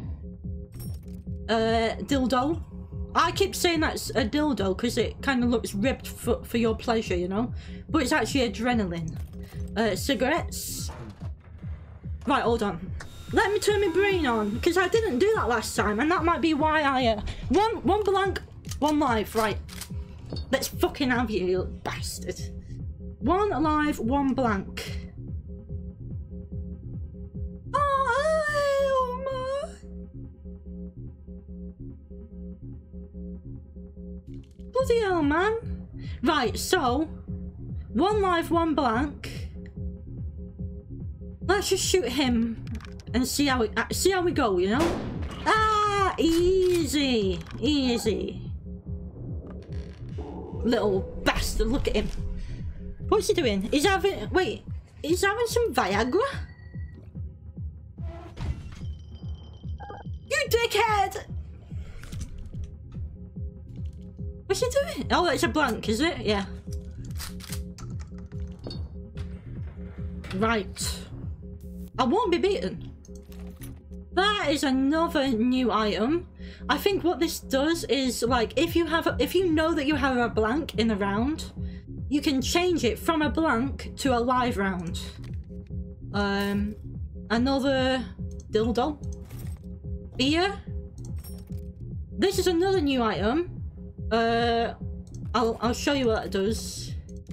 Uh, dildo. I keep saying that's a dildo because it kind of looks ribbed for, for your pleasure, you know? But it's actually adrenaline. Uh, cigarettes. Right, hold on. Let me turn my brain on because I didn't do that last time and that might be why I... Uh, one, one blank, one live, right. Let's fucking have you, you little bastard. One alive, one blank. Oh, bloody hell, man. Right, so one live, one blank. Let's just shoot him and see how we uh, see how we go, you know? Ah, easy, easy. Little bastard, look at him. What's he doing? He's having wait, he's having some Viagra? You dickhead! What's he doing? Oh, it's a blank, is it? Yeah. Right. I won't be beaten. That is another new item. I think what this does is, like, if you have a, if you know that you have a blank in a round, you can change it from a blank to a live round. Um, another dildo. Beer. This is another new item. Uh, I'll I'll show you what it does.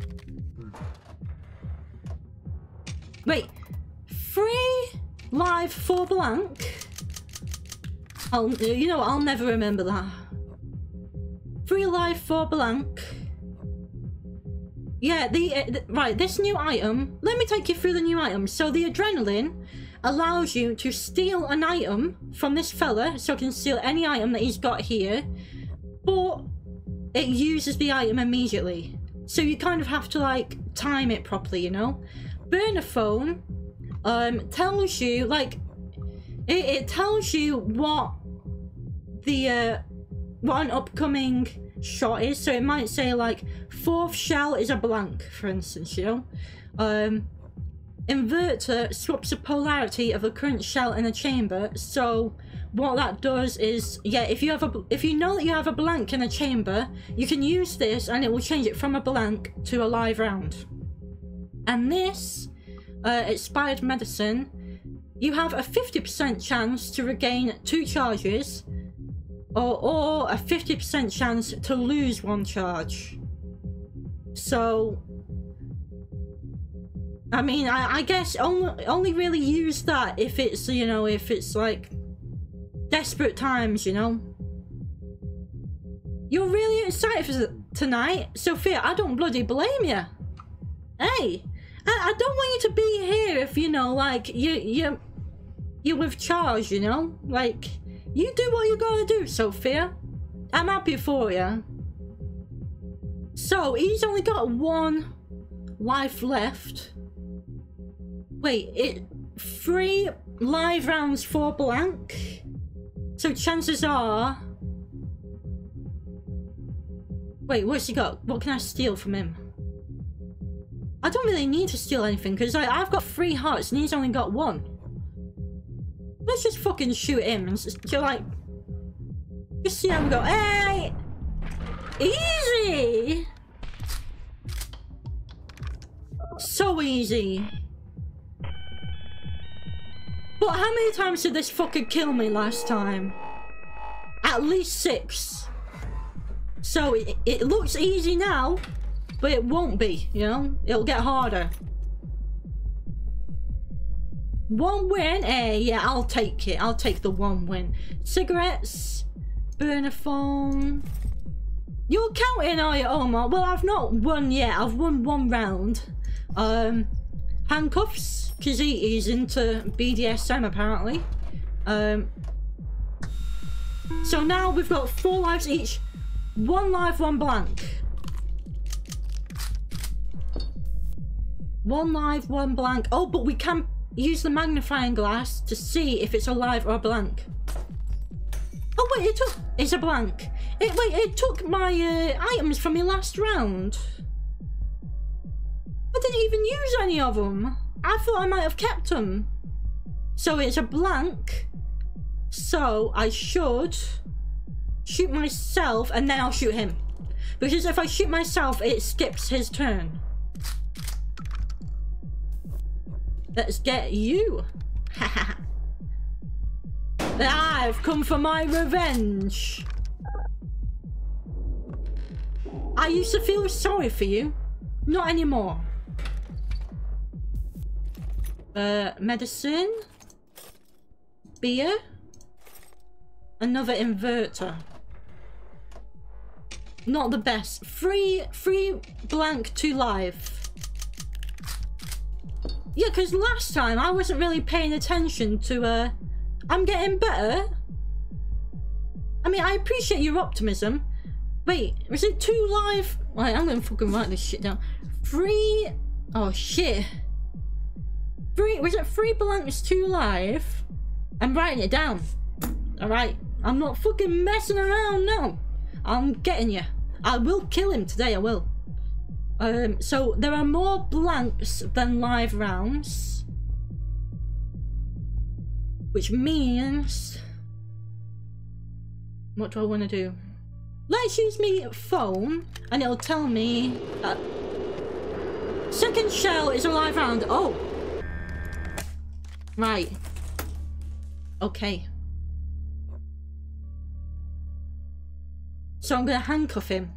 Wait. Free live for blank. I'll, you know, I'll never remember that. Free live for blank. Yeah, the, uh, the right. This new item. Let me take you through the new item. So the adrenaline allows you to steal an item from this fella. So you can steal any item that he's got here, but it uses the item immediately. So you kind of have to like time it properly, you know. Burner phone. Um, tells you, like, it, it tells you what the, uh, what an upcoming shot is. So it might say, like, fourth shell is a blank, for instance, you know? Um, inverter swaps the polarity of the current shell in a chamber. So what that does is, yeah, if you have a, if you know that you have a blank in a chamber, you can use this and it will change it from a blank to a live round. And this... Uh, expired medicine, you have a fifty percent chance to regain two charges, or, or a fifty percent chance to lose one charge. So, I mean, I, I guess only, only really use that if it's, you know, if it's like desperate times, you know. You're really excited for tonight, Sophia. I don't bloody blame you. Hey. I, I don't want you to be here if, you know, like, you, you, you're with Charles, you know? Like, you do what you gotta do, Sophia. I'm happy for you. So, he's only got one life left. Wait, it... Three live rounds for blank? So, chances are... Wait, what's he got? What can I steal from him? I don't really need to steal anything because I've got three hearts and he's only got one. Let's just fucking shoot him and just, just like, just see how we go. Hey, easy, so easy. But how many times did this fucker kill me last time? At least six. So it, it looks easy now. But it won't be, you know? It'll get harder. One win? Eh, yeah, I'll take it. I'll take the one win. Cigarettes. Burner phone. You're counting, are you, Omar? Well, I've not won yet. I've won one round. Um, handcuffs. Because he, he's into B D S M, apparently. Um, so now we've got four lives each. One life, one blank. One live, one blank. Oh, but we can use the magnifying glass to see if it's a live or a blank. Oh, wait, it took... It's a blank. It, wait, it took my uh, items from my last round. I didn't even use any of them. I thought I might have kept them. So it's a blank. So I should shoot myself and then I'll shoot him. Because if I shoot myself, it skips his turn. Let's get you. I've come for my revenge. I used to feel sorry for you. Not anymore. Uh, medicine. Beer. Another inverter. Not the best. Free, free blank to live. Yeah, because last time I wasn't really paying attention to, uh... I'm getting better. I mean, I appreciate your optimism. Wait, was it two live? Wait, I'm gonna fucking write this shit down. Three... Oh, shit. Three... Was it three blanks, two live? I'm writing it down. Alright. I'm not fucking messing around now. I'm getting you. I will kill him today, I will. Um, so there are more blanks than live rounds. Which means... What do I want to do? Let's use me phone and it'll tell me that second shell is a live round. Oh! Right. Okay. So I'm gonna handcuff him.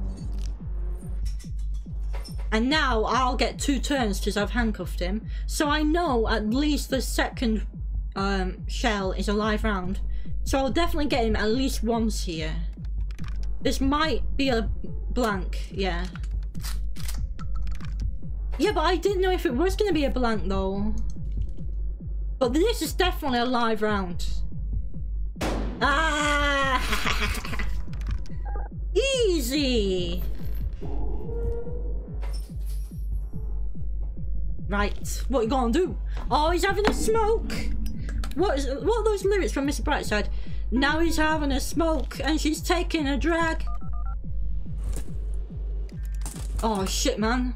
And now I'll get two turns because I've handcuffed him. So I know at least the second um, shell is a live round. So I'll definitely get him at least once here. This might be a blank, yeah. Yeah, but I didn't know if it was going to be a blank though. But this is definitely a live round. Ah! Easy! Right, what you gonna do? Oh, he's having a smoke! What is what are those lyrics from Mister Brightside? Now he's having a smoke and she's taking a drag. Oh shit, man.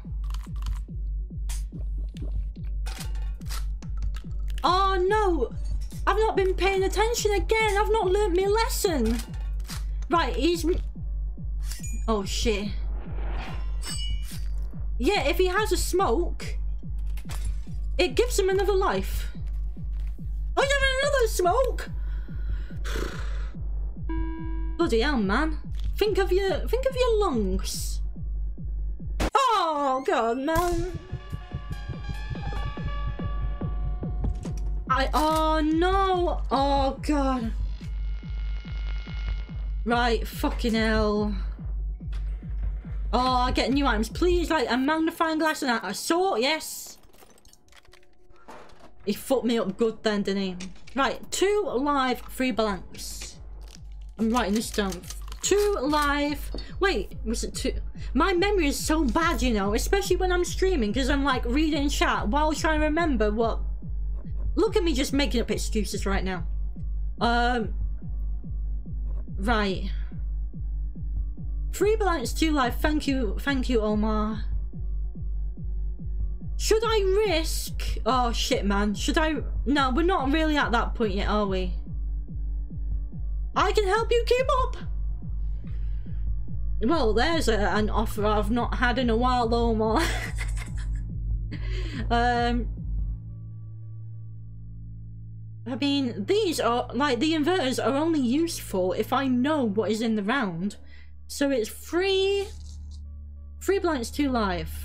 Oh no! I've not been paying attention again. I've not learnt my lesson. Right, he's... Oh shit. Yeah, if he has a smoke, it gives him another life. Oh, he's having another smoke! Bloody hell, man. Think of your think of your lungs. Oh god, man. I oh no. Oh god. Right, fucking hell. Oh, I get new items. Please, like a magnifying glass and a sword, yes. He fucked me up good then, didn't he? Right, two live, three blanks. I'm writing this down. Two live. Wait, was it two? My memory is so bad, you know, especially when I'm streaming because I'm like reading chat while trying to remember what. Look at me just making up excuses right now. Um. Right. Three blanks, two live. Thank you, thank you, Omar. Should I risk? Oh shit, man. Should I? No, we're not really at that point yet, are we? I can help you keep up. Well, there's a, an offer I've not had in a while, Omar. um. I mean, these are like the inverters are only useful if I know what is in the round. So it's three, three blanks, two live.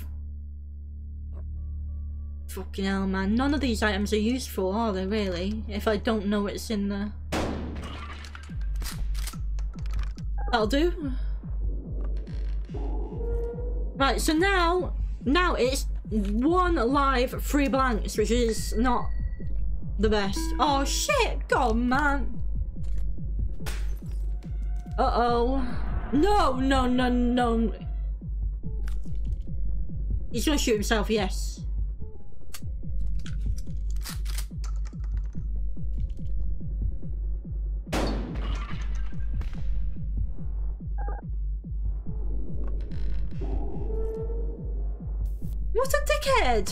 Fucking hell, man. None of these items are useful, are they, really? If I don't know what's in the... That'll do. Right, so now... Now it's one live, three blanks, which is not the best. Oh, shit! God, man. Uh-oh. No, no, no, no. He's gonna shoot himself, yes. What a dickhead!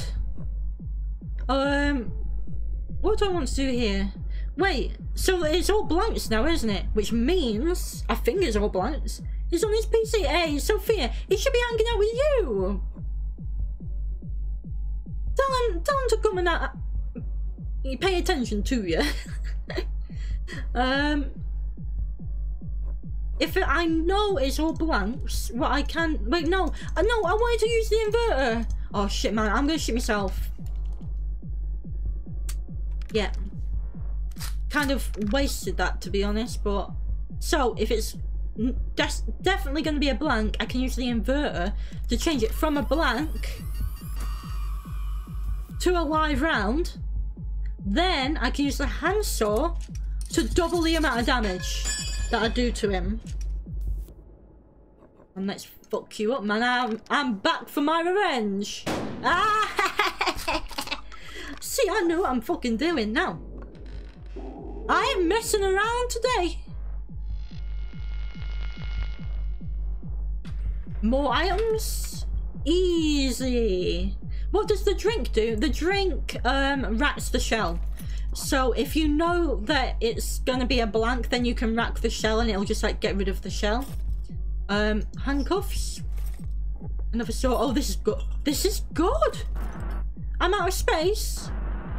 Um, what do I want to do here? Wait, so it's all blanks now, isn't it? Which means, I think it's all blanks. He's on his P C. Hey, Sophia, he should be hanging out with you. Tell him, tell him to come and uh, pay attention to you. um, if I know it's all blanks, what I can wait, no, uh, no, I wanted to use the inverter. Oh shit, man, I'm gonna shoot myself. Yeah. Kind of wasted that, to be honest, but so if it's de definitely going to be a blank, I can use the inverter to change it from a blank to a live round, then I can use the handsaw to double the amount of damage that I do to him. And let's fuck you up, man. I'm, I'm back for my revenge. Ah! See, I know what I'm fucking doing now. I ain't messing around today. More items. Easy. What does the drink do? The drink um, racks the shell. So if you know that it's gonna be a blank, then you can rack the shell and it'll just like get rid of the shell. Um, handcuffs. Another sword. Oh, this is good. This is good. I'm out of space.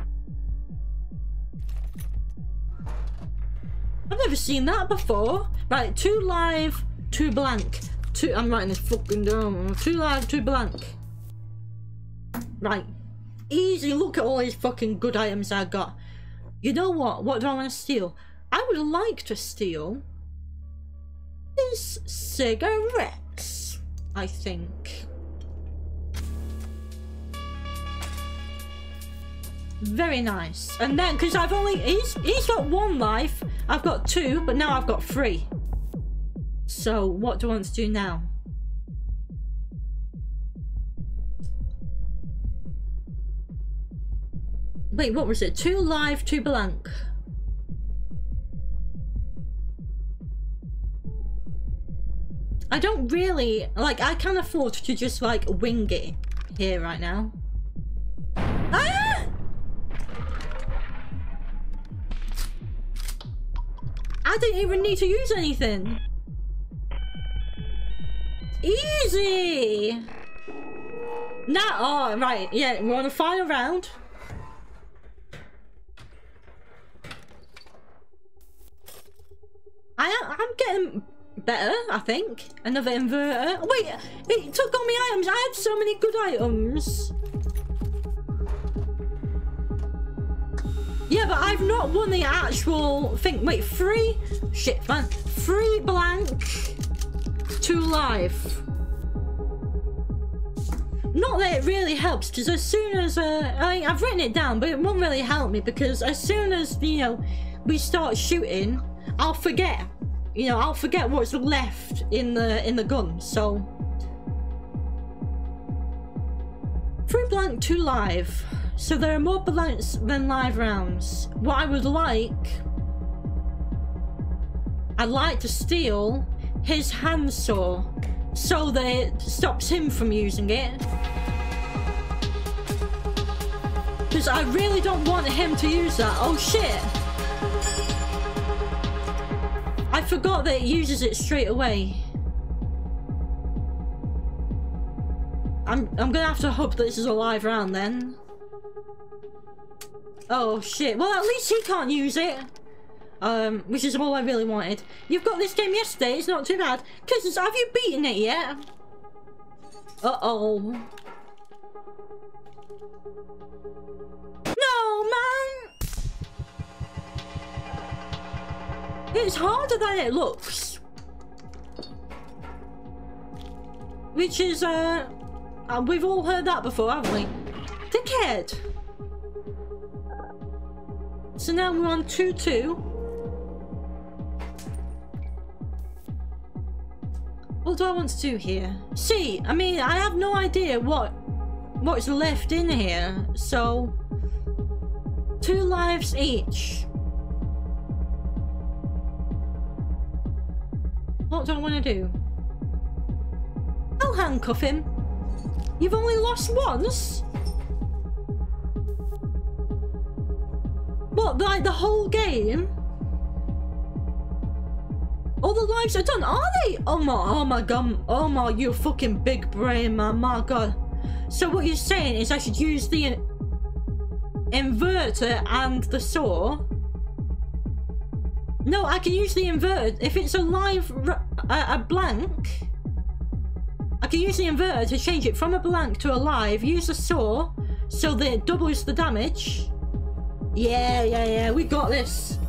I've never seen that before. Right, two live, two blank. Two, I'm writing this fucking down. Two live, two blank. Right. Easy. Look at all these fucking good items I got. You know what? What do I want to steal? I would like to steal his cigarettes, I think. Very nice. And then, because I've only... He's, he's got one life. I've got two, but now I've got three. So, what do I want to do now? Wait, what was it? Two live, two blank. I don't really... Like, I can't afford to just, like, wing it here right now. Ah! I didn't even need to use anything. Easy. Now, oh, right. Yeah, we're on a final round. I am, I'm getting better, I think. Another inverter. Wait, it took all my items. I had so many good items. Yeah, but I've not won the actual thing. Wait, three? Shit, man. Three blank, two live. Not that it really helps, because as soon as, uh, I, I've written it down, but it won't really help me, because as soon as, you know, we start shooting, I'll forget. You know, I'll forget what's left in the, in the gun, so. Three blank, two live. So there are more blanks than live rounds. What I would like... I'd like to steal his handsaw so that it stops him from using it. Because I really don't want him to use that. Oh shit! I forgot that it uses it straight away. I'm, I'm gonna have to hope that this is a live round then. Oh shit, well at least he can't use it. Um, which is all I really wanted. You've got this game yesterday, it's not too bad. Cause have you beaten it yet? Uh-oh. No, man! It's harder than it looks. Which is, uh... uh we've all heard that before, haven't we? Dickhead! So now we're on two two. What do I want to do here? See, I mean, I have no idea what what's left in here. So, two lives each. What do I want to do? I'll handcuff him. You've only lost once? What, like the whole game? All the lives are done, are they? Oh my, oh my god, oh my, you fucking big brain, man, my god. So what you're saying is I should use the in inverter and the saw? No, I can use the inverter. If it's a live, uh, a blank, I can use the inverter to change it from a blank to a live, use the saw, so that it doubles the damage. Yeah, yeah, yeah, we got this.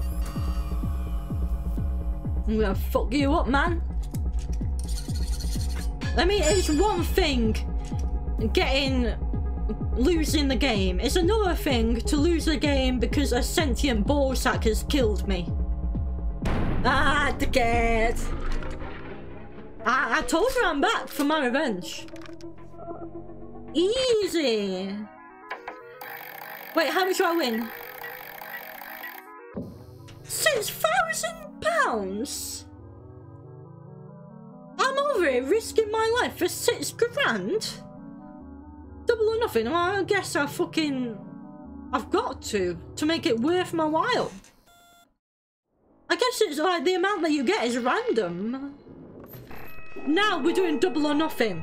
I'm gonna fuck you up, man. I mean, it's one thing getting losing the game. It's another thing to lose the game because a sentient ballsack has killed me. Ah, dickhead. I, I told her I'm back for my revenge. Easy. Wait, how much do I win? Six thousand pounds? I'm over it, risking my life for six grand? Double or nothing? Well, I guess I fucking... I've got to, to make it worth my while. I guess it's like the amount that you get is random. Now we're doing double or nothing.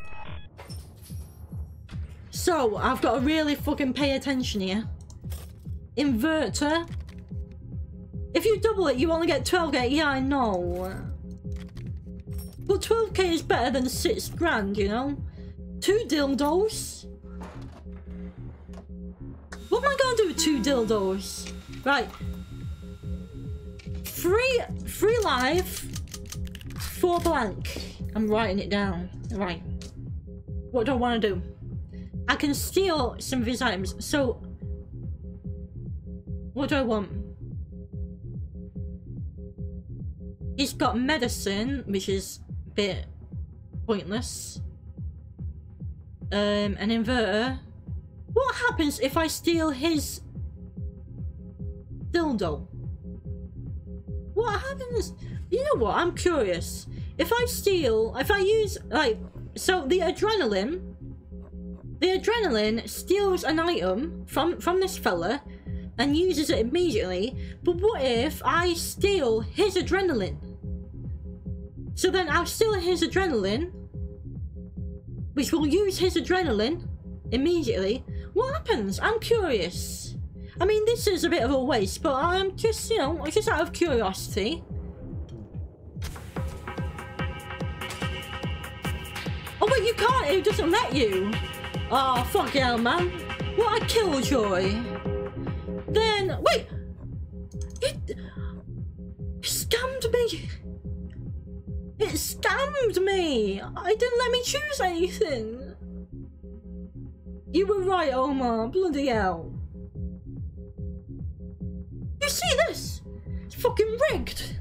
So, I've got to really fucking pay attention here. Inverter. If you double it, you only get twelve K. Yeah, I know. But twelve K is better than six grand, you know? Two dildos. What am I gonna do with two dildos? Right. Three, three live, four blank. I'm writing it down. Right. What do I want to do? I can steal some of his items. So, what do I want? He's got medicine, which is a bit pointless. Um, an inverter. What happens if I steal his dildo? What happens? You know what? I'm curious. If I steal, if I use, like, so the adrenaline, the adrenaline steals an item from, from this fella and uses it immediately, but what if I steal his adrenaline? So then I'll steal his adrenaline, which will use his adrenaline immediately. What happens? I'm curious. I mean, this is a bit of a waste, but I'm just, you know, just out of curiosity. Oh, but you can't. It doesn't let you. Oh, fuck hell, man. What a killjoy. Then, wait. It, it scammed me. It scammed me. It didn't let me choose anything. You were right, Omar. Bloody hell. You see this? It's fucking rigged.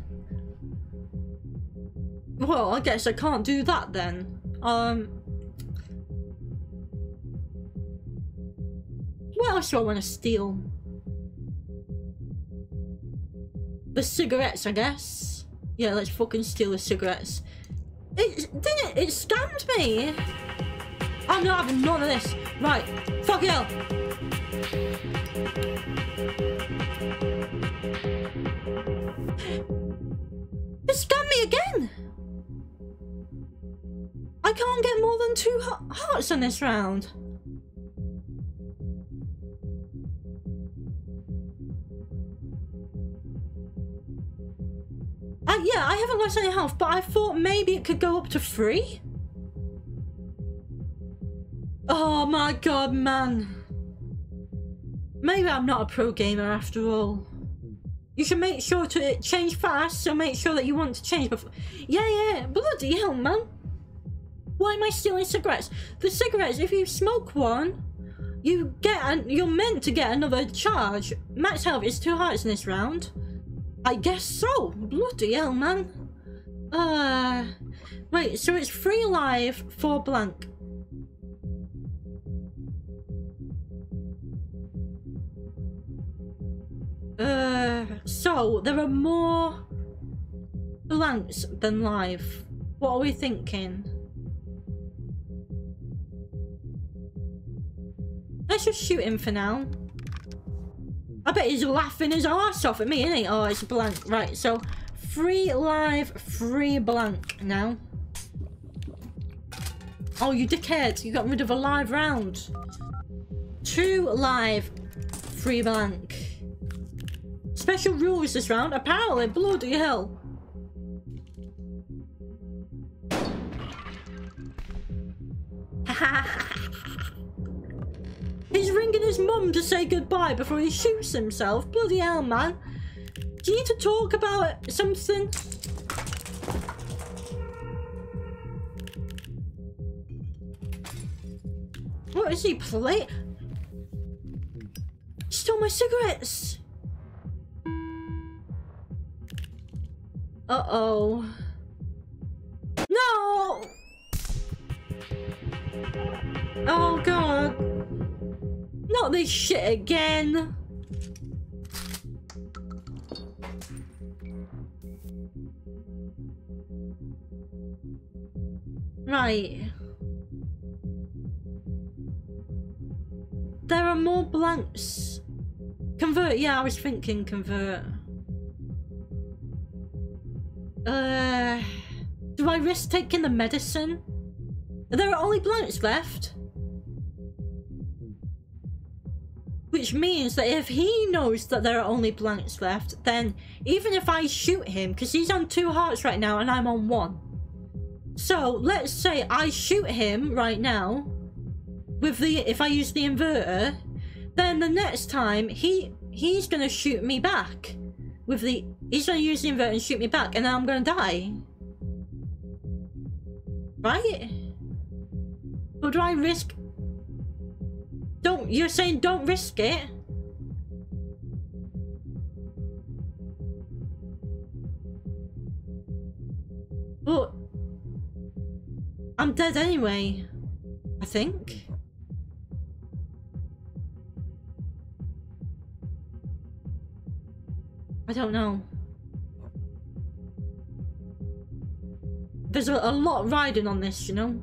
Well, I guess I can't do that then. Um... What else do I want to steal? The cigarettes, I guess. Yeah, let's fucking steal the cigarettes. It didn't. It scammed me. I'm not having none of this. Right. Fuck hell. It scammed me again. I can't get more than two hearts on this round. Uh, yeah, I haven't lost any health, but I thought maybe it could go up to three. Oh my god, man. Maybe I'm not a pro gamer after all. You should make sure to change fast, so make sure that you want to change before. Yeah, yeah, bloody hell, man. Why am I stealing cigarettes? The cigarettes, if you smoke one, you get an, you're meant to get another charge. Max health is two hearts in this round. I guess so. Bloody hell, man. Uh, wait, so it's three alive, four blank. Uh, so there are more blanks than live. What are we thinking? Let's just shoot him for now. I bet he's laughing his arse off at me, isn't he? Oh, it's blank. Right, so three live, three blank now. Oh, you dickhead. You got rid of a live round. Two live, three blank. Special rules this round. Apparently, bloody hell. He's ringing his mum to say goodbye before he shoots himself. Bloody hell, man. Do you need to talk about something? What is he play? He stole my cigarettes. Uh-oh. No! Oh god. Not this shit again. Right. There are more blanks. Convert, yeah, I was thinking convert. Uh, do I risk taking the medicine? There are only blanks left. Which means that if he knows that there are only blanks left, then even if I shoot him, because he's on two hearts right now and I'm on one. So let's say I shoot him right now with the, if I use the inverter, then the next time he he's gonna shoot me back with the, he's gonna use the inverter and shoot me back, and then I'm gonna die. Right? Or do I risk? Don't, you're saying don't risk it? But I'm dead anyway, I think. I don't know. There's a, a lot riding on this, you know?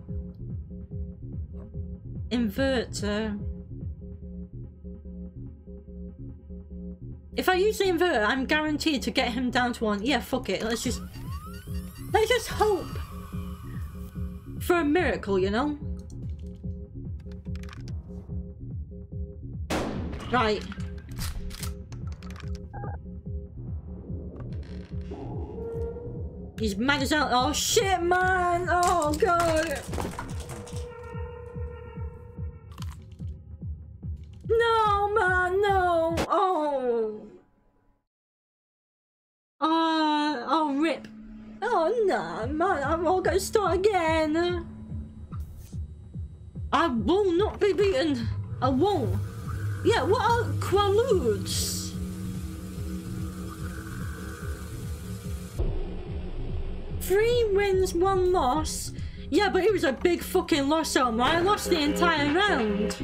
Inverter. If I use the inverter, I'm guaranteed to get him down to one. Yeah, fuck it. Let's just... Let's just hope for a miracle, you know? Right. He's mad as hell. Oh shit, man! Oh god! No, man, no! Oh! Oh, oh, rip. Oh, no, man, I'm all gonna start again. I will not be beaten. I won't. Yeah, what are quaaludes? Three wins, one loss. Yeah, but it was a big fucking loss, Elmer. I lost the entire round.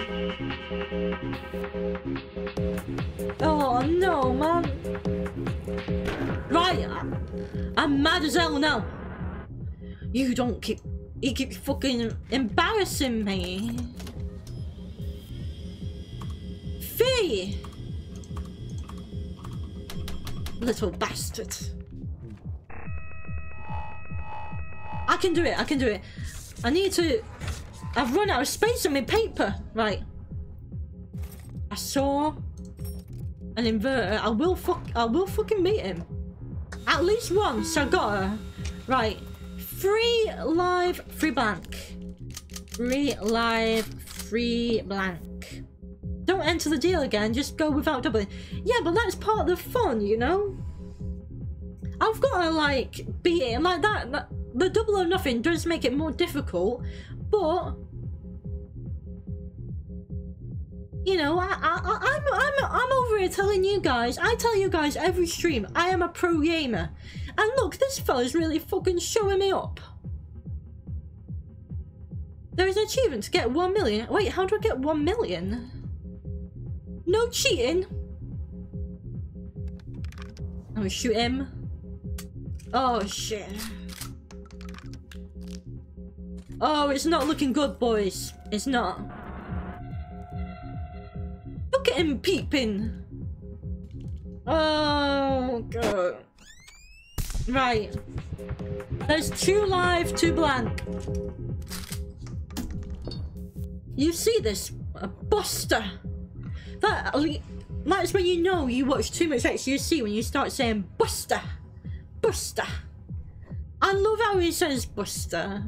Oh no, man. Right, I'm mad as hell now. You don't keep, you keep fucking embarrassing me. Fee! Little bastard. I can do it, I can do it. I need to... I've run out of space on my paper. Right. I saw an inverter. I will fuck... I will fucking meet him. At least once, I got her. Right. Free live, free blank. Free live, free blank. Don't enter the deal again, just go without doubling. Yeah, but that's part of the fun, you know? I've got to, like, beat it like that. that The double or nothing does make it more difficult, but you know, I, I, I'm, I'm, I'm over here telling you guys. I tell you guys every stream, I am a pro gamer, and look, this fella's really fucking showing me up. There is an achievement to get one million. Wait, how do I get one million? No cheating. I'm gonna shoot him. Oh shit. Oh, it's not looking good, boys. It's not. Look at him peeping. Oh, God. Right. There's two live, two blank. You see this? A buster. That, that's when you know you watch too much X U C, when you start saying buster. Buster. I love how he says buster.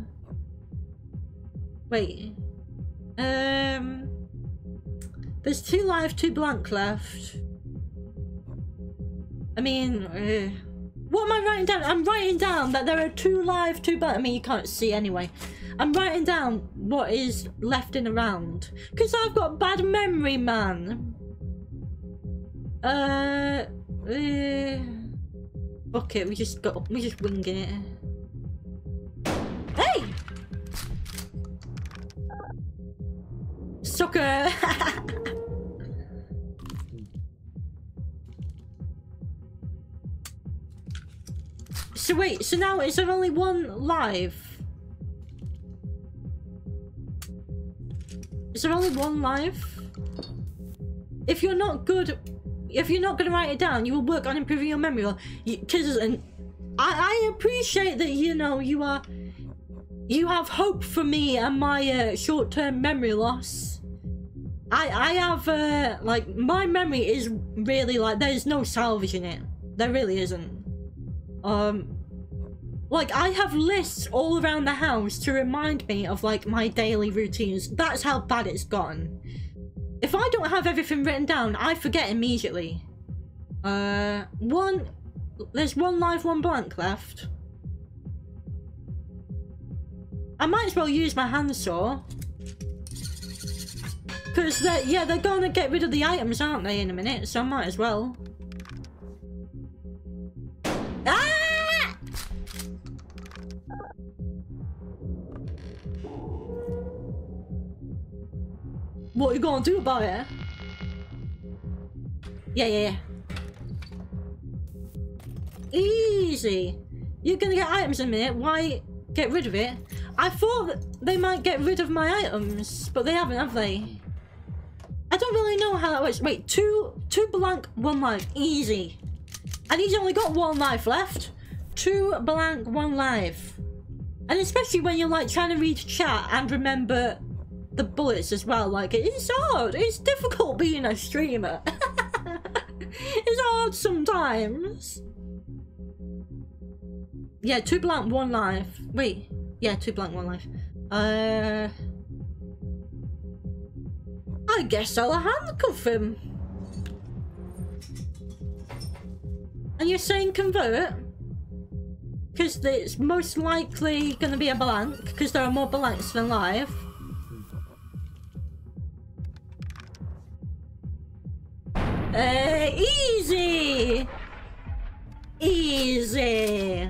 Wait. Um. There's two live, two blank left. I mean, uh, What am I writing down? I'm writing down that there are two live, two but I mean you can't see anyway. I'm writing down what is left in a round. Because I've got bad memory, man. Uh, uh fuck it, we just got we just winging it. Hey! Sucker! So wait, so now is there only one live? Is there only one live? If you're not good, if you're not going to write it down, you will work on improving your memory. Because and I, I appreciate that, you know, you are, you have hope for me and my uh, short-term memory loss. I, I have, uh, like, my memory is really, like, there's no salvaging it. There really isn't. Um, like, I have lists all around the house to remind me of, like, my daily routines. That's how bad it's gotten. If I don't have everything written down, I forget immediately. Uh, one... There's one live, one blank left. I might as well use my handsaw. Because, they're, yeah, they're gonna get rid of the items, aren't they, in a minute? So I might as well. Ah! What are you gonna do about it? Yeah, yeah, yeah. Easy. You're gonna get items in a minute. Why get rid of it? I thought that they might get rid of my items, but they haven't, have they? I don't really know how that works. Wait, two, two blank, one live. Easy. And he's only got one life left. Two blank, one life. And especially when you're like trying to read chat and remember the bullets as well. Like, it's hard. It's difficult being a streamer. It's hard sometimes. Yeah, two blank, one life. Wait. Yeah, two blank, one life. Uh... I guess I'll handcuff him. And you're saying convert? Because it's most likely going to be a blank, because there are more blanks than live. Uh, easy! Easy!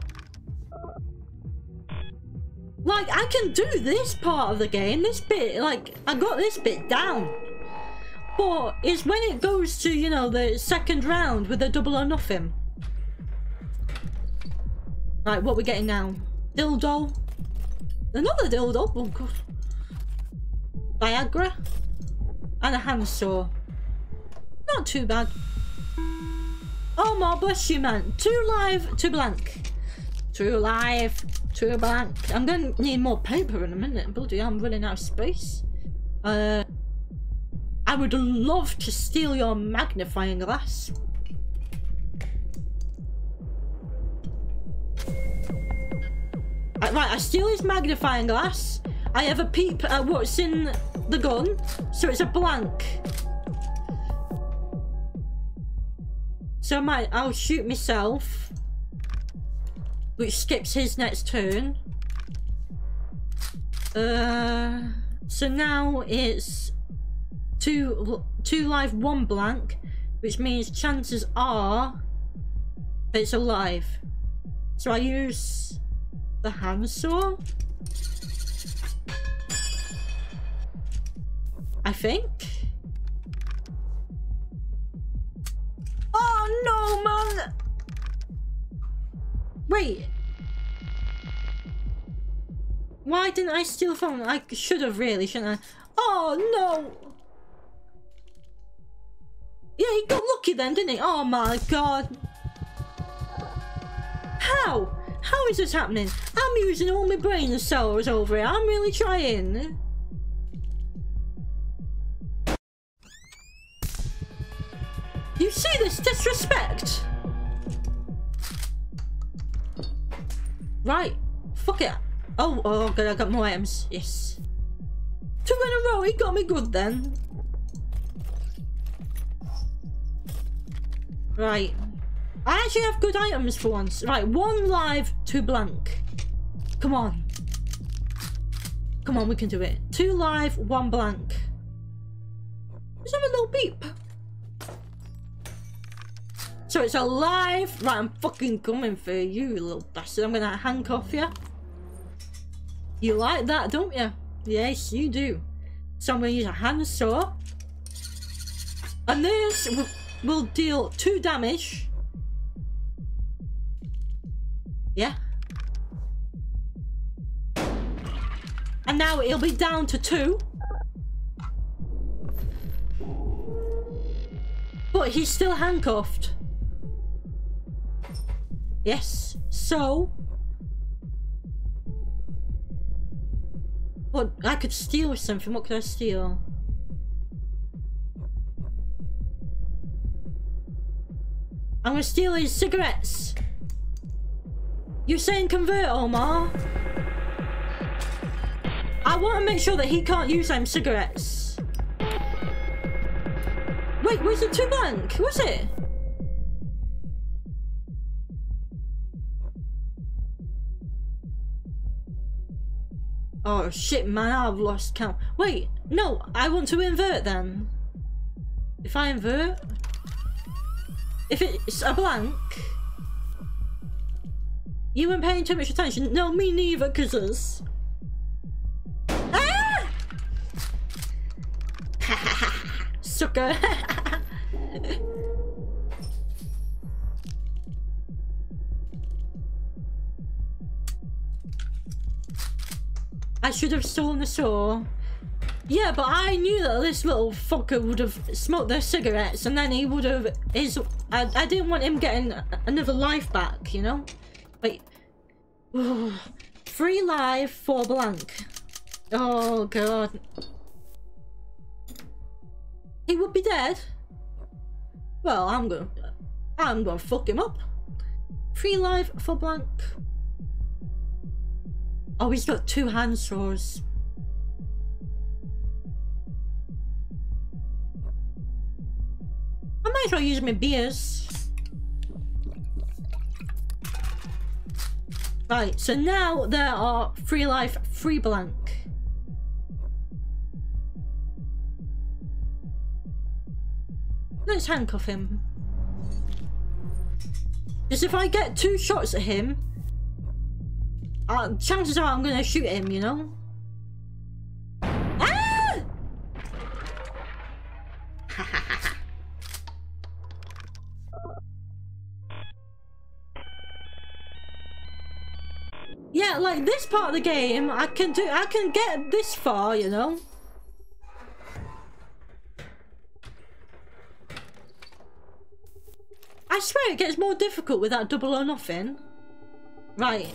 Like, I can do this part of the game, this bit, like, I got this bit down. But it's when it goes to, you know, the second round with a double or nothing. Right, what are we getting now? Dildo. Another dildo. Oh, God. Viagra. And a handsaw. Not too bad. Oh, my bless you, man. Two live, two blank. Two live, two blank. I'm going to need more paper in a minute. Bloody, I'm running out of space. Uh... I would love to steal your magnifying glass. I, right, I steal his magnifying glass. I have a peep at what's in the gun, so it's a blank. So I might, I'll shoot myself, which skips his next turn. Uh, so now it's Two, two live, one blank, which means chances are it's alive. So I use the handsaw, I think. Oh no, man! Wait. Why didn't I steal the phone? I should have really, shouldn't I? Oh no! Yeah, he got lucky then, didn't he? Oh my god. How? How is this happening? I'm using all my brain cells over here. I'm really trying. You see this disrespect? Right. Fuck it. Oh, oh god, I got more items. Yes. Two in a row, he got me good then. Right. I actually have good items for once. Right, one live, two blank. Come on. Come on, we can do it. Two live, one blank. Let's have a little beep. So it's a live. Right, I'm fucking coming for you, you little bastard. I'm gonna handcuff you. You like that, don't you? Yes, you do. So I'm gonna use a handsaw. And this will, will deal two damage. Yeah. And now it'll be down to two. But he's still handcuffed. Yes. So. What? I could steal something. What could I steal? I'm gonna steal his cigarettes. You're saying convert, Omar? I want to make sure that he can't use them cigarettes. Wait, was it too blank? Was it? Oh shit, man, I've lost count. Wait, no, I want to invert then. If I invert, if it's a blank, you weren't paying too much attention. No, me neither, cause ah! Sucker. I should have stolen the saw. Yeah, but I knew that this little fucker would have smoked their cigarettes and then he would have his I, I didn't want him getting another life back, you know? Wait. Three live, four blank. Oh god. He would be dead. Well, I'm gonna I'm gonna fuck him up. Three live, four blank. Oh, he's got two handsaws. I might as well use my beers. Right, so now there are three life, three blank. Let's handcuff him. Because if I get two shots at him, uh, chances are I'm gonna shoot him, you know? Ah! Yeah, like this part of the game, I can do, I can get this far, you know? I swear it gets more difficult with that double or nothing. Right.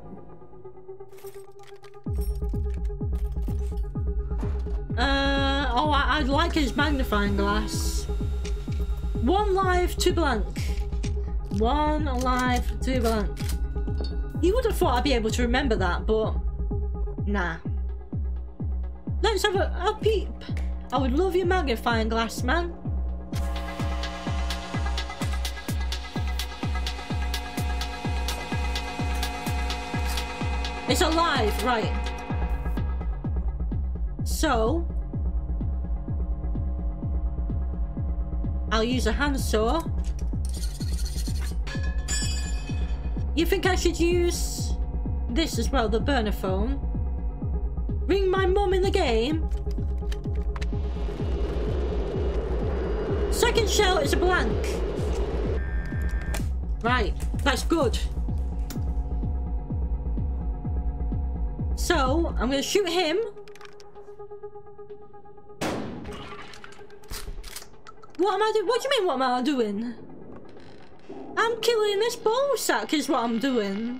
Uh, oh, I, I'd like his magnifying glass. One live, two blank. One live, two blank. You would have thought I'd be able to remember that, but nah. Let's have a, a peep. I would love your magnifying glass, man. It's alive, right. So I'll use a handsaw. You think I should use this as well, the burner phone? Ring my mum in the game. Second shell is a blank. Right, that's good. So I'm gonna shoot him. What am I doing? What do you mean, what am I doing? I'm killing this ball sack is what I'm doing.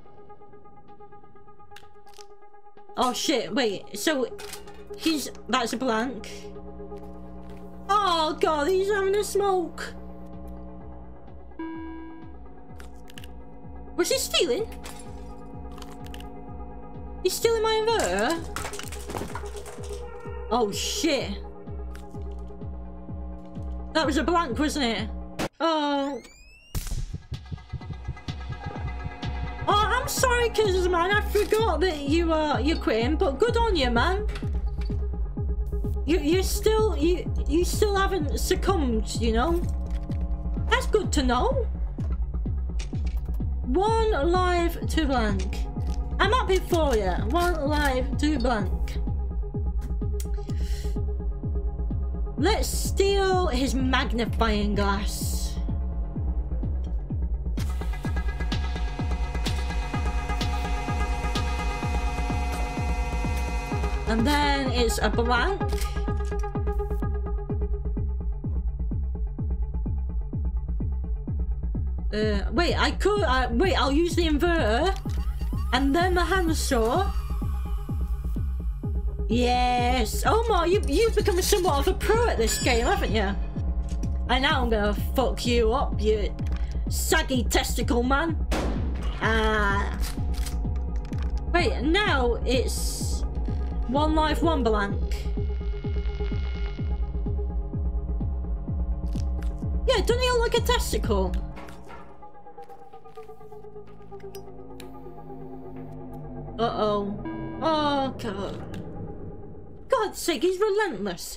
Oh shit, wait, so he's, that's a blank. Oh god, he's having a smoke. Was he stealing? He's stealing my inverter? Oh shit. That was a blank, wasn't it? Oh. I'm sorry, cause man, I forgot that you uh you quitting, but good on you, man. You you still you you still haven't succumbed, you know. That's good to know. One live, two blank. I'm happy for you. One live, two blank. Let's steal his magnifying glass. And then it's a blank. Uh, wait, I could. Uh, wait, I'll use the inverter, and then the handsaw. Yes, Omar, you you've become somewhat of a pro at this game, haven't you? And now I'm gonna fuck you up, you saggy testicle man. Ah. Wait, now it's one life, one blank. Yeah, doesn't he look like a testicle? Uh-oh. Oh, God. God's sake, he's relentless.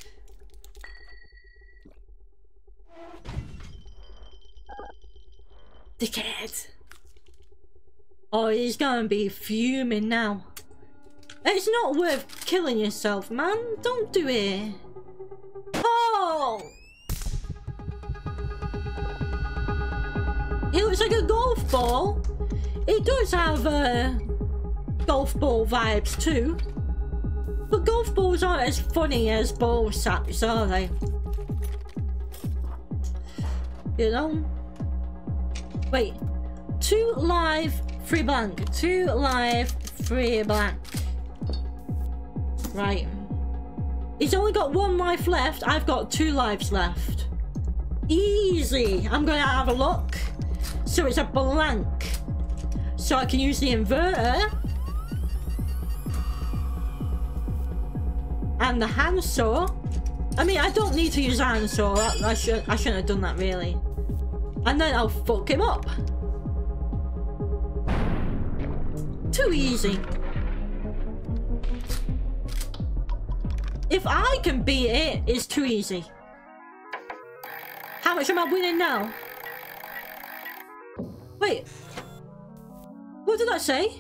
Dickhead. Oh, he's gonna be fuming now. It's not worth killing yourself, man. Don't do it. Oh! He looks like a golf ball. He does have uh, golf ball vibes too. But golf balls aren't as funny as ball sacks, are they? You know? Wait. Two live, three blank. Two live, three blank. Right. He's only got one life left. I've got two lives left. Easy. I'm going to have a look. So it's a blank. So I can use the inverter. And the handsaw. I mean, I don't need to use the handsaw. I, I, should, I shouldn't have done that, really. And then I'll fuck him up. Too easy. If I can beat it, it's too easy. How much am I winning now? Wait. What did I say?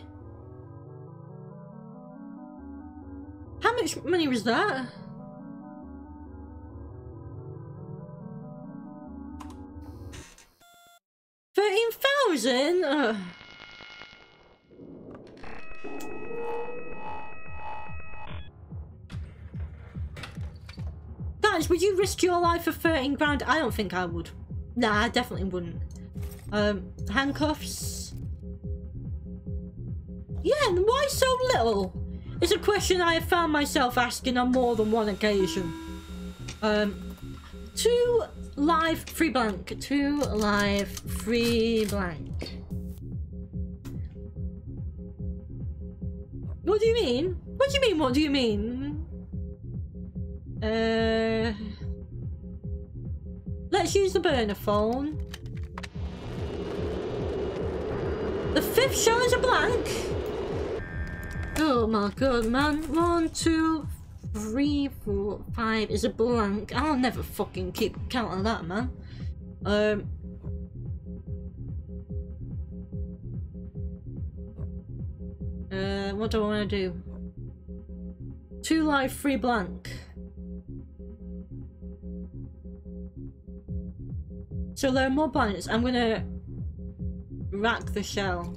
How much money was that? thirteen thousand? Uh. Guys, would you risk your life for thirteen grand? I don't think I would. Nah, I definitely wouldn't. Um, handcuffs. Yeah, and why so little? It's a question I have found myself asking on more than one occasion. Um, two live, three blank. Two live, three blank. What do you mean? What do you mean, what do you mean? Uh, let's use the burner phone. The fifth show is a blank. Oh my god, man. One, two, three, four, five is a blank. I'll never fucking keep count of that, man. Um. Uh, what do I want to do? Two live, three blank. So there are more blanks. I'm gonna rack the shell.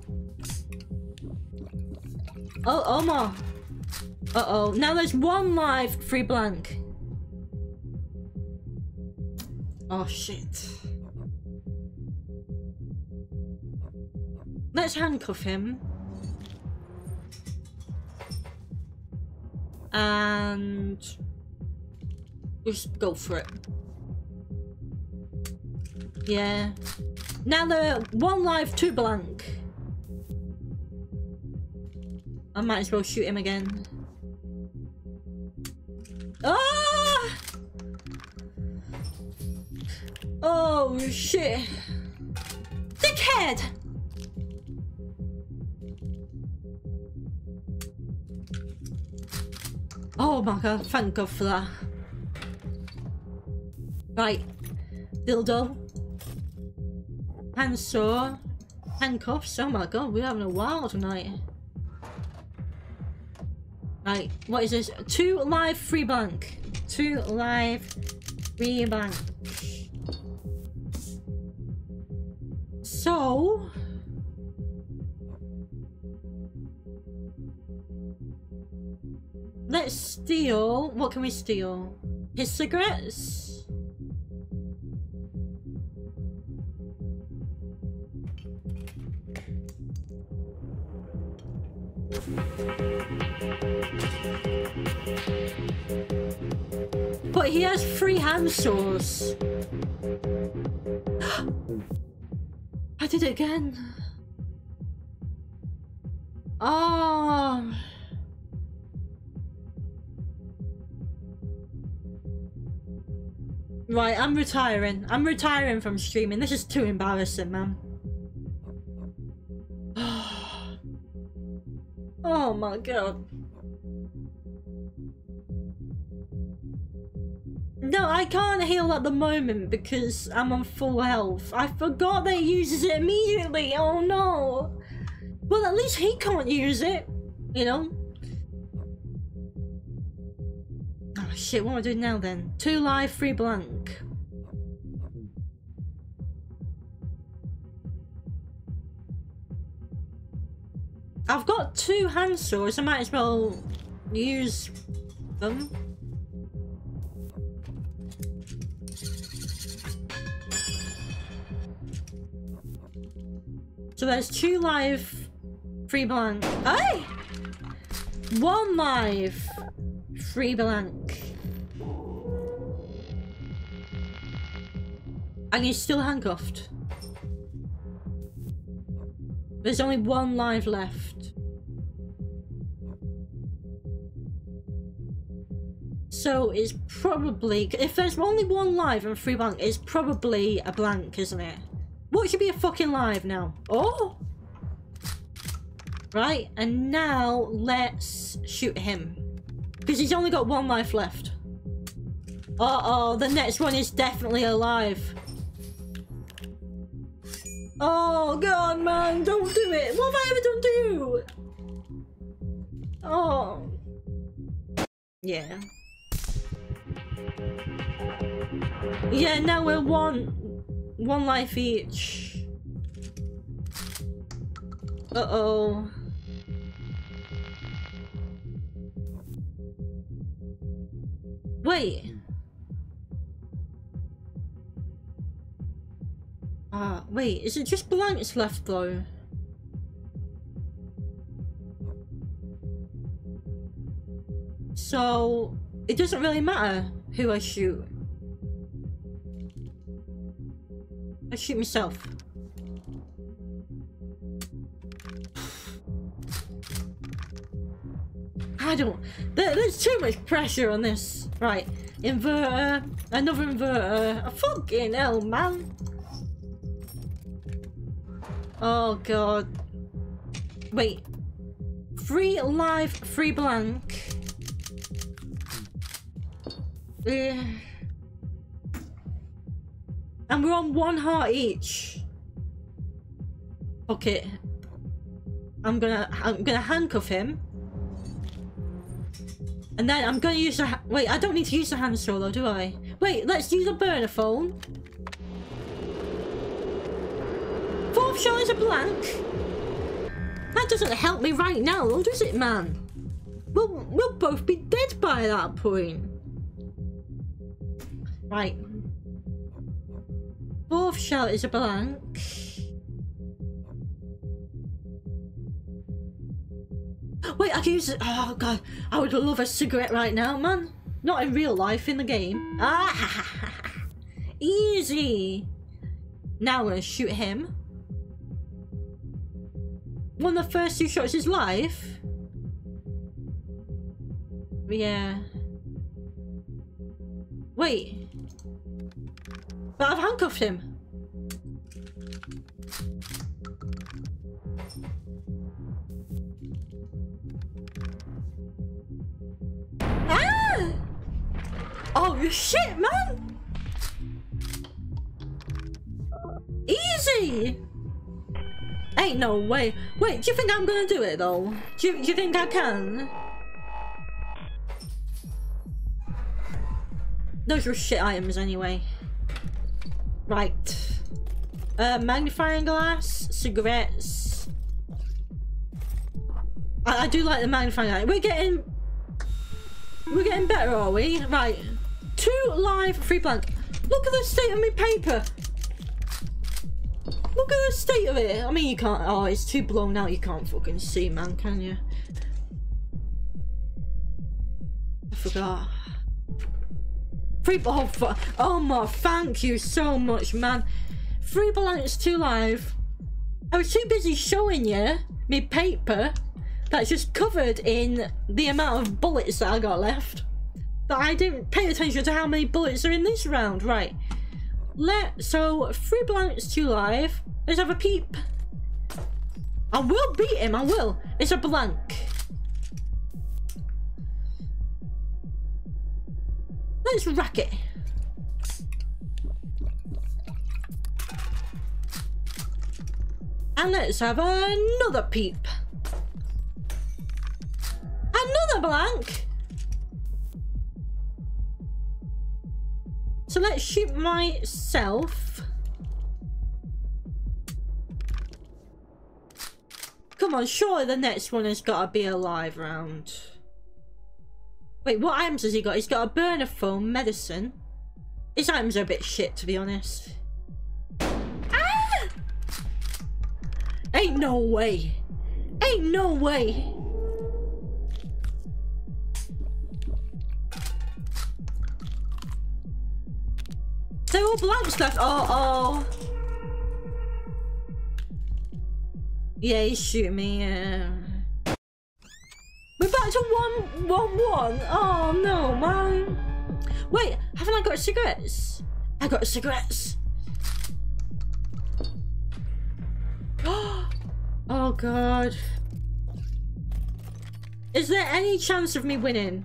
Oh, Omar. Uh-oh. Now there's one live, three blank. Oh, shit. Let's handcuff him. And just go for it. Yeah. Now the one live, two blank. I might as well shoot him again. Ah! Oh shit! Dickhead! Oh my god, thank god for that. Right. Dildo. Handsaw. Handcuffs. Oh my god, we're having a while tonight. Right, what is this? Two live, free blank. Two live, free blank. So... let's steal... what can we steal? His cigarettes? But he has free handsaws. I did it again. Oh. Right, I'm retiring. I'm retiring from streaming. This is too embarrassing, man. Oh my god. No, I can't heal at the moment because I'm on full health. I forgot that he uses it immediately. Oh no. Well, at least he can't use it. You know? Oh shit, what am I doing now then? Two live, three blank. I've got two handsaws, I might as well use them. So there's two live, three blank. Hey! One live, three blank. And he's still handcuffed. There's only one live left. So it's probably, if there's only one live and three blank, it's probably a blank, isn't it? What should be a fucking live now? Oh! Right, and now let's shoot him. Because he's only got one life left. Uh-oh, the next one is definitely alive. Oh god, man, don't do it. What have I ever done to you? Oh. Yeah. Yeah, now we're one one life each. Uh-oh. Wait. Ah, uh, wait, is it just blanks left though? So, it doesn't really matter who I shoot. I shoot myself. I don't... There, there's too much pressure on this. Right, inverter, another inverter. Oh, fucking hell, man. Oh god. Wait. Three live, three blank. Uh, and we're on one heart each. Okay. I'm gonna I'm gonna handcuff him. And then I'm gonna use the ha wait, I don't need to use the handsaw though, do I? Wait, let's use a burner phone. Fourth shot is a blank. That doesn't help me right now, though, does it, man? We'll, we'll both be dead by that point. Right. Fourth shot is a blank. Wait, I can use it. Oh, God. I would love a cigarette right now, man. Not in real life, in the game. Ah, easy. Now we're gonna shoot him. One of the first two shots is live. Yeah. Wait. But I've handcuffed him. Ah! Oh, shit, man! Easy! Ain't no way. Wait, do you think I'm gonna do it, though? Do you, do you think I can? Those were shit items, anyway. Right. Uh, magnifying glass, cigarettes. I, I do like the magnifying glass. We're getting... We're getting better, are we? Right. Two live, three blank. Look at the state of my paper. Look at the state of it. I mean, you can't... Oh, it's too blown out. You can't fucking see, man, can you? I forgot. Three... Oh, fu oh my... Thank you so much, man. Three blanks, two live. I was too busy showing you me paper that's just covered in the amount of bullets that I got left. That I didn't pay attention to how many bullets are in this round. Right. Let so three blanks, two live. Let's have a peep. I will beat him, I will. It's a blank. Let's rack it. And let's have another peep. Another blank. So let's shoot myself. Come on, surely the next one has got to be a live round. Wait, what items has he got? He's got a burner foam, medicine. His items are a bit shit, to be honest. Ah! Ain't no way. Ain't no way. They're all blanks left. Oh, oh. Yeah, he's shooting me. Yeah. We're back to one, one, one. Oh no, man. Wait, haven't I got cigarettes? I got cigarettes. Oh god. Is there any chance of me winning?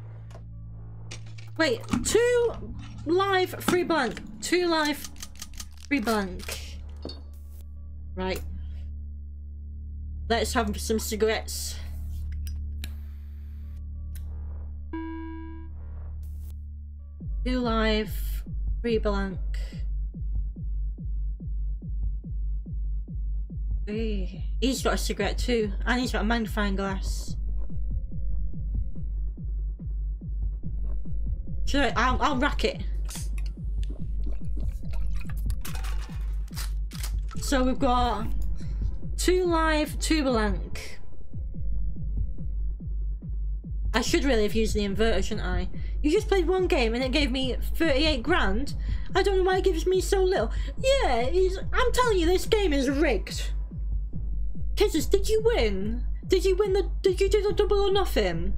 Wait, two live, three blank. Two live, three blank. Right. Let's have some cigarettes. Two live, three blank. Hey. He's got a cigarette too, and he's got a magnifying glass. Should I? I'll, I'll rack it. So we've got two live, two blank. I should really have used the inverter, shouldn't I? You just played one game and it gave me thirty-eight grand. I don't know why it gives me so little. Yeah, it's, I'm telling you, this game is rigged. Kisses, did you win? Did you win the? Did you do the double or nothing?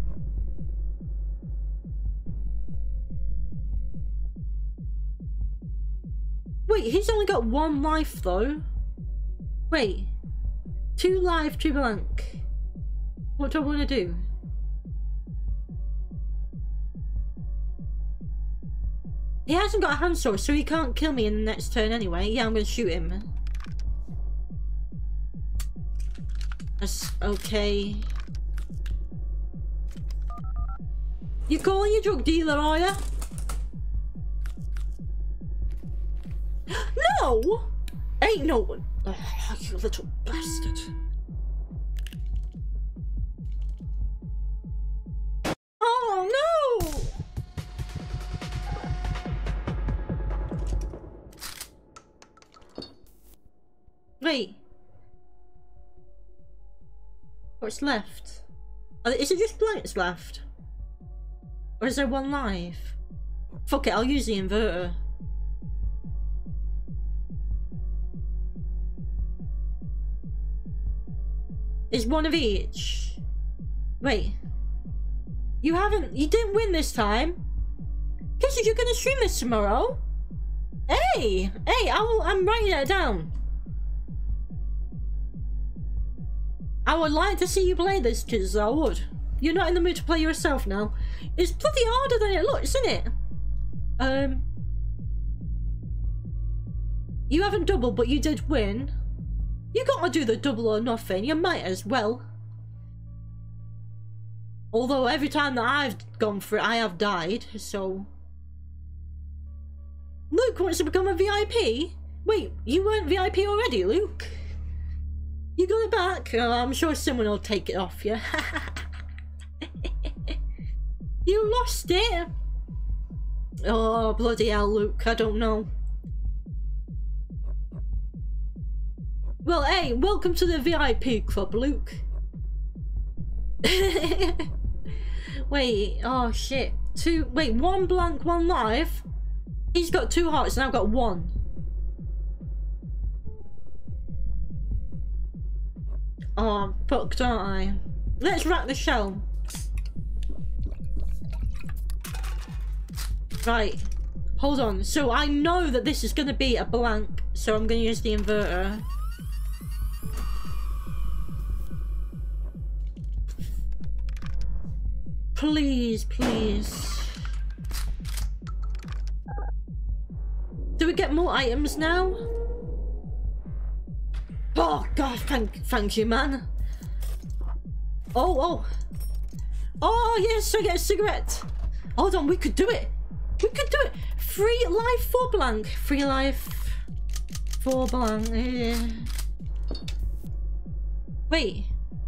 Wait, he's only got one life though. Wait, two live, two blank. What do I want to do? He hasn't got a hand sword, so he can't kill me in the next turn anyway. Yeah, I'm gonna shoot him. That's okay. You calling your drug dealer, are ya? No! Ain't no one. Oh, you little bastard. Oh no! Wait. What's left? Is it just blanks left? Or is there one live? Fuck it, I'll use the inverter. Is one of each. Wait. You haven't... You didn't win this time. Kisses, you're gonna stream this tomorrow? Hey! Hey, I will, I'm writing it down. I would like to see you play this, Kisses, I would. You're not in the mood to play yourself now. It's bloody harder than it looks, isn't it? Um, you haven't doubled, but you did win. You gotta do the double or nothing. You might as well. Although every time that I've gone for it, I have died, so... Luke wants to become a V I P? Wait, you weren't V I P already, Luke? You got it back? Oh, I'm sure someone will take it off you. You lost it? Oh, bloody hell, Luke, I don't know. Well, hey, welcome to the V I P club, Luke. Wait, oh shit. Two, wait, one blank, one live? He's got two hearts and I've got one. Oh, I'm fucked, aren't I? Let's rack the shell. Right. Hold on. So I know that this is going to be a blank, so I'm going to use the inverter. Please, please. Do we get more items now? Oh god, thank thank you, man. Oh, oh. Oh yes, I get a cigarette. Hold on, we could do it. We could do it. Free life for blank. Free life for blank. Yeah. Wait.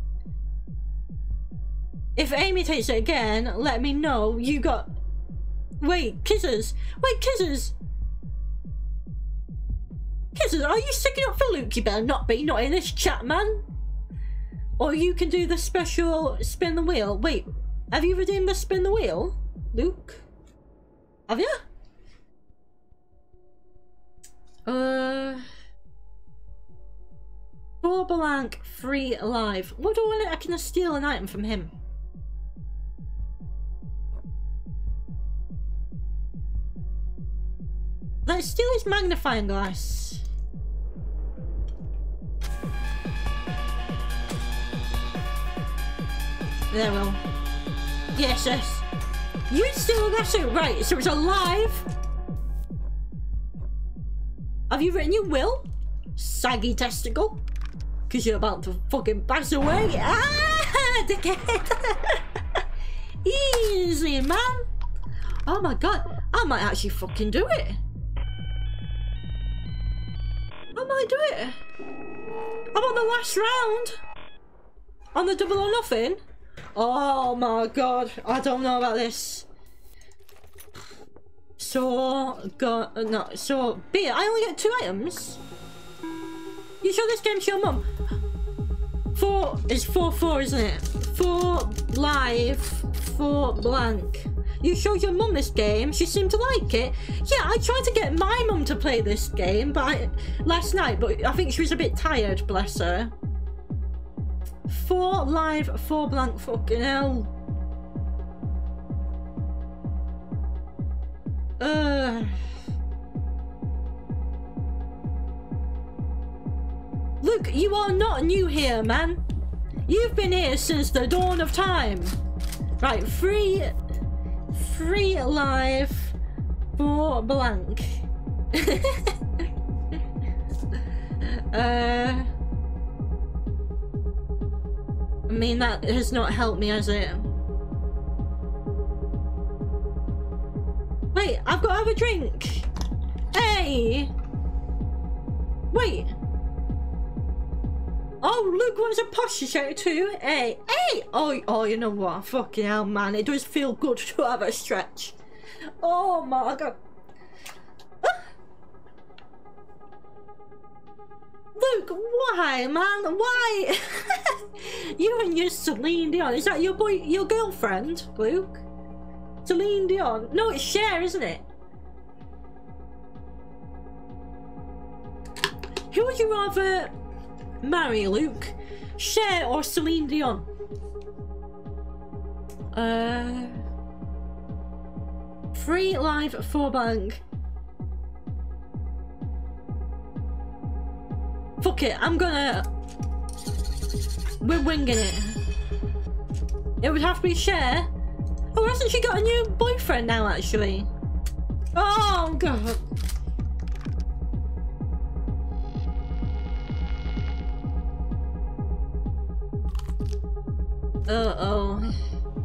If Amy takes it again, let me know. You got... Wait, kisses. Wait, kisses. Kisses, are you sticking up for Luke? You better not be. Not in this chat, man. Or you can do the special spin the wheel. Wait, have you redeemed the spin the wheel, Luke? Have you? Uh... Four blank, free alive. What do I want? I can steal an item from him. Let's steal his magnifying glass. There we go. Yes, yes. You steal a glass, right? So it's alive. Have you written your will? Saggy testicle? Because you're about to fucking pass away. Ah, dickhead. Easy, man. Oh my god. I might actually fucking do it. I might do it. I'm on the last round. On the double or nothing. Oh my god. I don't know about this. So, god, no, so, beer. I only get two items. You sure this game's your mum? Four is four four, isn't it? Four live, four blank. You showed your mum this game. She seemed to like it. Yeah, I tried to get my mum to play this game, but I, last night, but I think she was a bit tired. Bless her. Four live, four blank. Fucking hell. Uh. Look, you are not new here, man. You've been here since the dawn of time. Right, free, free alive, four blank. uh, I mean, that has not helped me, has it? Wait, I've got to have a drink. Hey. Wait. Oh, Luke wants a posture shout too. Hey, hey! Oh, oh, you know what? Fucking hell, man. It does feel good to have a stretch. Oh my god. Ah. Luke, why, man? Why? You and your Celine Dion. Is that your boy, your girlfriend, Luke? Celine Dion. No, it's Cher, isn't it? Who would you rather marry, Luke? Cher or Celine Dion? Uh, free live four blank. Fuck it, I'm gonna. We're winging it. It would have to be Cher. Oh, hasn't she got a new boyfriend now, actually? Oh god. Uh oh.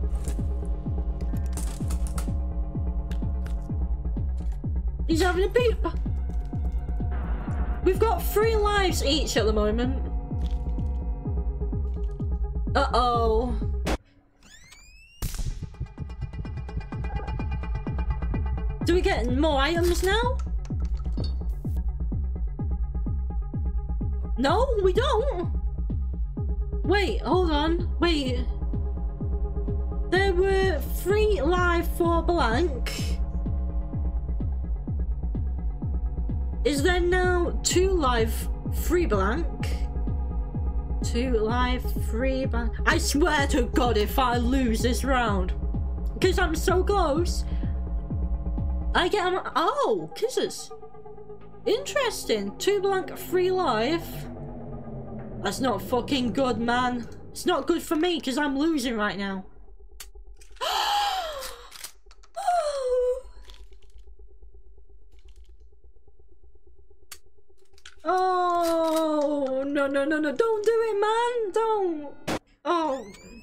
He's having a beat. We've got three lives each at the moment. Uh oh. Do we get more items now? No, we don't. Wait, hold on. Wait. There were three live for blank. Is there now two live, three blank? Two live, three blank. I swear to God if I lose this round. Because I'm so close. I get them. Oh, kisses. Interesting. Two blank, three live. That's not fucking good, man. It's not good for me because I'm losing right now. Oh no no no no! Don't do it, man! Don't. Oh.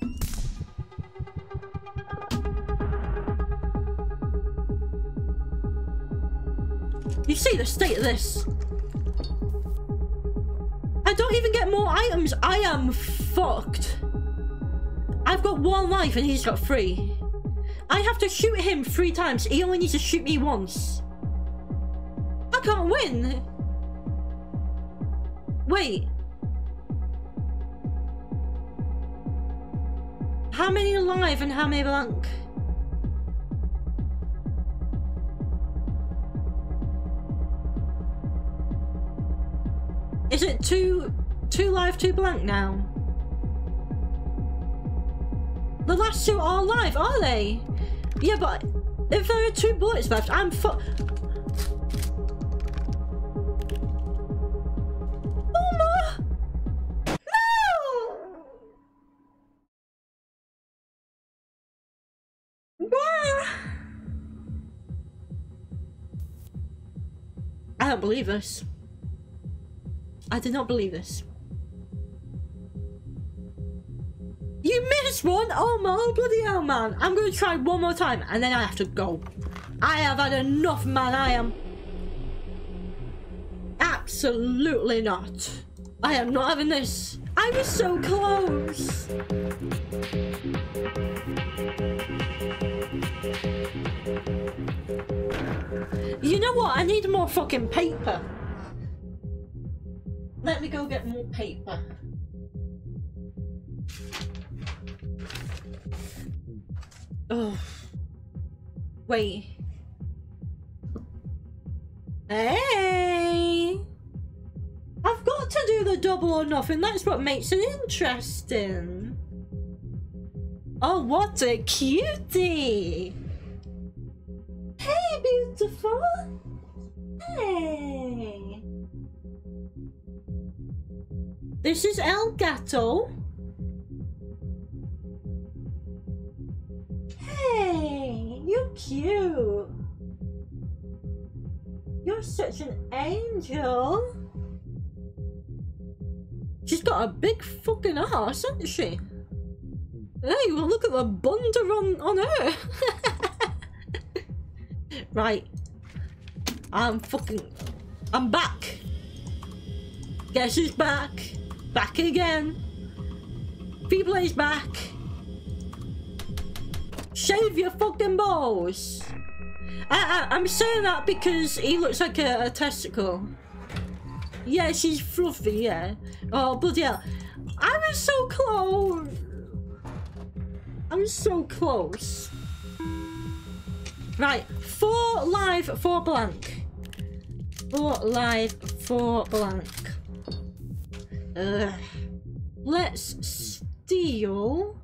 You see the state of this? I don't even get more items. I am fucked. I've got one life and he's got three. I have to shoot him three times. He only needs to shoot me once. I can't win. Wait. How many alive and how many blank? Is it two, two live, two blank now? The last two are alive, are they? Yeah, but if there are two bullets left, I'm fu- Mama! No! Why? I don't believe this. I did not believe this. You missed one? Oh my bloody hell, man. I'm going to try one more time and then I have to go. I have had enough, man. I am... Absolutely not. I am not having this. I was so close. You know what? I need more fucking paper. Let me go get more paper. Oh. Wait. Hey! I've got to do the double or nothing. That's what makes it interesting. Oh, what a cutie! Hey, beautiful! Hey! This is El Gato. Hey, you're cute. You're such an angel. She's got a big fucking ass, hasn't she? Hey, well look at the bundle on, on her. Right. I'm fucking... I'm back. Guess who's back? Back again. Feeblay's back. Shave your fucking balls. I, I, I'm saying that because he looks like a, a testicle. Yeah, she's fluffy, yeah. Oh, bloody hell. I was so close. I'm so close. Right, four live, four blank. Four live, four blank. Ugh. Let's steal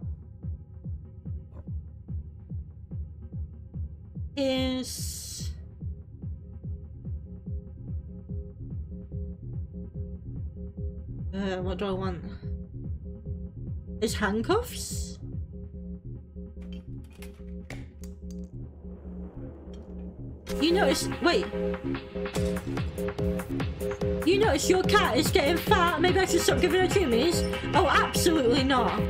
his uh, what do I want? His handcuffs? You notice... Wait. You notice your cat is getting fat? Maybe I should stop giving her chimneys? Oh, absolutely not.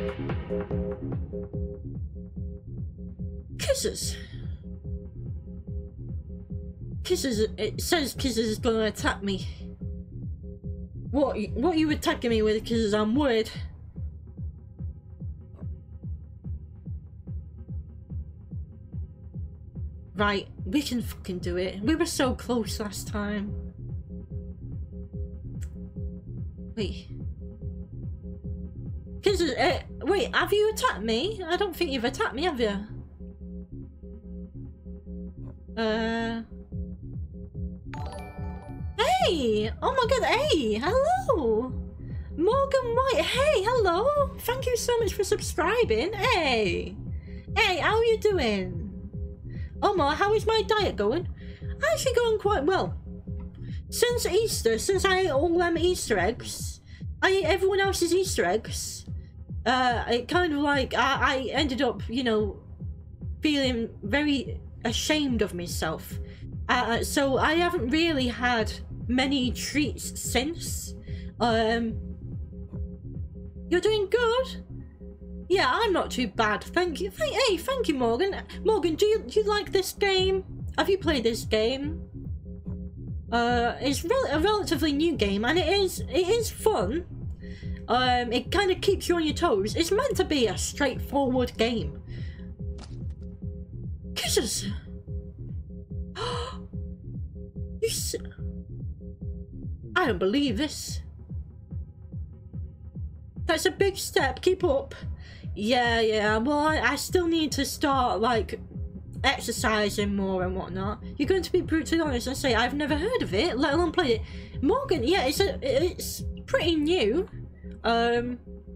Kisses. Kisses... It says Kisses is gonna attack me. What, what are you attacking me with, Kisses? I'm worried. Right, we can fucking do it. We were so close last time. Wait. Kisses, uh, wait, have you attacked me? I don't think you've attacked me, have you? Uh... Hey! Oh my god, hey! Hello! Morgan White, hey, hello! Thank you so much for subscribing. Hey! Hey, how are you doing? Omar, how is my diet going? Actually going quite well. Since Easter, since I ate all them Easter eggs, I ate everyone else's Easter eggs. Uh, it kind of like, I, I ended up, you know, feeling very ashamed of myself. Uh, so I haven't really had many treats since. Um, you're doing good? Yeah, I'm not too bad, thank you. Thank, hey, thank you, Morgan. Morgan, do you do you like this game? Have you played this game? Uh, it's rel a relatively new game, and it is it is fun. Um, it kind of keeps you on your toes. It's meant to be a straightforward game. Kisses. You s I don't believe this. That's a big step. Keep up. Yeah, yeah, well, I, I still need to start, like, exercising more and whatnot. You're going to be brutally honest and say, I've never heard of it, let alone played it. Morgan, yeah, it's a, it's pretty new. Um,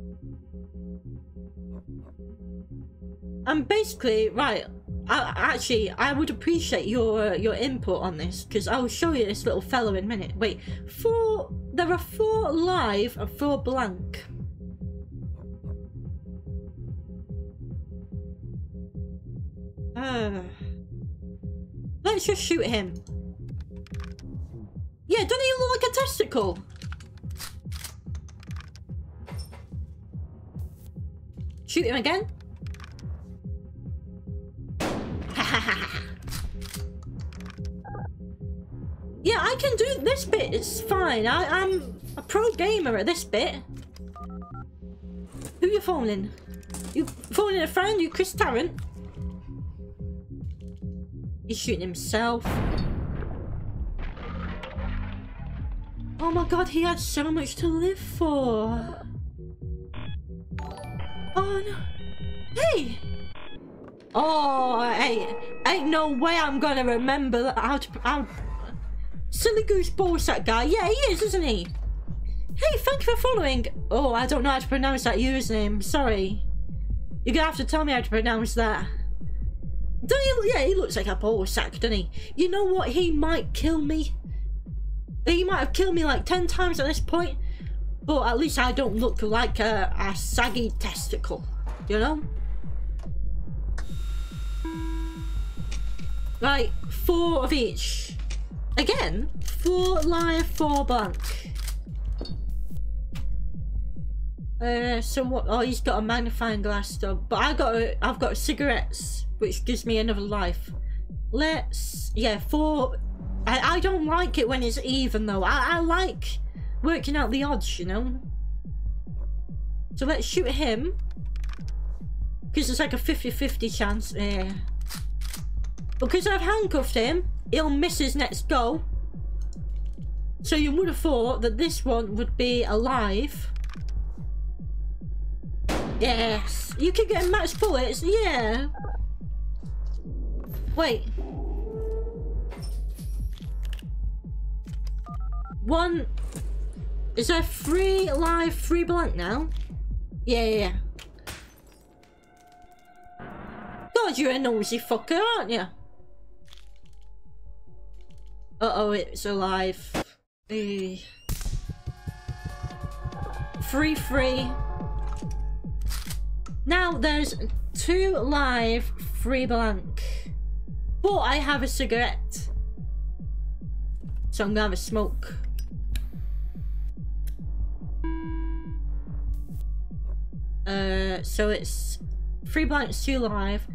and basically, right, I, actually, I would appreciate your, uh, your input on this, because I'll show you this little fella in a minute. Wait, four, there are four live and four blank. Uh, let's just shoot him. Yeah, doesn't he look like a testicle? Shoot him again. Yeah, I can do this bit. It's fine. I, I'm a pro gamer at this bit. Who you phoning? You phoning a friend? You Chris Tarrant? He's shooting himself. Oh my god, he had so much to live for. Oh no. Hey! Oh, hey, ain't no way I'm gonna remember how to... How... Silly Goose Ballsack guy. Yeah, he is, isn't he? Hey, thank you for following. Oh, I don't know how to pronounce that username. Sorry. You're gonna have to tell me how to pronounce that. Don't he, yeah, he looks like a ball sack, doesn't he? You know what? He might kill me. He might have killed me like ten times at this point. But at least I don't look like a, a saggy testicle. You know? Right, four of each. Again, four live, four blank. Uh, so what? Oh, he's got a magnifying glass stuff. But I got a, I've got cigarettes, which gives me another life. Let's, yeah, four. I, I don't like it when it's even though. I, I like working out the odds, you know. So let's shoot him. Because there's like a fifty fifty chance. Yeah. Because I've handcuffed him, he'll miss his next goal. So you would have thought that this one would be alive. Yes. You keep getting max bullets. Yeah. Wait. One. Is there three live, three blank now? Yeah, yeah, yeah. God, you're a nosy fucker, aren't you? Uh-oh, it's alive. Hey. Free, free. Now there's two live, three blank. But I have a cigarette. So I'm gonna have a smoke. Uh, so it's three blanks, two live.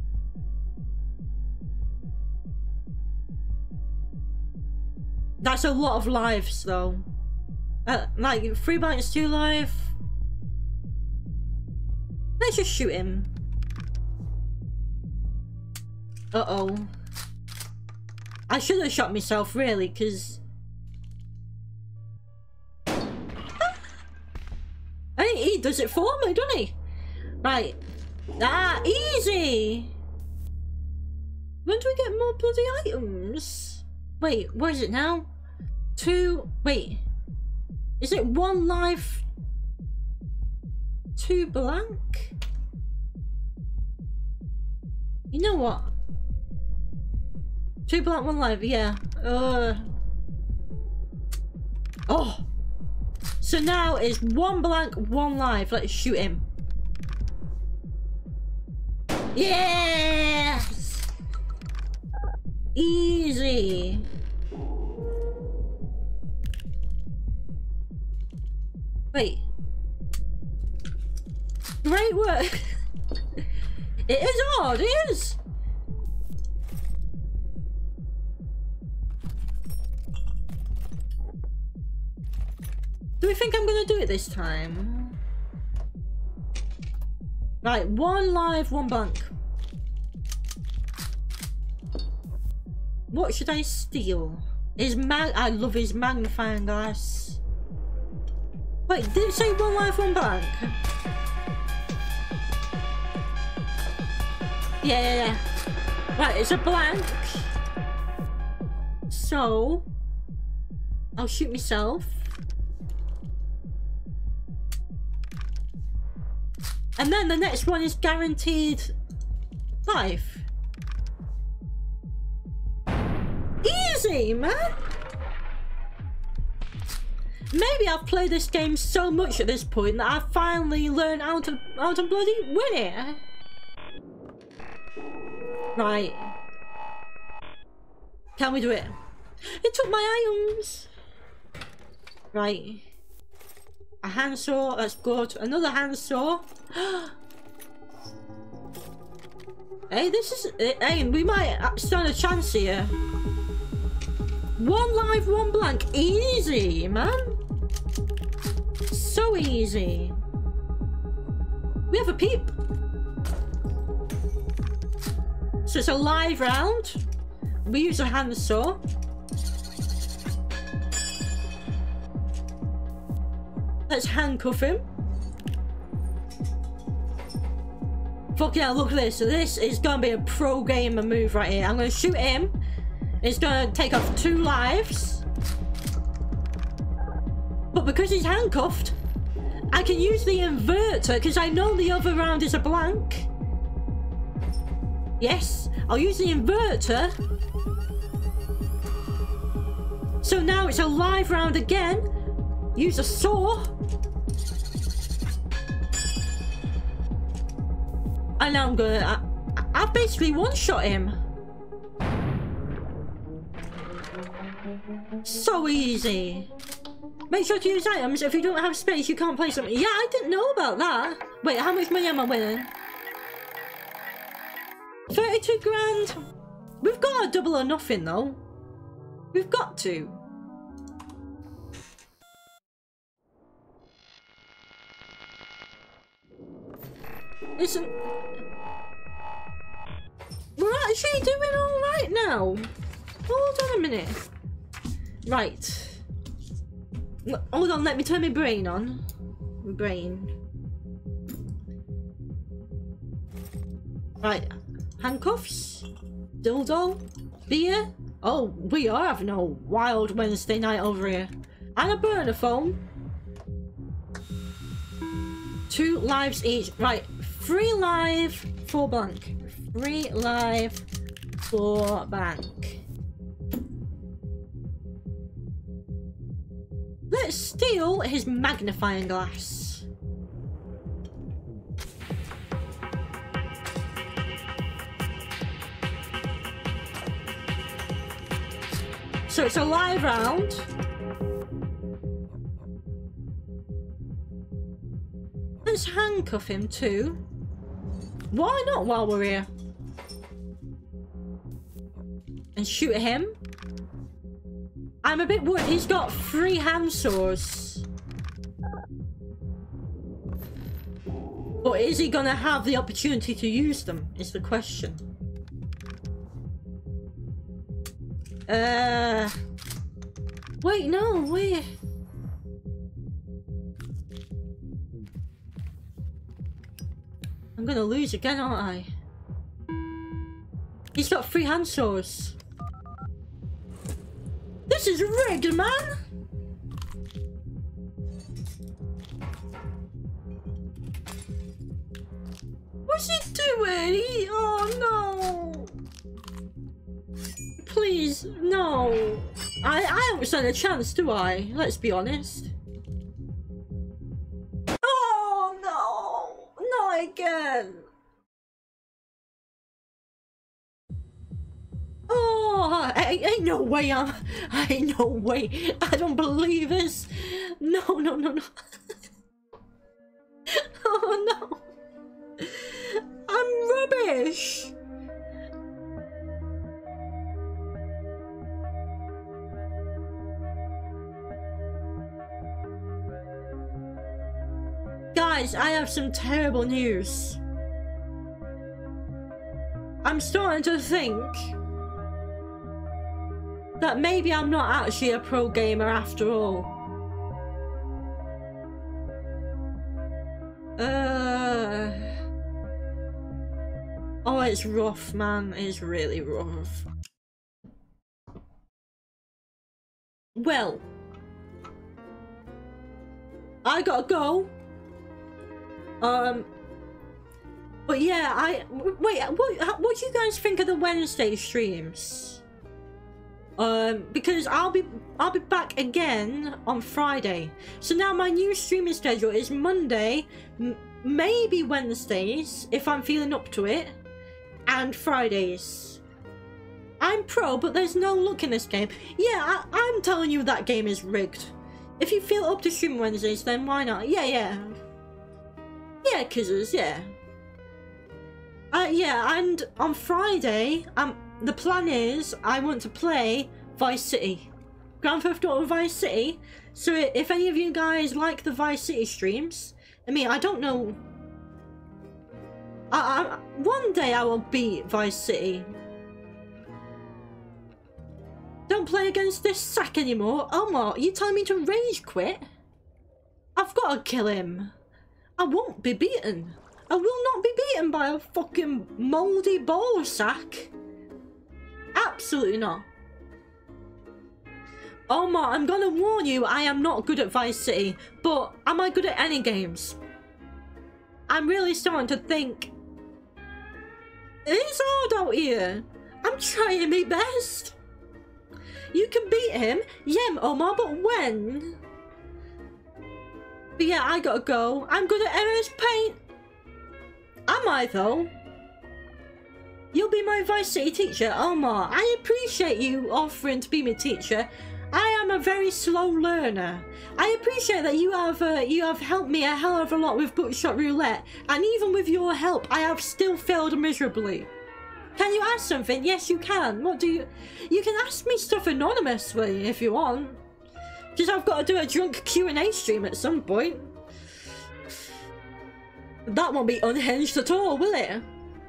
That's a lot of lives though. Uh, like three blanks, two live. Let's just shoot him. Uh oh. I should have shot myself really, because hey, he does it for me, doesn't he? Right. Ah, easy. When do we get more bloody items? Wait, what is it now? Two. Wait. Is it one life? Two blank? You know what? Two blank, one live, yeah. Uh. Oh. So now it's one blank, one live. Let's shoot him. Yes! Easy. Wait. Great work. It is hard, it is. Do we think I'm gonna do it this time? Right, one live, one blank. What should I steal? His mag- I love his magnifying glass. Wait, did it say one live, one blank? Yeah, yeah, yeah. Right, it's a blank. So I'll shoot myself. And then the next one is guaranteed life. Easy, man. Maybe I've played this game so much at this point that I've finally learned how to how to bloody win it. Right. Can we do it? It took my items. Right. A handsaw, that's good. Another handsaw. Hey, this is... Hey, we might stand a chance here. One live, one blank. Easy, man. So easy. We have a peep. So it's a live round. We use a handsaw. Let's handcuff him. Fucking hell, look at this. So this is gonna be a pro gamer move right here. I'm gonna shoot him. It's gonna take off two lives. But because he's handcuffed, I can use the inverter because I know the other round is a blank. Yes, I'll use the inverter. So now it's a live round again. Use a saw. And now I'm gonna... I, I basically one-shot him. So easy. Make sure to use items. If you don't have space, you can't play something. Yeah, I didn't know about that. Wait, how much money am I winning? thirty-two grand. We've got a double or nothing, though. We've got to. Listen, we're actually doing all right now. Hold on a minute. Right. Hold on, let me turn my brain on. My brain. Right. Handcuffs. Dildo. Beer. Oh, we are having a wild Wednesday night over here. And a burner phone. Two lives each. Right. Three live, four blank. Three live, four blank. Let's steal his magnifying glass. So it's a live round. Let's handcuff him too. Why not while we're here? And shoot him. I'm a bit worried. He's got three hand saws. But is he gonna have the opportunity to use them? Is the question. Uh. Wait, no, wait. I'm gonna lose again, aren't I? He's got three hand saws. This is rigged, man! What's he doing? He, oh no! Please, no. I, I haven't stand a chance, do I? Let's be honest. Oh no! Not again! Oh, ain't, ain't no way I'm... Ain't no way. I don't believe this. No, no, no, no. Oh no. I'm rubbish. Guys, I have some terrible news. I'm starting to think that maybe I'm not actually a pro gamer after all. Uh... Oh, it's rough, man. It's really rough. Well, I gotta go. Um, but yeah, I wait. What? What do you guys think of the Wednesday streams? Um, because I'll be I'll be back again on Friday. So now my new streaming schedule is Monday, m maybe Wednesdays if I'm feeling up to it, and Fridays. I'm pro, but there's no luck in this game. Yeah, I, I'm telling you that game is rigged. If you feel up to stream Wednesdays, then why not? Yeah, yeah. Yeah, kizzers, yeah. Uh, yeah, and on Friday, um, the plan is I want to play Vice City. Grand Theft Auto Vice City. So if any of you guys like the Vice City streams, I mean, I don't know. I, I, one day I will beat Vice City. Don't play against this sack anymore. Omar, you telling me to rage quit? I've got to kill him. I won't be beaten. I will not be beaten by a fucking mouldy ball sack. Absolutely not. Omar, I'm gonna warn you, I am not good at Vice City, but am I good at any games? I'm really starting to think it's hard out here. I'm trying my best. You can beat him, yeah, Omar, but when? But yeah, I gotta go. I'm good at M S Paint. Am I though? You'll be my Vice City teacher, Omar. I appreciate you offering to be my teacher. I am a very slow learner. I appreciate that you have uh, you have helped me a hell of a lot with Buckshot Roulette, and even with your help, I have still failed miserably. Can you ask something? Yes, you can. What do you? You can ask me stuff anonymously if you want. Just I've got to do a drunk Q and A stream at some point. That won't be unhinged at all, will it?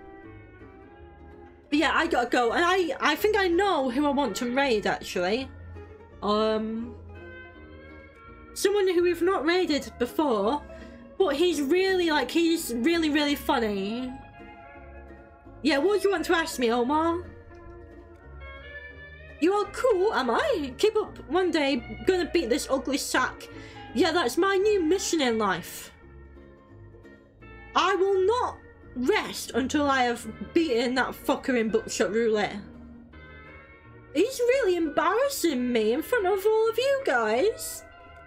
But yeah, I gotta go, and I I think I know who I want to raid actually. Um, someone who we've not raided before, but he's really like he's really really funny. Yeah, what do you want to ask me, Omar? You are cool, am I? Keep up, one day, gonna beat this ugly sack. Yeah, that's my new mission in life. I will not rest until I have beaten that fucker in Buckshot Roulette. He's really embarrassing me in front of all of you guys.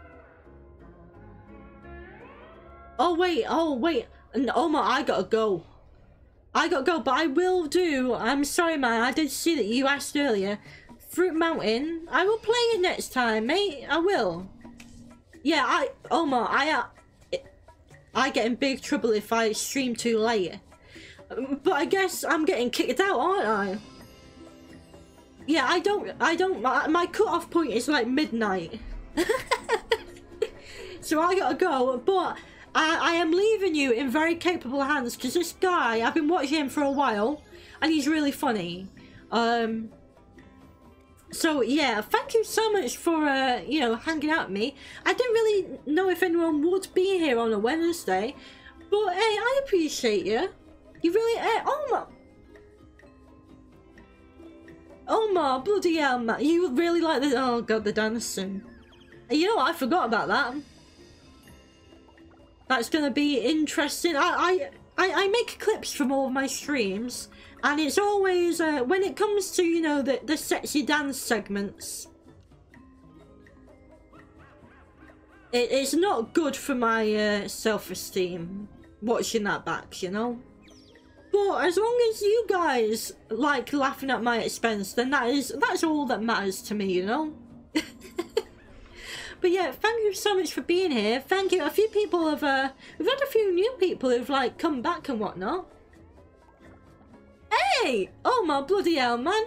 Oh wait, oh wait, and Omar, I gotta go. I gotta go, but I will do, I'm sorry man, I did see that you asked earlier. Fruit Mountain. I will play it next time, mate. I will. Yeah, I... Omar, I... Uh, I get in big trouble if I stream too late. But I guess I'm getting kicked out, aren't I? Yeah, I don't... I don't... My, my cut-off point is like midnight. So I gotta go. But I, I am leaving you in very capable hands. Because this guy, I've been watching him for a while. And he's really funny. Um... So yeah, thank you so much for uh, you know, hanging out with me. I didn't really know if anyone would be here on a Wednesday, but hey, I appreciate you. You really, uh, Omar, Omar, bloody hell, man, you really like the oh god, the dancing. You know what? I forgot about that. That's gonna be interesting. I I I, I make clips from all of my streams. And it's always, uh, when it comes to, you know, the, the sexy dance segments, it, it's not good for my uh, self-esteem watching that back, you know? But as long as you guys like laughing at my expense, then that is, that's all that matters to me, you know? But yeah, thank you so much for being here. Thank you. A few people have, uh, we've had a few new people who've, like, come back and whatnot. Hey! Oh my bloody hell, man.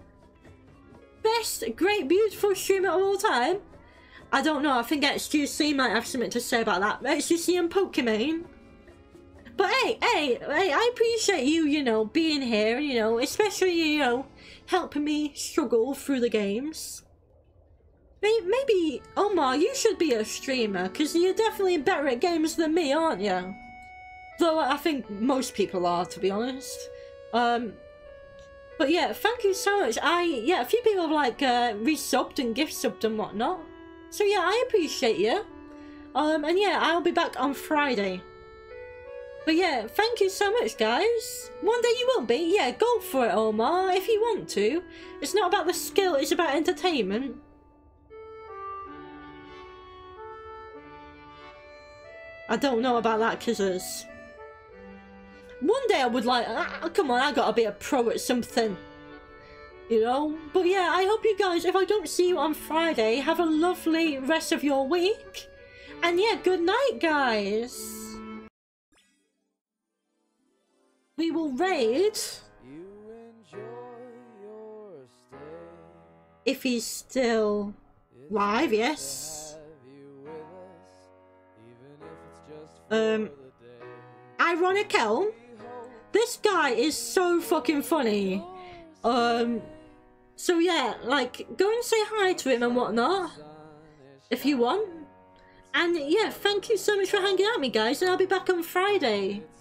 Best, great, beautiful streamer of all time? I don't know, I think X Q C might have something to say about that. X Q C and Pokemon. But hey, hey, hey, I appreciate you, you know, being here, you know, especially, you know, helping me struggle through the games. Maybe, Omar, you should be a streamer, because you're definitely better at games than me, aren't you? Though I think most people are, to be honest. Um, but yeah, thank you so much. I, yeah, a few people have like, uh, resubbed and gift subbed and whatnot. So yeah, I appreciate you. Um, and yeah, I'll be back on Friday. But yeah, thank you so much, guys. One day you will be. Yeah, go for it, Omar, if you want to. It's not about the skill, it's about entertainment. I don't know about that, Kizzers. One day I would like, ah, come on, I gotta be a pro at something. You know? But yeah, I hope you guys, if I don't see you on Friday, have a lovely rest of your week. And yeah, good night, guys. We will raid. If he's still live, yes. Um, Ironical. This guy is so fucking funny. Um, so yeah, like, go and say hi to him and whatnot, if you want. And yeah, thank you so much for hanging out with me, guys, and I'll be back on Friday.